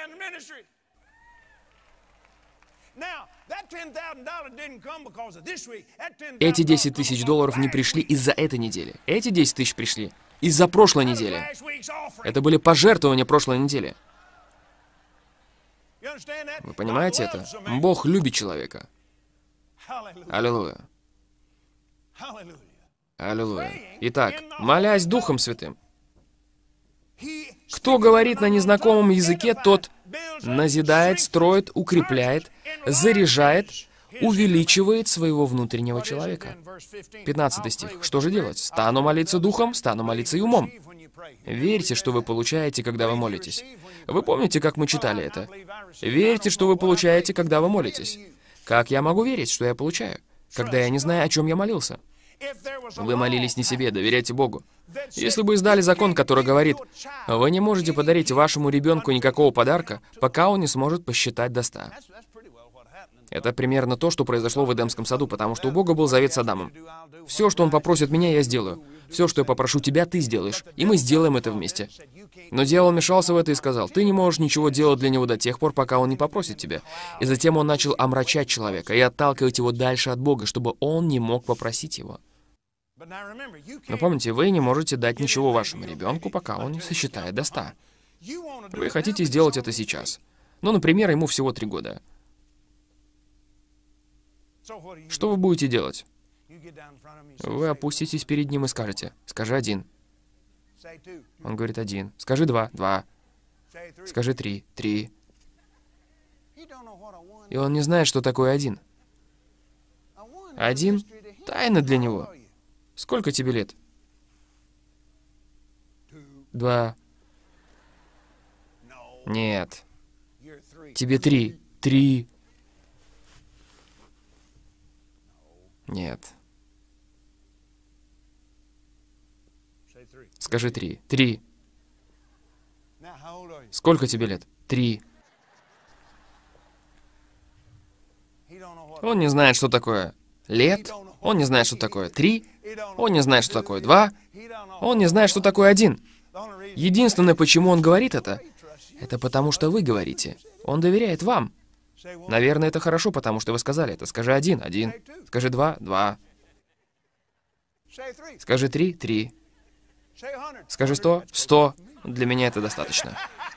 Эти десять тысяч долларов не пришли из-за этой недели. Эти десять тысяч пришли из-за прошлой недели. Это были пожертвования прошлой недели. Вы понимаете это? Бог любит человека. Аллилуйя. Аллилуйя. Итак, молясь Духом Святым. Кто говорит на незнакомом языке, тот назидает, строит, укрепляет, заряжает, увеличивает своего внутреннего человека. пятнадцатый стих. Что же делать? Стану молиться духом, стану молиться и умом. Верьте, что вы получаете, когда вы молитесь. Вы помните, как мы читали это? Верьте, что вы получаете, когда вы молитесь. Как я могу верить, что я получаю, когда я не знаю, о чем я молился? Вы молились не себе, доверяйте Богу. Если бы издали закон, который говорит, вы не можете подарить вашему ребенку никакого подарка, пока он не сможет посчитать до ста. Это примерно то, что произошло в Эдемском саду, потому что у Бога был завет с Адамом. Все, что Он попросит меня, я сделаю. Все, что я попрошу тебя, ты сделаешь. И мы сделаем это вместе. Но дьявол вмешался в это и сказал, ты не можешь ничего делать для него до тех пор, пока он не попросит тебя. И затем он начал омрачать человека и отталкивать его дальше от Бога, чтобы он не мог попросить его. Но помните, вы не можете дать ничего вашему ребенку, пока он не сосчитает до ста. Вы хотите сделать это сейчас. Ну, например, ему всего три года. Что вы будете делать? Вы опуститесь перед ним и скажете, скажи один. Он говорит один. Скажи два, два. Скажи три, три. И он не знает, что такое один. Один — тайна для него. Сколько тебе лет? Два. Нет. Тебе три. Три. Нет. Скажи три. Три. Сколько тебе лет? Три. Он не знает, что такое лет. Он не знает, что такое три. Он не знает, что такое два. Он не знает, что такое один. Единственное, почему он говорит это, это потому, что вы говорите. Он доверяет вам. Наверное, это хорошо, потому что вы сказали это. Скажи один, один. Скажи два, два. Скажи три, три. Скажи сто, сто. Для меня это достаточно.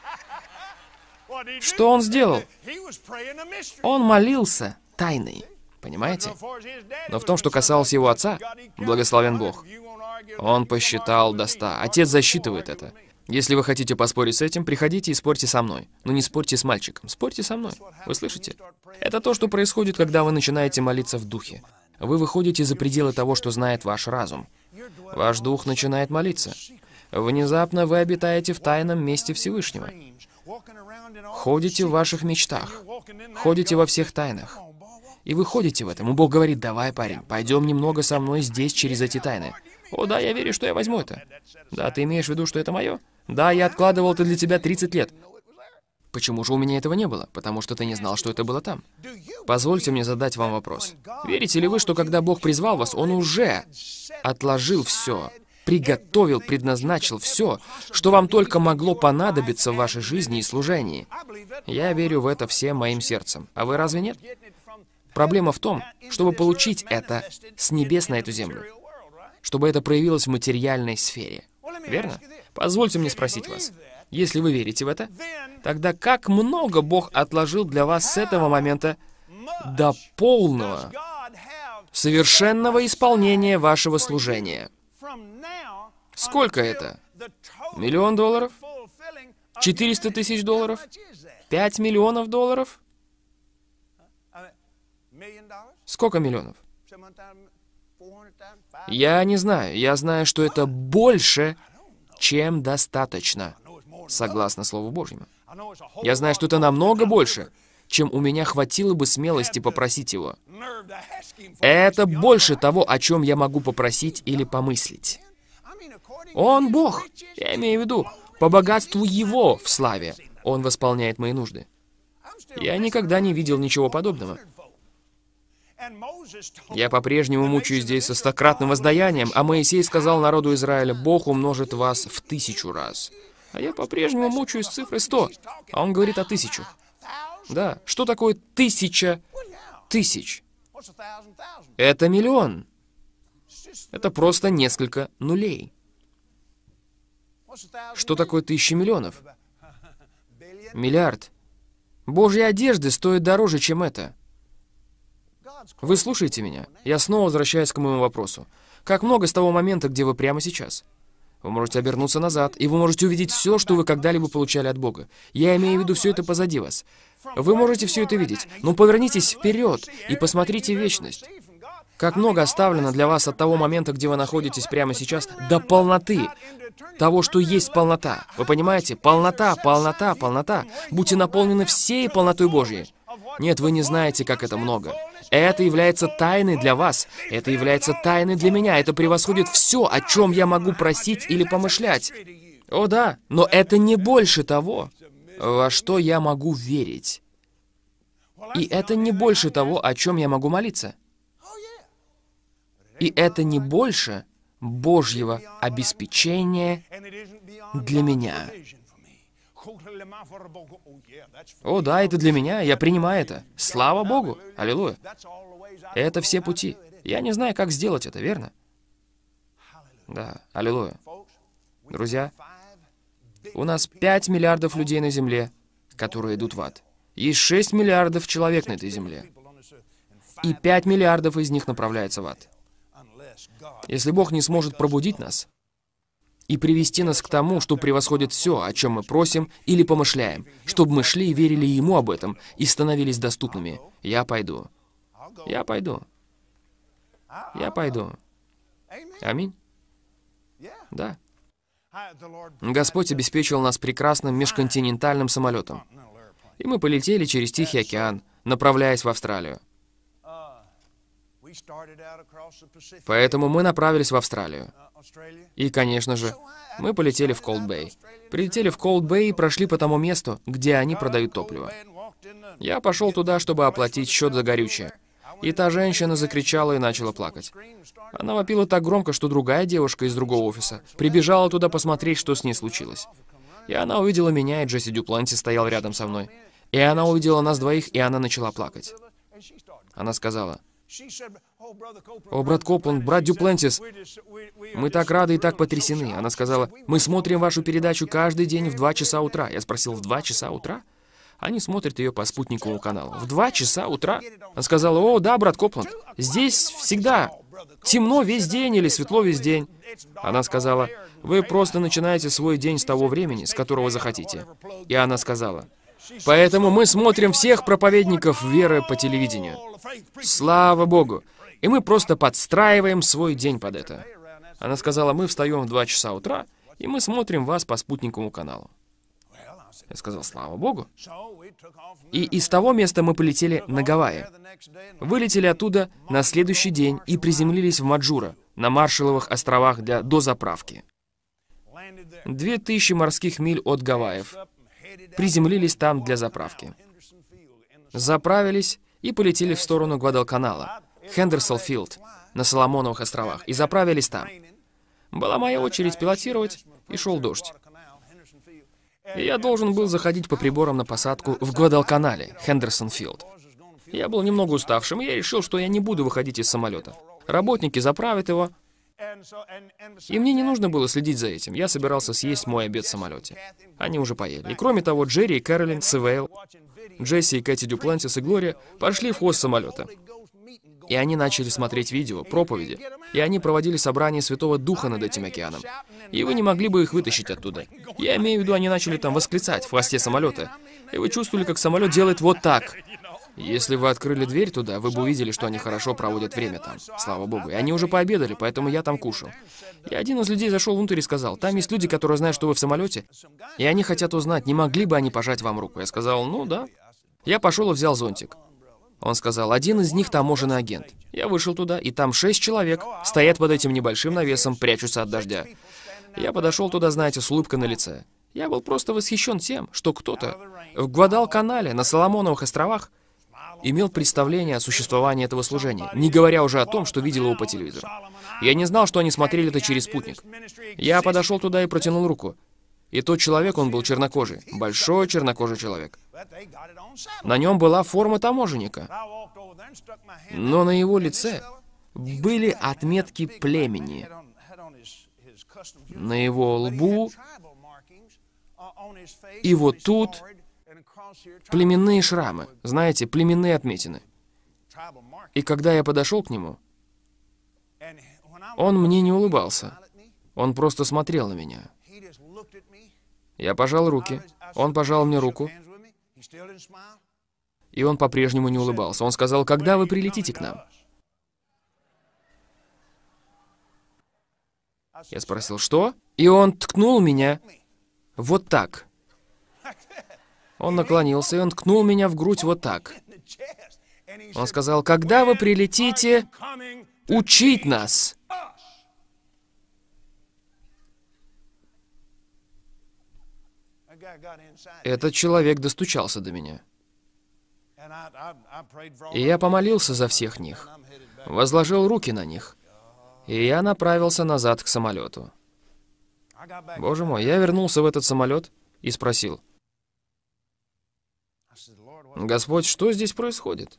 Что он сделал? Он молился тайной. Понимаете? Но в том, что касалось его отца, благословен Бог, он посчитал до ста. Отец засчитывает это. Если вы хотите поспорить с этим, приходите и спорьте со мной. Но не спорьте с мальчиком, спорьте со мной. Вы слышите? Это то, что происходит, когда вы начинаете молиться в духе. Вы выходите за пределы того, что знает ваш разум. Ваш дух начинает молиться. Внезапно вы обитаете в тайном месте Всевышнего. Ходите в ваших мечтах. Ходите во всех тайнах. И вы ходите в этом. И Бог говорит, давай, парень, пойдем немного со мной здесь через эти тайны. О, да, я верю, что я возьму это. Да, ты имеешь в виду, что это мое? Да, я откладывал это для тебя тридцать лет. Почему же у меня этого не было? Потому что ты не знал, что это было там. Позвольте мне задать вам вопрос. Верите ли вы, что когда Бог призвал вас, Он уже отложил все, приготовил, предназначил все, что вам только могло понадобиться в вашей жизни и служении? Я верю в это всем моим сердцем. А вы разве нет? Проблема в том, чтобы получить это с небес на эту землю, чтобы это проявилось в материальной сфере. Верно? Позвольте мне спросить вас. Если вы верите в это, тогда как много Бог отложил для вас с этого момента до полного, совершенного исполнения вашего служения? Сколько это? Миллион долларов? Четыреста тысяч долларов? Пять миллионов долларов? Сколько миллионов? Я не знаю. Я знаю, что это больше, чем достаточно, согласно Слову Божьему. Я знаю, что это намного больше, чем у меня хватило бы смелости попросить Его. Это больше того, о чем я могу попросить или помыслить. Он Бог. Я имею в виду, по богатству Его в славе Он восполняет мои нужды. Я никогда не видел ничего подобного. Я по-прежнему мучаюсь здесь со стократным воздаянием, а Моисей сказал народу Израиля, Бог умножит вас в тысячу раз. А я по-прежнему мучаюсь с цифрой сто, а он говорит о тысячах. Да, что такое тысяча тысяч? Это миллион. Это просто несколько нулей. Что такое тысяча миллионов? Миллиард. Божьи одежды стоят дороже, чем это. Вы слушаете меня? Я снова возвращаюсь к моему вопросу. Как много с того момента, где вы прямо сейчас? Вы можете обернуться назад, и вы можете увидеть все, что вы когда-либо получали от Бога. Я имею в виду, все это позади вас. Вы можете все это видеть, но повернитесь вперед и посмотрите вечность. Как много оставлено для вас от того момента, где вы находитесь прямо сейчас, до полноты. Того, что есть полнота. Вы понимаете? Полнота, полнота, полнота. Будьте наполнены всей полнотой Божьей. Нет, вы не знаете, как это много. Это является тайной для вас. Это является тайной для меня. Это превосходит все, о чем я могу просить или помышлять. О да, но это не больше того, во что я могу верить. И это не больше того, о чем я могу молиться. И это не больше Божьего обеспечения для меня. О, да, это для меня, я принимаю это. Слава Богу! Аллилуйя! Это все пути. Я не знаю, как сделать это, верно? Да, аллилуйя. Друзья, у нас пять миллиардов людей на Земле, которые идут в ад. Есть шесть миллиардов человек на этой Земле. И пять миллиардов из них направляются в ад. Если Бог не сможет пробудить нас и привести нас к тому, что превосходит все, о чем мы просим или помышляем, чтобы мы шли и верили Ему об этом и становились доступными, я пойду. Я пойду. Я пойду. Аминь. Да. Господь обеспечил нас прекрасным межконтинентальным самолетом. И мы полетели через Тихий океан, направляясь в Австралию. Поэтому мы направились в Австралию. И, конечно же, мы полетели в Колд-Бэй. Прилетели в Колд-Бэй и прошли по тому месту, где они продают топливо. Я пошел туда, чтобы оплатить счет за горючее. И та женщина закричала и начала плакать. Она вопила так громко, что другая девушка из другого офиса прибежала туда посмотреть, что с ней случилось. И она увидела меня, и Джесси Дюпланти стоял рядом со мной. И она увидела нас двоих, и она начала плакать. Она сказала: «О, брат Копланд, брат Дюплантис, мы так рады и так потрясены». Она сказала: «Мы смотрим вашу передачу каждый день в два часа утра». Я спросил: «В два часа утра?» Они смотрят ее по спутниковому каналу. «В два часа утра?» Она сказала: «О, да, брат Копланд, здесь всегда темно весь день или светло весь день». Она сказала: «Вы просто начинаете свой день с того времени, с которого захотите». И она сказала: «Поэтому мы смотрим всех проповедников веры по телевидению». Слава Богу! И мы просто подстраиваем свой день под это. Она сказала: «Мы встаем в два часа утра, и мы смотрим вас по спутниковому каналу». Я сказал: «Слава Богу». И из того места мы полетели на Гавайи. Вылетели оттуда на следующий день и приземлились в Маджура, на Маршалловых островах для дозаправки. Две тысячи морских миль от Гавайев. Приземлились там для заправки. Заправились и полетели в сторону Гвадалканала, Хендерсонфилд, на Соломоновых островах, и заправились там. Была моя очередь пилотировать, и шел дождь. И я должен был заходить по приборам на посадку в Гвадалканале, Хендерсонфилд. Я был немного уставшим, и я решил, что я не буду выходить из самолета. Работники заправят его, и мне не нужно было следить за этим. Я собирался съесть мой обед в самолете. Они уже поели. И кроме того, Джерри и Кэролин, Севейл, Джесси и Кэти Дюплантис и Глория пошли в хвост самолета. И они начали смотреть видео, проповеди. И они проводили собрание Святого Духа над этим океаном. И вы не могли бы их вытащить оттуда. Я имею в виду, они начали там восклицать в хвосте самолета. И вы чувствовали, как самолет делает вот так. Если вы открыли дверь туда, вы бы увидели, что они хорошо проводят время там. Слава Богу. И они уже пообедали, поэтому я там кушал. И один из людей зашел внутрь и сказал: «Там есть люди, которые знают, что вы в самолете, и они хотят узнать, не могли бы они пожать вам руку». Я сказал: «Ну да». Я пошел и взял зонтик. Он сказал: «Один из них таможенный агент». Я вышел туда, и там шесть человек стоят под этим небольшим навесом, прячутся от дождя. Я подошел туда, знаете, с улыбкой на лице. Я был просто восхищен тем, что кто-то в Гвадалканале, на Соломоновых островах, имел представление о существовании этого служения, не говоря уже о том, что видел его по телевизору. Я не знал, что они смотрели это через спутник. Я подошел туда и протянул руку. И тот человек, он был чернокожий, большой чернокожий человек. На нем была форма таможенника. Но на его лице были отметки племени. На его лбу и вот тут племенные шрамы, знаете, племенные отметины. И когда я подошел к нему, он мне не улыбался. Он просто смотрел на меня. Я пожал руки. Он пожал мне руку. И он по-прежнему не улыбался. Он сказал: «Когда вы прилетите к нам?» Я спросил: «Что?» И он ткнул меня вот так. Он наклонился, и он ткнул меня в грудь вот так. Он сказал: «Когда вы прилетите учить нас?» Этот человек достучался до меня. И я помолился за всех них, возложил руки на них, и я направился назад к самолету. Боже мой, я вернулся в этот самолет и спросил: «Господь, что здесь происходит?»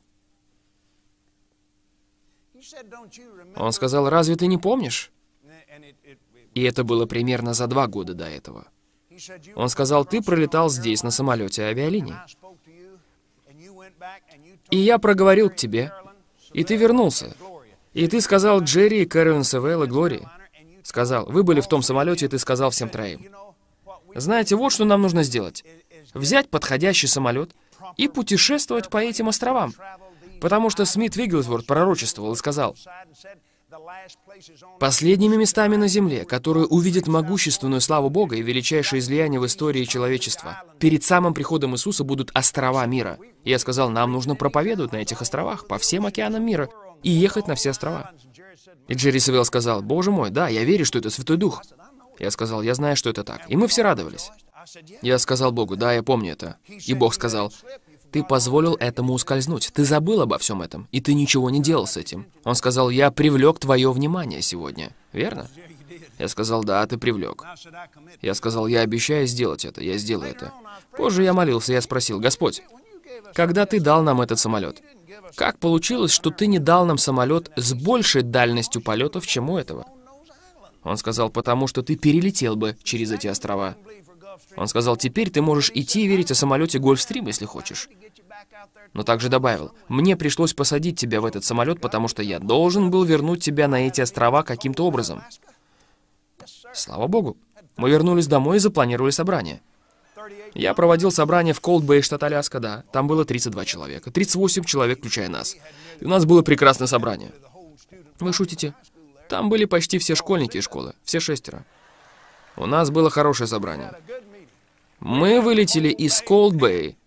Он сказал: «Разве ты не помнишь?» И это было примерно за два года до этого. Он сказал: «Ты пролетал здесь на самолете авиалинии. И я проговорил к тебе, и ты вернулся. И ты сказал Джерри, и Кэролин Севейл, и Глории. Сказал, вы были в том самолете, и ты сказал всем троим: знаете, вот что нам нужно сделать. Взять подходящий самолет и путешествовать по этим островам. Потому что Смит Вигглсворт пророчествовал и сказал: последними местами на земле, которые увидят могущественную славу Бога и величайшее излияние в истории человечества, перед самым приходом Иисуса будут острова мира. И я сказал: нам нужно проповедовать на этих островах, по всем океанам мира, и ехать на все острова. И Джерри Севейл сказал: боже мой, да, я верю, что это Святой Дух. Я сказал: я знаю, что это так. И мы все радовались. Я сказал Богу: да, я помню это. И Бог сказал: ты позволил этому ускользнуть. Ты забыл обо всем этом, и ты ничего не делал с этим. Он сказал: я привлек твое внимание сегодня. Верно? Я сказал: да, ты привлек. Я сказал: я обещаю сделать это, я сделаю это. Позже я молился, я спросил: Господь, когда ты дал нам этот самолет, как получилось, что ты не дал нам самолет с большей дальностью полетов, чем у этого? Он сказал: потому что ты перелетел бы через эти острова. Он сказал: теперь ты можешь идти и верить о самолете Гольфстрим, если хочешь. Но также добавил: мне пришлось посадить тебя в этот самолет, потому что я должен был вернуть тебя на эти острова каким-то образом. Слава Богу. Мы вернулись домой и запланировали собрание. Я проводил собрание в Колд-Бэй, штат Аляска, да. Там было тридцать два человека. тридцать восемь человек, включая нас. И у нас было прекрасное собрание. Вы шутите? Там были почти все школьники из школы. Все шестеро. У нас было хорошее собрание. Мы вылетели из Колд-Бэй.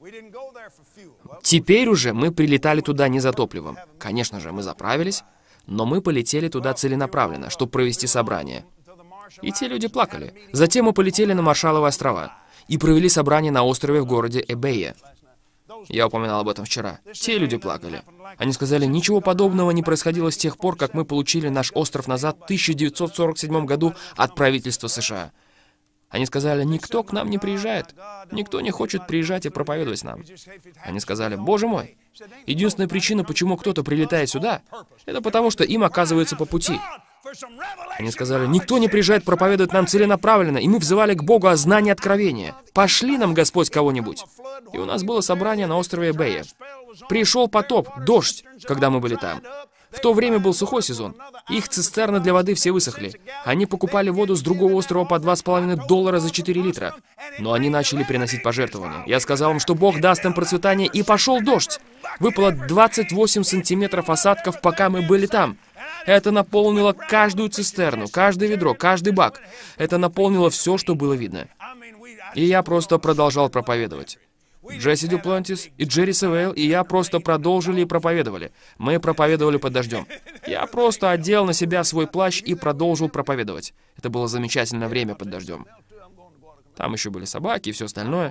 Теперь уже мы прилетали туда не за топливом. Конечно же, мы заправились, но мы полетели туда целенаправленно, чтобы провести собрание. И те люди плакали. Затем мы полетели на Маршалловы острова и провели собрание на острове в городе Эбея. Я упоминал об этом вчера. Те люди плакали. Они сказали: ничего подобного не происходило с тех пор, как мы получили наш остров назад в тысяча девятьсот сорок седьмом году от правительства США. Они сказали: никто к нам не приезжает. Никто не хочет приезжать и проповедовать нам. Они сказали: боже мой, единственная причина, почему кто-то прилетает сюда, это потому, что им оказывается по пути. Они сказали: никто не приезжает проповедовать нам целенаправленно, и мы взывали к Богу о знании откровения. Пошли нам, Господь, кого-нибудь. И у нас было собрание на острове Эбея. Пришел потоп, дождь, когда мы были там. В то время был сухой сезон. Их цистерны для воды все высохли. Они покупали воду с другого острова по два с половиной доллара за четыре литра. Но они начали приносить пожертвования. Я сказал им, что Бог даст им процветание, и пошел дождь. Выпало двадцать восемь сантиметров осадков, пока мы были там. Это наполнило каждую цистерну, каждое ведро, каждый бак. Это наполнило все, что было видно. И я просто продолжал проповедовать. Джесси Дюплантис и Джерри Севейл и я просто продолжили и проповедовали. Мы проповедовали под дождем. Я просто одел на себя свой плащ и продолжил проповедовать. Это было замечательное время под дождем. Там еще были собаки и все остальное.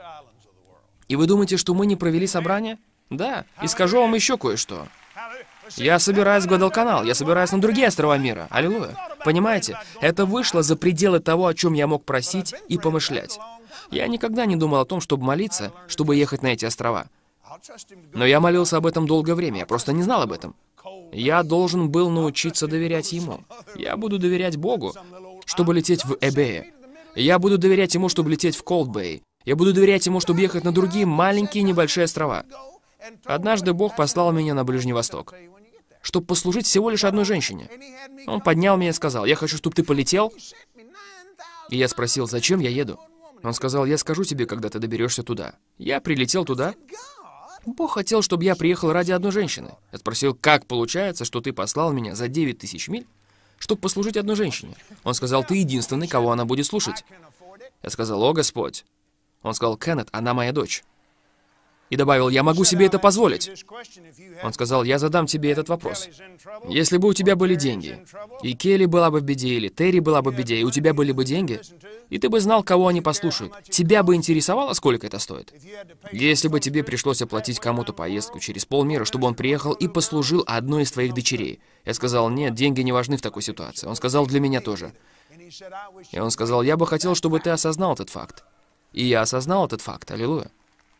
И вы думаете, что мы не провели собрание? Да. И скажу вам еще кое-что. Я собираюсь в Гвадалканал, я собираюсь на другие острова мира. Аллилуйя. Понимаете? Это вышло за пределы того, о чем я мог просить и помышлять. Я никогда не думал о том, чтобы молиться, чтобы ехать на эти острова. Но я молился об этом долгое время, я просто не знал об этом. Я должен был научиться доверять Ему. Я буду доверять Богу, чтобы лететь в Эбея. Я буду доверять Ему, чтобы лететь в Колд-Бэй. Я буду доверять Ему, чтобы ехать на другие маленькие небольшие острова. Однажды Бог послал меня на Ближний Восток. чтобы послужить всего лишь одной женщине. Он поднял меня и сказал: я хочу, чтобы ты полетел. И я спросил: зачем я еду? Он сказал: я скажу тебе, когда ты доберешься туда. Я прилетел туда. Бог хотел, чтобы я приехал ради одной женщины. Я спросил: как получается, что ты послал меня за девять тысяч миль, чтобы послужить одной женщине? Он сказал: ты единственный, кого она будет слушать. Я сказал: о, Господь. Он сказал: Кеннет, она моя дочь. И добавил: я могу себе это позволить. Он сказал: я задам тебе этот вопрос. Если бы у тебя были деньги, и Келли была бы в беде, или Терри была бы в беде, и у тебя были бы деньги, и ты бы знал, кого они послушают, тебя бы интересовало, сколько это стоит? Если бы тебе пришлось оплатить кому-то поездку через полмира, чтобы он приехал и послужил одной из твоих дочерей. Я сказал: нет, деньги не важны в такой ситуации. Он сказал: для меня тоже. И он сказал: я бы хотел, чтобы ты осознал этот факт. И я осознал этот факт. Аллилуйя.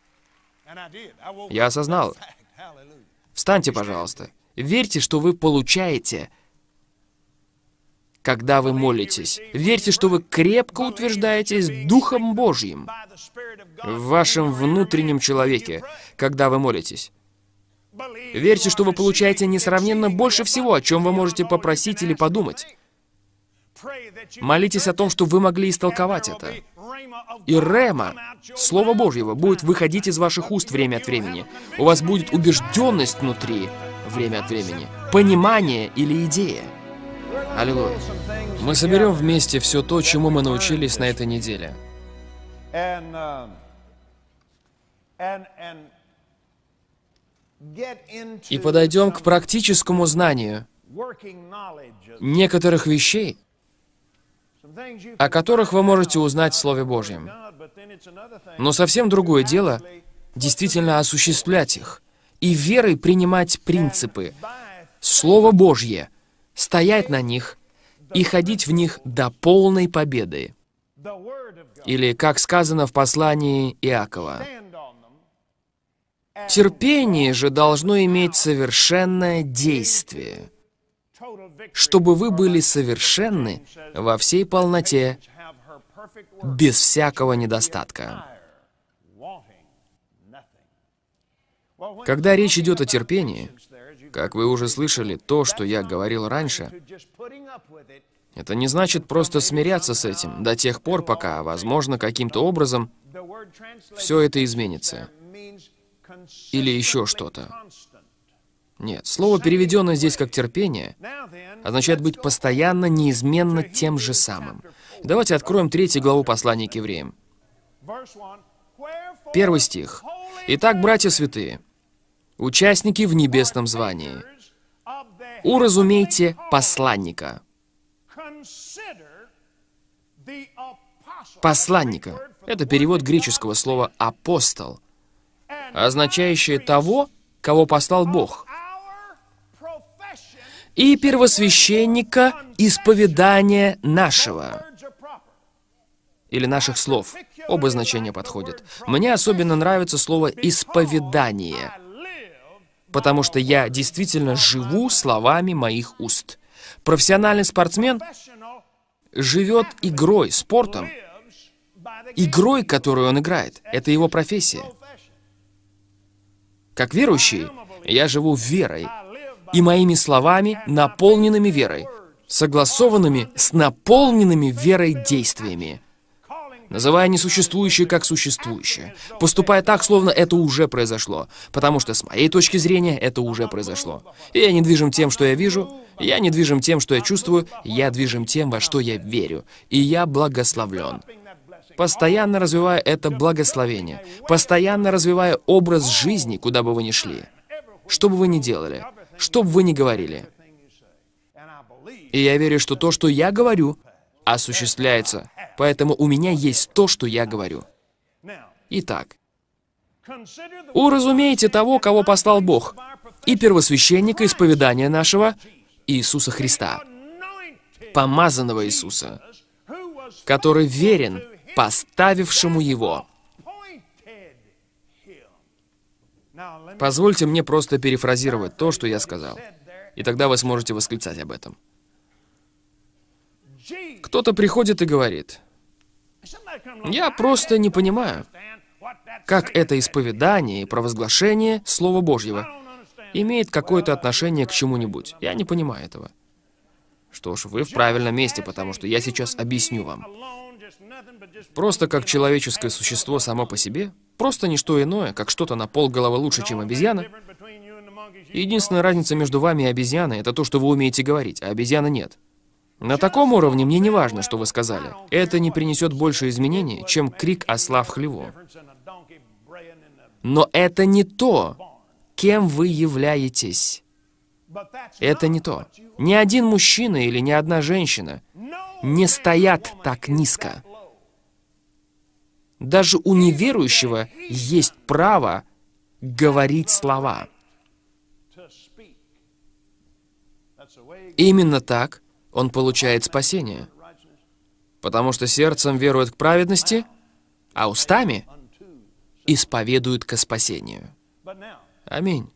Я осознал. Встаньте, пожалуйста. Верьте, что вы получаете, когда вы молитесь. Верьте, что вы крепко утверждаетесь Духом Божьим в вашем внутреннем человеке, когда вы молитесь. Верьте, что вы получаете несравненно больше всего, о чем вы можете попросить или подумать. Молитесь о том, чтобы вы могли истолковать это. И рема, Слово Божьего, будет выходить из ваших уст время от времени. У вас будет убежденность внутри время от времени, понимание или идея. Аллилуйя. Мы соберем вместе все то, чему мы научились на этой неделе. И подойдем к практическому знанию некоторых вещей, о которых вы можете узнать в Слове Божьем. Но совсем другое дело действительно осуществлять их и верой принимать принципы, Слово Божье, стоять на них и ходить в них до полной победы. Или, как сказано в послании Иакова: терпение же должно иметь совершенное действие, чтобы вы были совершенны во всей полноте, без всякого недостатка. Когда речь идет о терпении, как вы уже слышали, то, что я говорил раньше, это не значит просто смиряться с этим до тех пор, пока, возможно, каким-то образом все это изменится. Или еще что-то. Нет, слово, переведенное здесь как «терпение», означает быть постоянно, неизменно тем же самым. Давайте откроем третью главу послания к евреям. Первый стих. «Итак, братья святые, участники в небесном звании, уразумейте посланника». Посланника. Это перевод греческого слова «апостол», означающее того, кого послал Бог. И первосвященника исповедания нашего. Или наших слов. Оба значения подходят. Мне особенно нравится слово «исповедание», потому что я действительно живу словами моих уст. Профессиональный спортсмен живет игрой, спортом, игрой, которую он играет. Это его профессия. Как верующий, я живу верой и моими словами, наполненными верой, согласованными с наполненными верой действиями, называя несуществующее как существующее, поступая так, словно это уже произошло, потому что с моей точки зрения это уже произошло. И я не движим тем, что я вижу, я не движим тем, что я чувствую, я движим тем, во что я верю, и я благословлен. Постоянно развивая это благословение, постоянно развивая образ жизни, куда бы вы ни шли, что бы вы ни делали, что бы вы ни говорили. И я верю, что то, что я говорю, осуществляется. Поэтому у меня есть то, что я говорю. Итак, уразумейте того, кого послал Бог, и первосвященника исповедания нашего, Иисуса Христа, помазанного Иисуса, который верен поставившему Его. Позвольте мне просто перефразировать то, что я сказал, и тогда вы сможете восклицать об этом. Кто-то приходит и говорит: «Я просто не понимаю, как это исповедание и провозглашение Слова Божьего. имеет какое-то отношение к чему-нибудь. Я не понимаю этого. Что ж, вы в правильном месте, потому что я сейчас объясню вам. Просто как человеческое существо само по себе, просто не что иное, как что-то на полголовы лучше, чем обезьяна. Единственная разница между вами и обезьяной — это то, что вы умеете говорить, а обезьяны нет. На таком уровне мне не важно, что вы сказали. Это не принесет больше изменений, чем крик осла в хлеву. Но это не то, кем вы являетесь. Это не то. Ни один мужчина или ни одна женщина не стоят так низко. Даже у неверующего есть право говорить слова. Именно так он получает спасение. Потому что сердцем верует к праведности, а устами исповедует ко спасению. Аминь.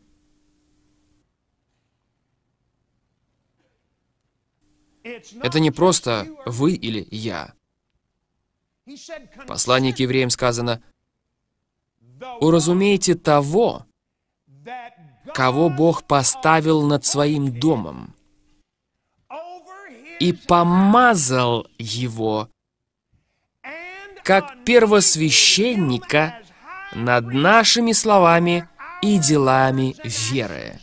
Это не просто вы или я. В послании к евреям сказано: «Уразумейте того, кого Бог поставил над своим домом, и помазал его, как первосвященника над нашими словами и делами веры».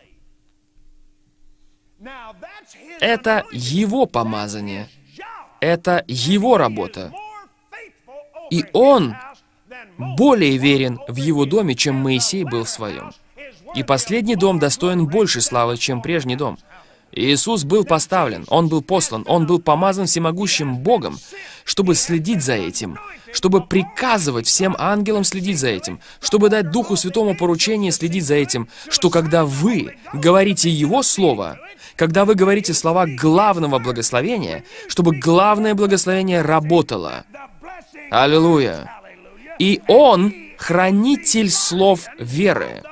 Это его помазание. Это его работа. И он более верен в его доме, чем Моисей был в своем. И последний дом достоин большей славы, чем прежний дом. Иисус был поставлен, Он был послан, Он был помазан всемогущим Богом, чтобы следить за этим, чтобы приказывать всем ангелам следить за этим, чтобы дать Духу Святому поручение следить за этим, что когда вы говорите Его Слово, когда вы говорите слова главного благословения, чтобы главное благословение работало. Аллилуйя! И Он — хранитель слов веры.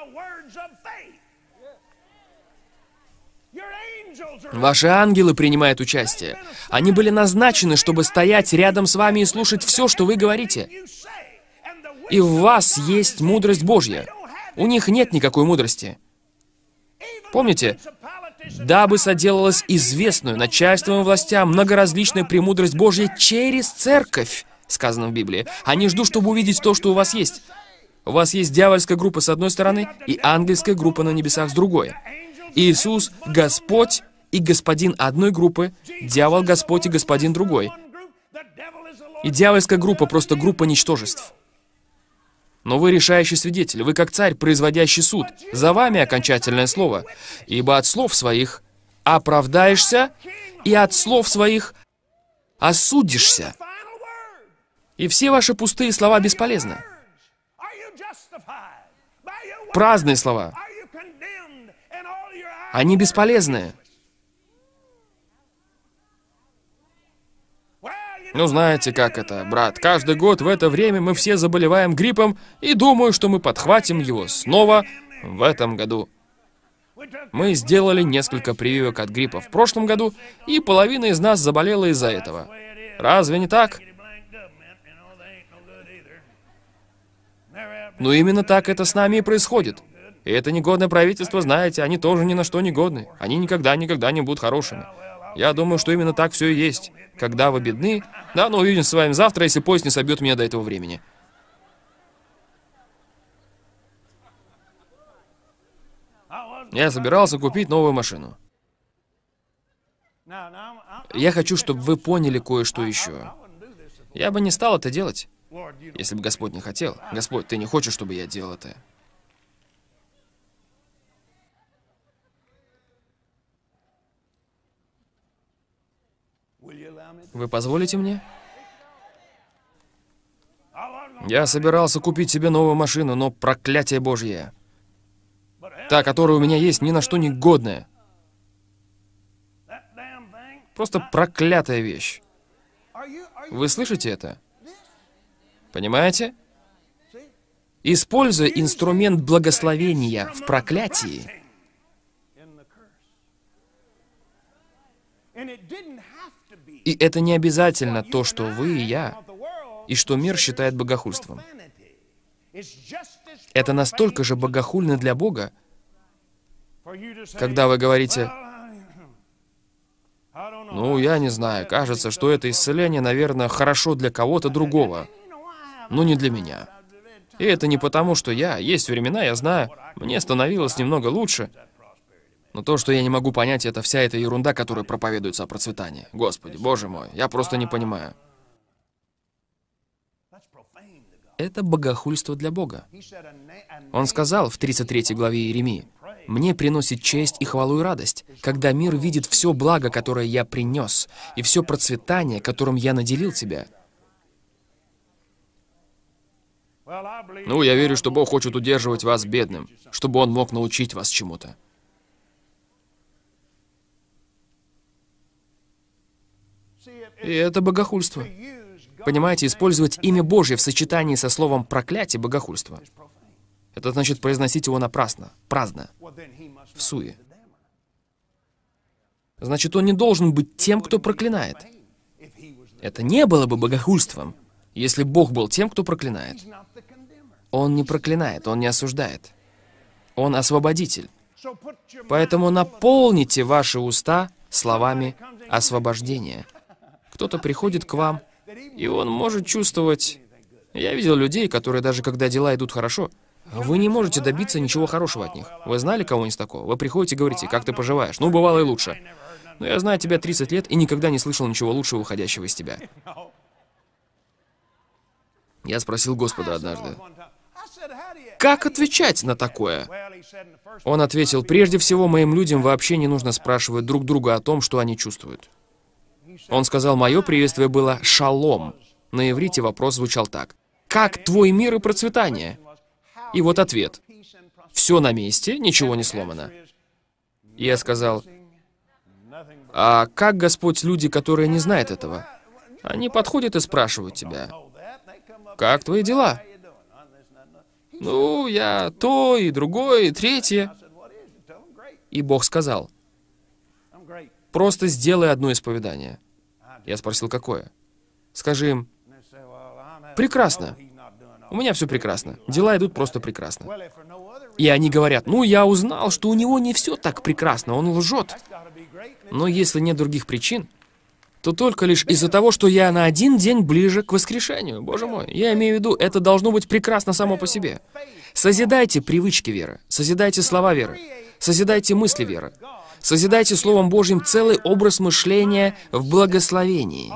Ваши ангелы принимают участие. Они были назначены, чтобы стоять рядом с вами и слушать все, что вы говорите. И в вас есть мудрость Божья. У них нет никакой мудрости. Помните? «Дабы соделалась известную начальством и властям многоразличная премудрость Божья через церковь», сказано в Библии. Они ждут, чтобы увидеть то, что у вас есть. У вас есть дьявольская группа с одной стороны и ангельская группа на небесах с другой. Иисус — Господь и Господин одной группы, дьявол — Господь и Господин другой. И дьявольская группа — просто группа ничтожеств. Но вы решающий свидетель, вы как царь, производящий суд. За вами окончательное слово. Ибо от слов своих оправдаешься, и от слов своих осудишься. И все ваши пустые слова бесполезны. Праздные слова. Они бесполезны. Ну, знаете, как это, брат. Каждый год в это время мы все заболеваем гриппом, и думаю, что мы подхватим его снова в этом году. Мы сделали несколько прививок от гриппа в прошлом году, и половина из нас заболела из-за этого. Разве не так? Но именно так это с нами и происходит. И это негодное правительство, знаете, они тоже ни на что не годны. Они никогда-никогда не будут хорошими. Я думаю, что именно так все и есть. Когда вы бедны, да, но увидимся с вами завтра, если поезд не собьет меня до этого времени. Я собирался купить новую машину. Я хочу, чтобы вы поняли кое-что еще. Я бы не стал это делать, если бы Господь не хотел. Господь, Ты не хочешь, чтобы я делал это? Вы позволите мне? Я собирался купить себе новую машину, но проклятие Божье. Та, которая у меня есть, ни на что не годная. Просто проклятая вещь. Вы слышите это? Понимаете? Используя инструмент благословения в проклятии, и это не обязательно то, что вы и я, и что мир считает богохульством. Это настолько же богохульно для Бога, Когда вы говорите: «Ну, я не знаю, кажется, что это исцеление, наверное, хорошо для кого-то другого, но не для меня». И это не потому, что я. Есть времена, я знаю, мне становилось немного лучше. Но то, что я не могу понять, это вся эта ерунда, которая проповедуется о процветании. Господи, Боже мой, я просто не понимаю. Это богохульство для Бога. Он сказал в тридцать третьей главе Иеремии: «Мне приносит честь и хвалу и радость, когда мир видит все благо, которое я принес, и все процветание, которым я наделил тебя». Ну, я верю, что Бог хочет удерживать вас бедным, чтобы Он мог научить вас чему-то. И это богохульство. Понимаете, использовать имя Божье в сочетании со словом «проклятие» — богохульство. Это значит произносить его напрасно, праздно, всуе. Значит, он не должен быть тем, кто проклинает. Это не было бы богохульством, если Бог был тем, кто проклинает. Он не проклинает, Он не осуждает. Он освободитель. Поэтому наполните ваши уста словами освобождения. Кто-то приходит к вам, и он может чувствовать... Я видел людей, которые даже когда дела идут хорошо, вы не можете добиться ничего хорошего от них. Вы знали кого-нибудь такого? Вы приходите и говорите: «Как ты поживаешь?» Ну, бывало и лучше. Но я знаю тебя тридцать лет и никогда не слышал ничего лучшего, выходящего из тебя. Я спросил Господа однажды: как отвечать на такое? Он ответил: прежде всего, моим людям вообще не нужно спрашивать друг друга о том, что они чувствуют. Он сказал: мое приветствие было «шалом». На иврите вопрос звучал так: «Как твой мир и процветание?» И вот ответ: «Все на месте, ничего не сломано». И я сказал: а как, Господь, люди, которые не знают этого? Они подходят и спрашивают тебя: «Как твои дела?» «Ну, я то, и другое, и третье». И Бог сказал: «Просто сделай одно исповедание». Я спросил: какое? Скажи им: «Прекрасно. У меня все прекрасно. Дела идут просто прекрасно». И они говорят: «Ну, я узнал, что у него не все так прекрасно, он лжет». Но если нет других причин, то только лишь из-за того, что я на один день ближе к воскрешению. Боже мой, я имею в виду, это должно быть прекрасно само по себе. Созидайте привычки веры, созидайте слова веры, созидайте мысли веры, созидайте Словом Божьим целый образ мышления в благословении.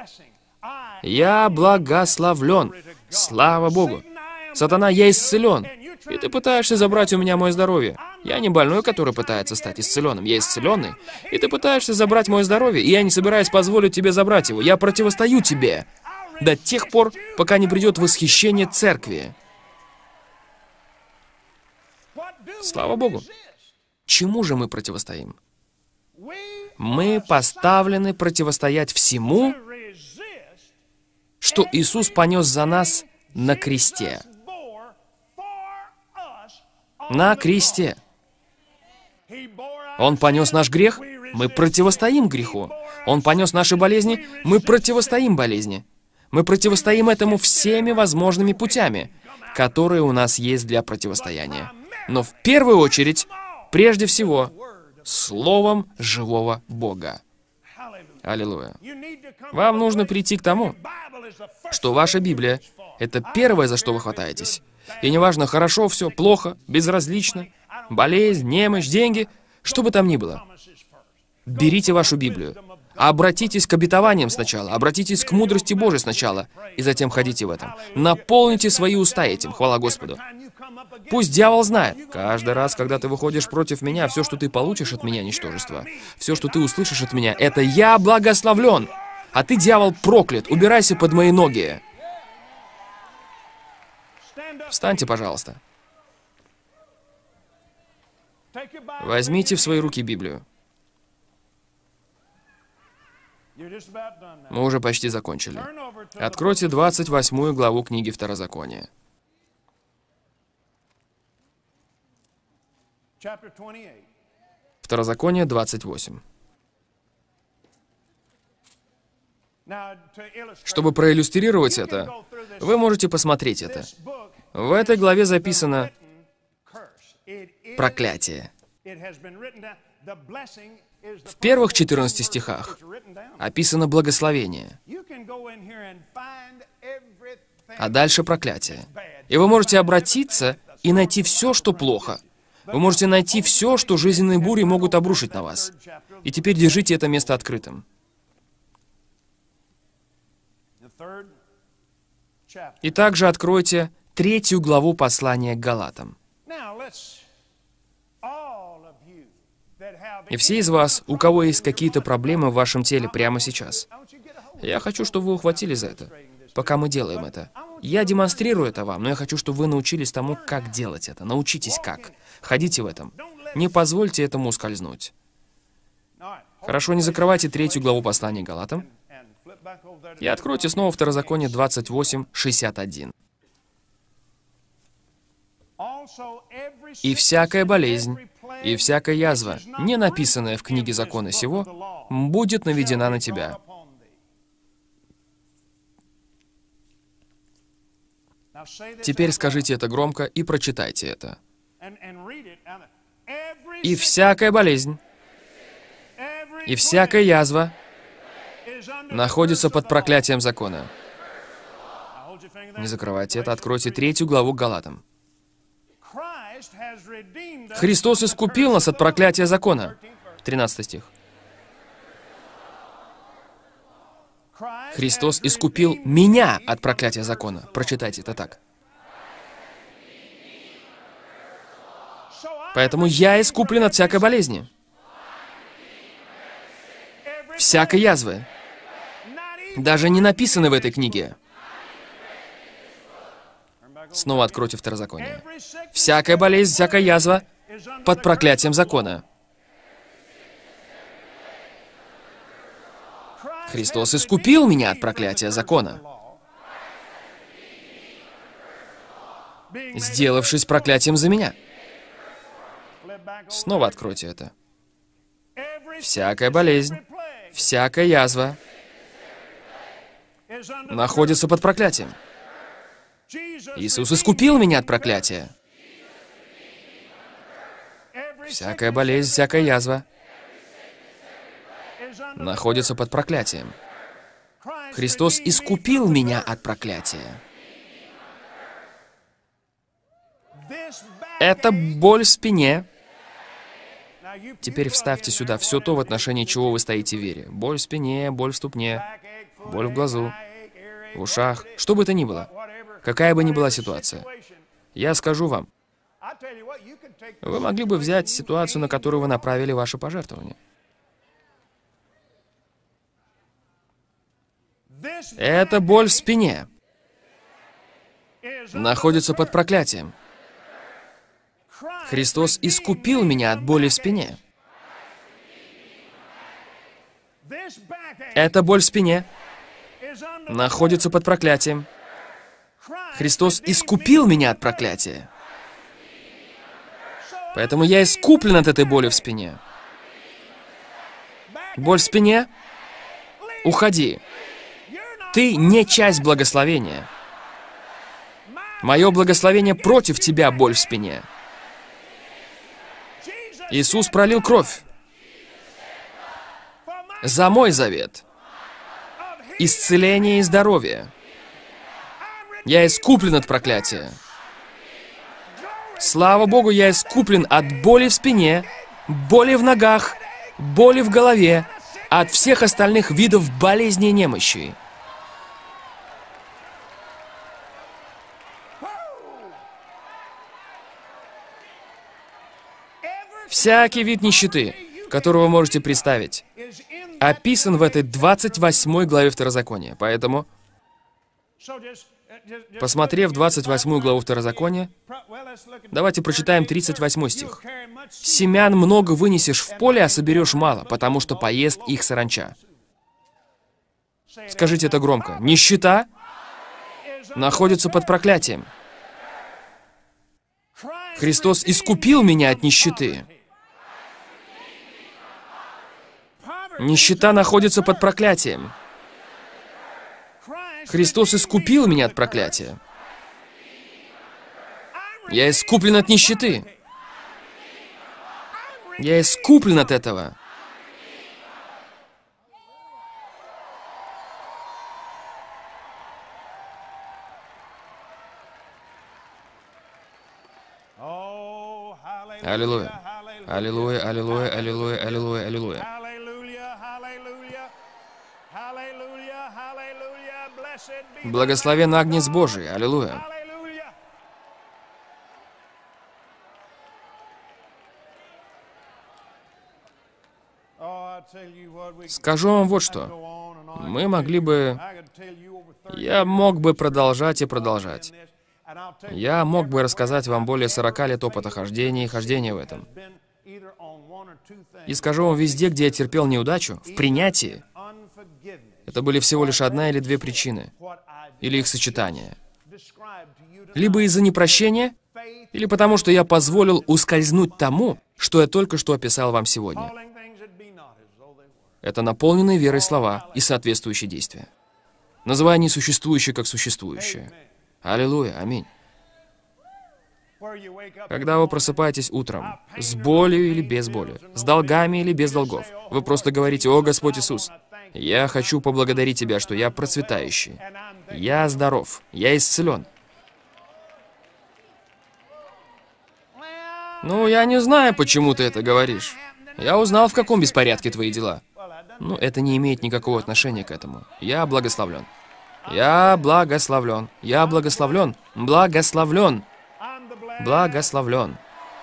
Я благословлен. Слава Богу. Сатана, я исцелен. И ты пытаешься забрать у меня мое здоровье. Я не больной, который пытается стать исцеленным. Я исцеленный. И ты пытаешься забрать мое здоровье, и я не собираюсь позволить тебе забрать его. Я противостою тебе до тех пор, пока не придет восхищение церкви. Слава Богу. Чему же мы противостоим? Мы поставлены противостоять всему, что Иисус понес за нас на кресте. На кресте. Он понес наш грех, мы противостоим греху. Он понес наши болезни, мы противостоим болезни. Мы противостоим этому всеми возможными путями, которые у нас есть для противостояния. Но в первую очередь, прежде всего, Словом живого Бога. Аллилуйя. Вам нужно прийти к тому, что ваша Библия — это первое, за что вы хватаетесь. И неважно, хорошо все, плохо, безразлично, болезнь, немощь, деньги, что бы там ни было. Берите вашу Библию, обратитесь к обетованиям сначала, обратитесь к мудрости Божией сначала, и затем ходите в этом. Наполните свои уста этим, хвала Господу. Пусть дьявол знает, каждый раз, когда ты выходишь против меня, все, что ты получишь от меня, ничтожество, все, что ты услышишь от меня, это «я благословлен», а ты, дьявол, проклят, убирайся под мои ноги. Встаньте, пожалуйста. Возьмите в свои руки Библию. Мы уже почти закончили. Откройте двадцать восьмую главу книги Второзакония. Второзаконие двадцать восемь. Чтобы проиллюстрировать это, вы можете посмотреть это. В этой главе записано проклятие. В первых четырнадцати стихах описано благословение, а дальше проклятие. И вы можете обратиться и найти все, что плохо. Вы можете найти все, что жизненные бури могут обрушить на вас. И теперь держите это место открытым. И также откройте третью главу послания к Галатам. И все из вас, у кого есть какие-то проблемы в вашем теле прямо сейчас, я хочу, чтобы вы ухватились за это, пока мы делаем это. Я демонстрирую это вам, но я хочу, чтобы вы научились тому, как делать это. Научитесь как. Ходите в этом. Не позвольте этому ускользнуть. Хорошо, не закрывайте третью главу послания к Галатам. И откройте снова Второзаконие двадцать восемь, шестьдесят один. «И всякая болезнь, и всякая язва, не написанная в книге закона сего, будет наведена на тебя». Теперь скажите это громко и прочитайте это. «И всякая болезнь, и всякая язва находится под проклятием закона». Не закрывайте это, откройте третью главу к Галатам. «Христос искупил нас от проклятия закона». тринадцатый стих. «Христос искупил меня от проклятия закона». Прочитайте это так. Поэтому я искуплен от всякой болезни, всякой язвы, даже не написаны в этой книге. Снова откройте Второзаконие. «Всякая болезнь, всякая язва под проклятием закона». Христос искупил меня от проклятия закона, сделавшись проклятием за меня. Снова откройте это. «Всякая болезнь, всякая язва находится под проклятием». Иисус искупил меня от проклятия. Всякая болезнь, всякая язва находится под проклятием. Христос искупил меня от проклятия. Это боль в спине. Теперь вставьте сюда все то, в отношении чего вы стоите в вере. Боль в спине, боль в ступне, боль в глазу, в ушах, что бы это ни было. Какая бы ни была ситуация. Я скажу вам, вы могли бы взять ситуацию, на которую вы направили ваше пожертвование. Эта боль в спине находится под проклятием. Христос искупил меня от боли в спине. Эта боль в спине находится под проклятием. Христос искупил меня от проклятия. Поэтому я искуплен от этой боли в спине. Боль в спине? Уходи. Ты не часть благословения. Мое благословение против тебя, боль в спине. Иисус пролил кровь за мой завет. Исцеление и здоровье. Я искуплен от проклятия. Слава Богу, я искуплен от боли в спине, боли в ногах, боли в голове, от всех остальных видов болезней и немощи. Всякий вид нищеты, которого вы можете представить, описан в этой двадцать восьмой главе Второзакония. Поэтому, посмотрев двадцать восьмую главу Второзакония, давайте прочитаем тридцать восьмой стих. «Семян много вынесешь в поле, а соберешь мало, потому что поест их саранча». Скажите это громко. Нищета находится под проклятием. Христос искупил меня от нищеты. Нищета находится под проклятием. Христос искупил меня от проклятия. Я искуплен от нищеты. Я искуплен от этого. Аллилуйя. Аллилуйя, аллилуйя, аллилуйя, аллилуйя, аллилуйя. Благословен Агнец Божий. Аллилуйя. Скажу вам вот что. Мы могли бы... Я мог бы продолжать и продолжать. Я мог бы рассказать вам более сорока лет опыта хождения и хождения в этом. И скажу вам, везде, где я терпел неудачу, в принятии, это были всего лишь одна или две причины, или их сочетание. Либо из-за непрощения, или потому что я позволил ускользнуть тому, что я только что описал вам сегодня. Это наполненные верой слова и соответствующие действия. Называя несуществующее как существующее. Аллилуйя, аминь. Когда вы просыпаетесь утром, с болью или без боли, с долгами или без долгов, вы просто говорите: «О, Господь Иисус, я хочу поблагодарить Тебя, что я процветающий, я здоров, я исцелен». Ну, я не знаю, почему ты это говоришь. Я узнал, в каком беспорядке твои дела. Ну, это не имеет никакого отношения к этому. Я благословлен. Я благословлен. Я благословлен. Благословлен. Благословлен.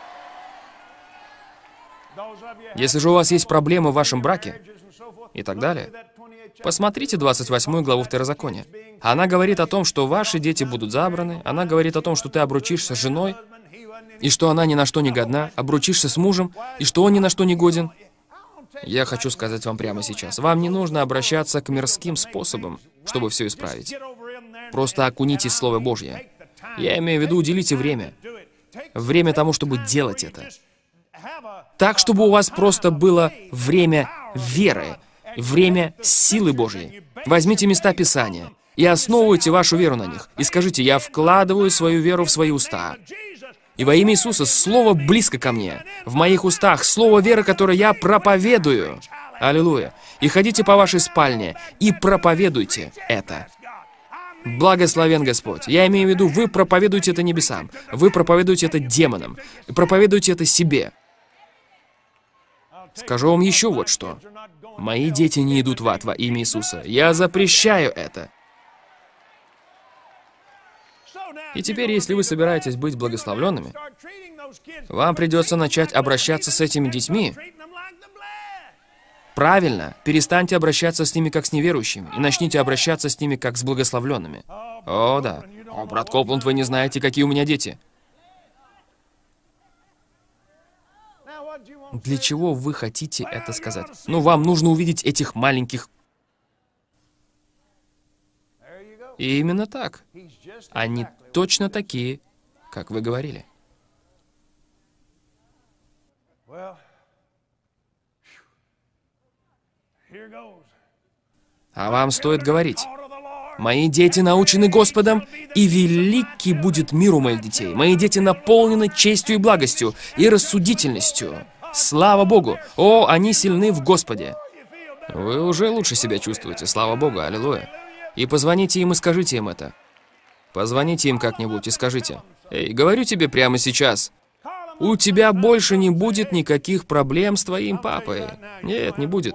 Если же у вас есть проблемы в вашем браке и так далее, посмотрите двадцать восьмую главу Второзакония. Она говорит о том, что ваши дети будут забраны. Она говорит о том, что ты обручишься с женой, и что она ни на что не годна. Обручишься с мужем, и что он ни на что не годен. Я хочу сказать вам прямо сейчас. Вам не нужно обращаться к мирским способам, чтобы все исправить. Просто окунитесь в Слово Божье. Я имею в виду, уделите время. Время тому, чтобы делать это. Так, чтобы у вас просто было время веры, время силы Божьей. Возьмите места Писания и основывайте вашу веру на них. И скажите: «Я вкладываю свою веру в свои уста». И во имя Иисуса Слово близко ко мне. В моих устах Слово веры, которое я проповедую. Аллилуйя. И ходите по вашей спальне и проповедуйте это. Благословен Господь. Я имею в виду, вы проповедуете это небесам. Вы проповедуете это демонам. Проповедуете это себе. Скажу вам еще вот что. Мои дети не идут в ад во имя Иисуса. Я запрещаю это. И теперь, если вы собираетесь быть благословленными, вам придется начать обращаться с этими детьми правильно. Перестаньте обращаться с ними как с неверующими и начните обращаться с ними как с благословленными. О, да. О, брат Копланд, вы не знаете, какие у меня дети. Для чего вы хотите это сказать? Ну, вам нужно увидеть этих маленьких... И именно так. Они точно такие, как вы говорили. А вам стоит говорить: «Мои дети научены Господом, и великий будет мир у моих детей. Мои дети наполнены честью и благостью, и рассудительностью. Слава Богу! О, они сильны в Господе!» Вы уже лучше себя чувствуете, слава Богу, аллилуйя. И позвоните им и скажите им это. Позвоните им как-нибудь и скажите: «Эй, говорю тебе прямо сейчас, у тебя больше не будет никаких проблем с твоим папой». Нет, не будет.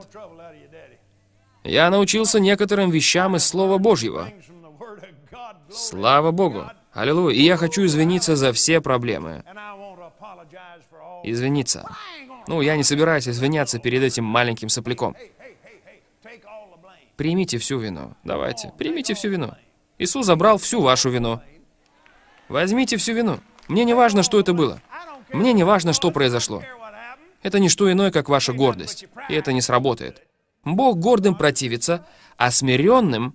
Я научился некоторым вещам из Слова Божьего. Слава Богу. Аллилуйя. И я хочу извиниться за все проблемы. Извиниться. Ну, я не собираюсь извиняться перед этим маленьким сопляком. Примите всю вину. Давайте, примите всю вину. Иисус забрал всю вашу вину. Возьмите всю вину. Мне не важно, что это было. Мне не важно, что произошло. Это не что иное, как ваша гордость. И это не сработает. Бог гордым противится, а смиренным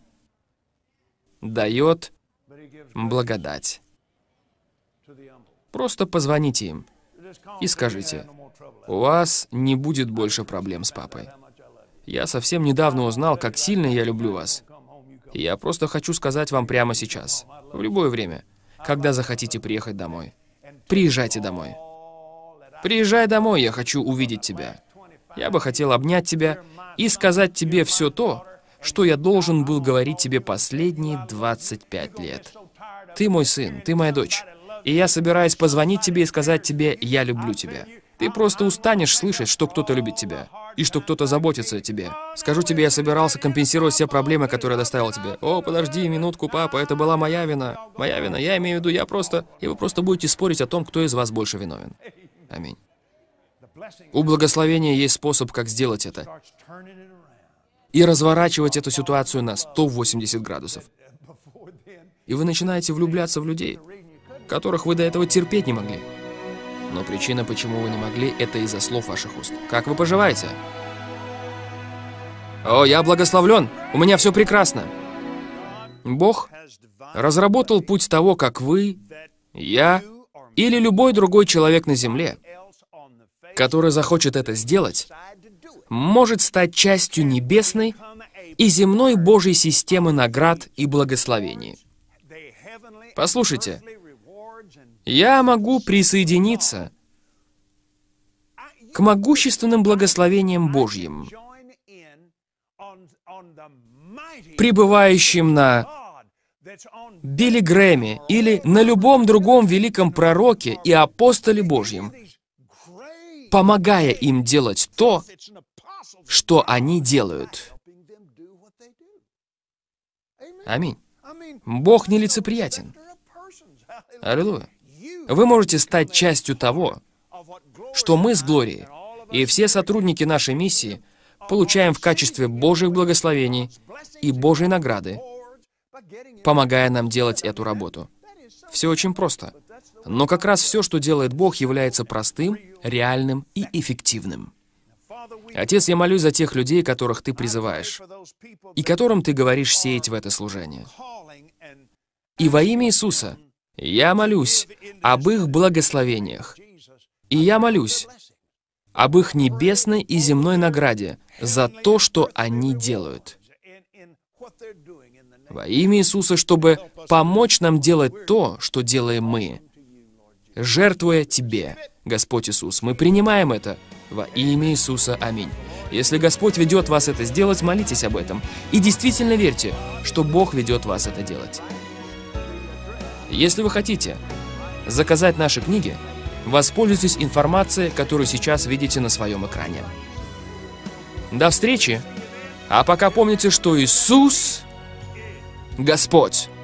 дает благодать. Просто позвоните им и скажите: «У вас не будет больше проблем с папой. Я совсем недавно узнал, как сильно я люблю вас. И я просто хочу сказать вам прямо сейчас, в любое время, когда захотите приехать домой. Приезжайте домой. Приезжай домой, я хочу увидеть тебя. Я бы хотел обнять тебя и сказать тебе все то, что я должен был говорить тебе последние двадцать пять лет. Ты мой сын, ты моя дочь. И я собираюсь позвонить тебе и сказать тебе, я люблю тебя. Ты просто устанешь слышать, что кто-то любит тебя, и что кто-то заботится о тебе. Скажу тебе, я собирался компенсировать все проблемы, которые я доставил тебе. О, подожди минутку, папа, это была моя вина. Моя вина, я имею в виду, я просто... И вы просто будете спорить о том, кто из вас больше виновен. Аминь. У благословения есть способ, как сделать это. И разворачивать эту ситуацию на сто восемьдесят градусов. И вы начинаете влюбляться в людей, которых вы до этого терпеть не могли. Но причина, почему вы не могли, это из-за слов ваших уст. Как вы поживаете? О, я благословлен, у меня все прекрасно. Бог разработал путь того, как вы, я или любой другой человек на земле, который захочет это сделать, может стать частью небесной и земной Божьей системы наград и благословений. Послушайте, я могу присоединиться к могущественным благословениям Божьим, пребывающим на Билли Грэме или на любом другом великом пророке и апостоле Божьем, помогая им делать то, что они делают. Аминь. Бог нелицеприятен. Аллилуйя. Вы можете стать частью того, что мы с Глорией и все сотрудники нашей миссии получаем в качестве Божьих благословений и Божьей награды, помогая нам делать эту работу. Все очень просто. Но как раз все, что делает Бог, является простым, реальным и эффективным. Отец, я молюсь за тех людей, которых Ты призываешь, и которым Ты говоришь сеять в это служение. И во имя Иисуса я молюсь об их благословениях. И я молюсь об их небесной и земной награде за то, что они делают. Во имя Иисуса, чтобы помочь нам делать то, что делаем мы, жертвуя Тебе, Господь Иисус. Мы принимаем это во имя Иисуса. Аминь. Если Господь ведет вас это сделать, молитесь об этом. И действительно верьте, что Бог ведет вас это делать. Если вы хотите заказать наши книги, воспользуйтесь информацией, которую сейчас видите на своем экране. До встречи! А пока помните, что Иисус Господь!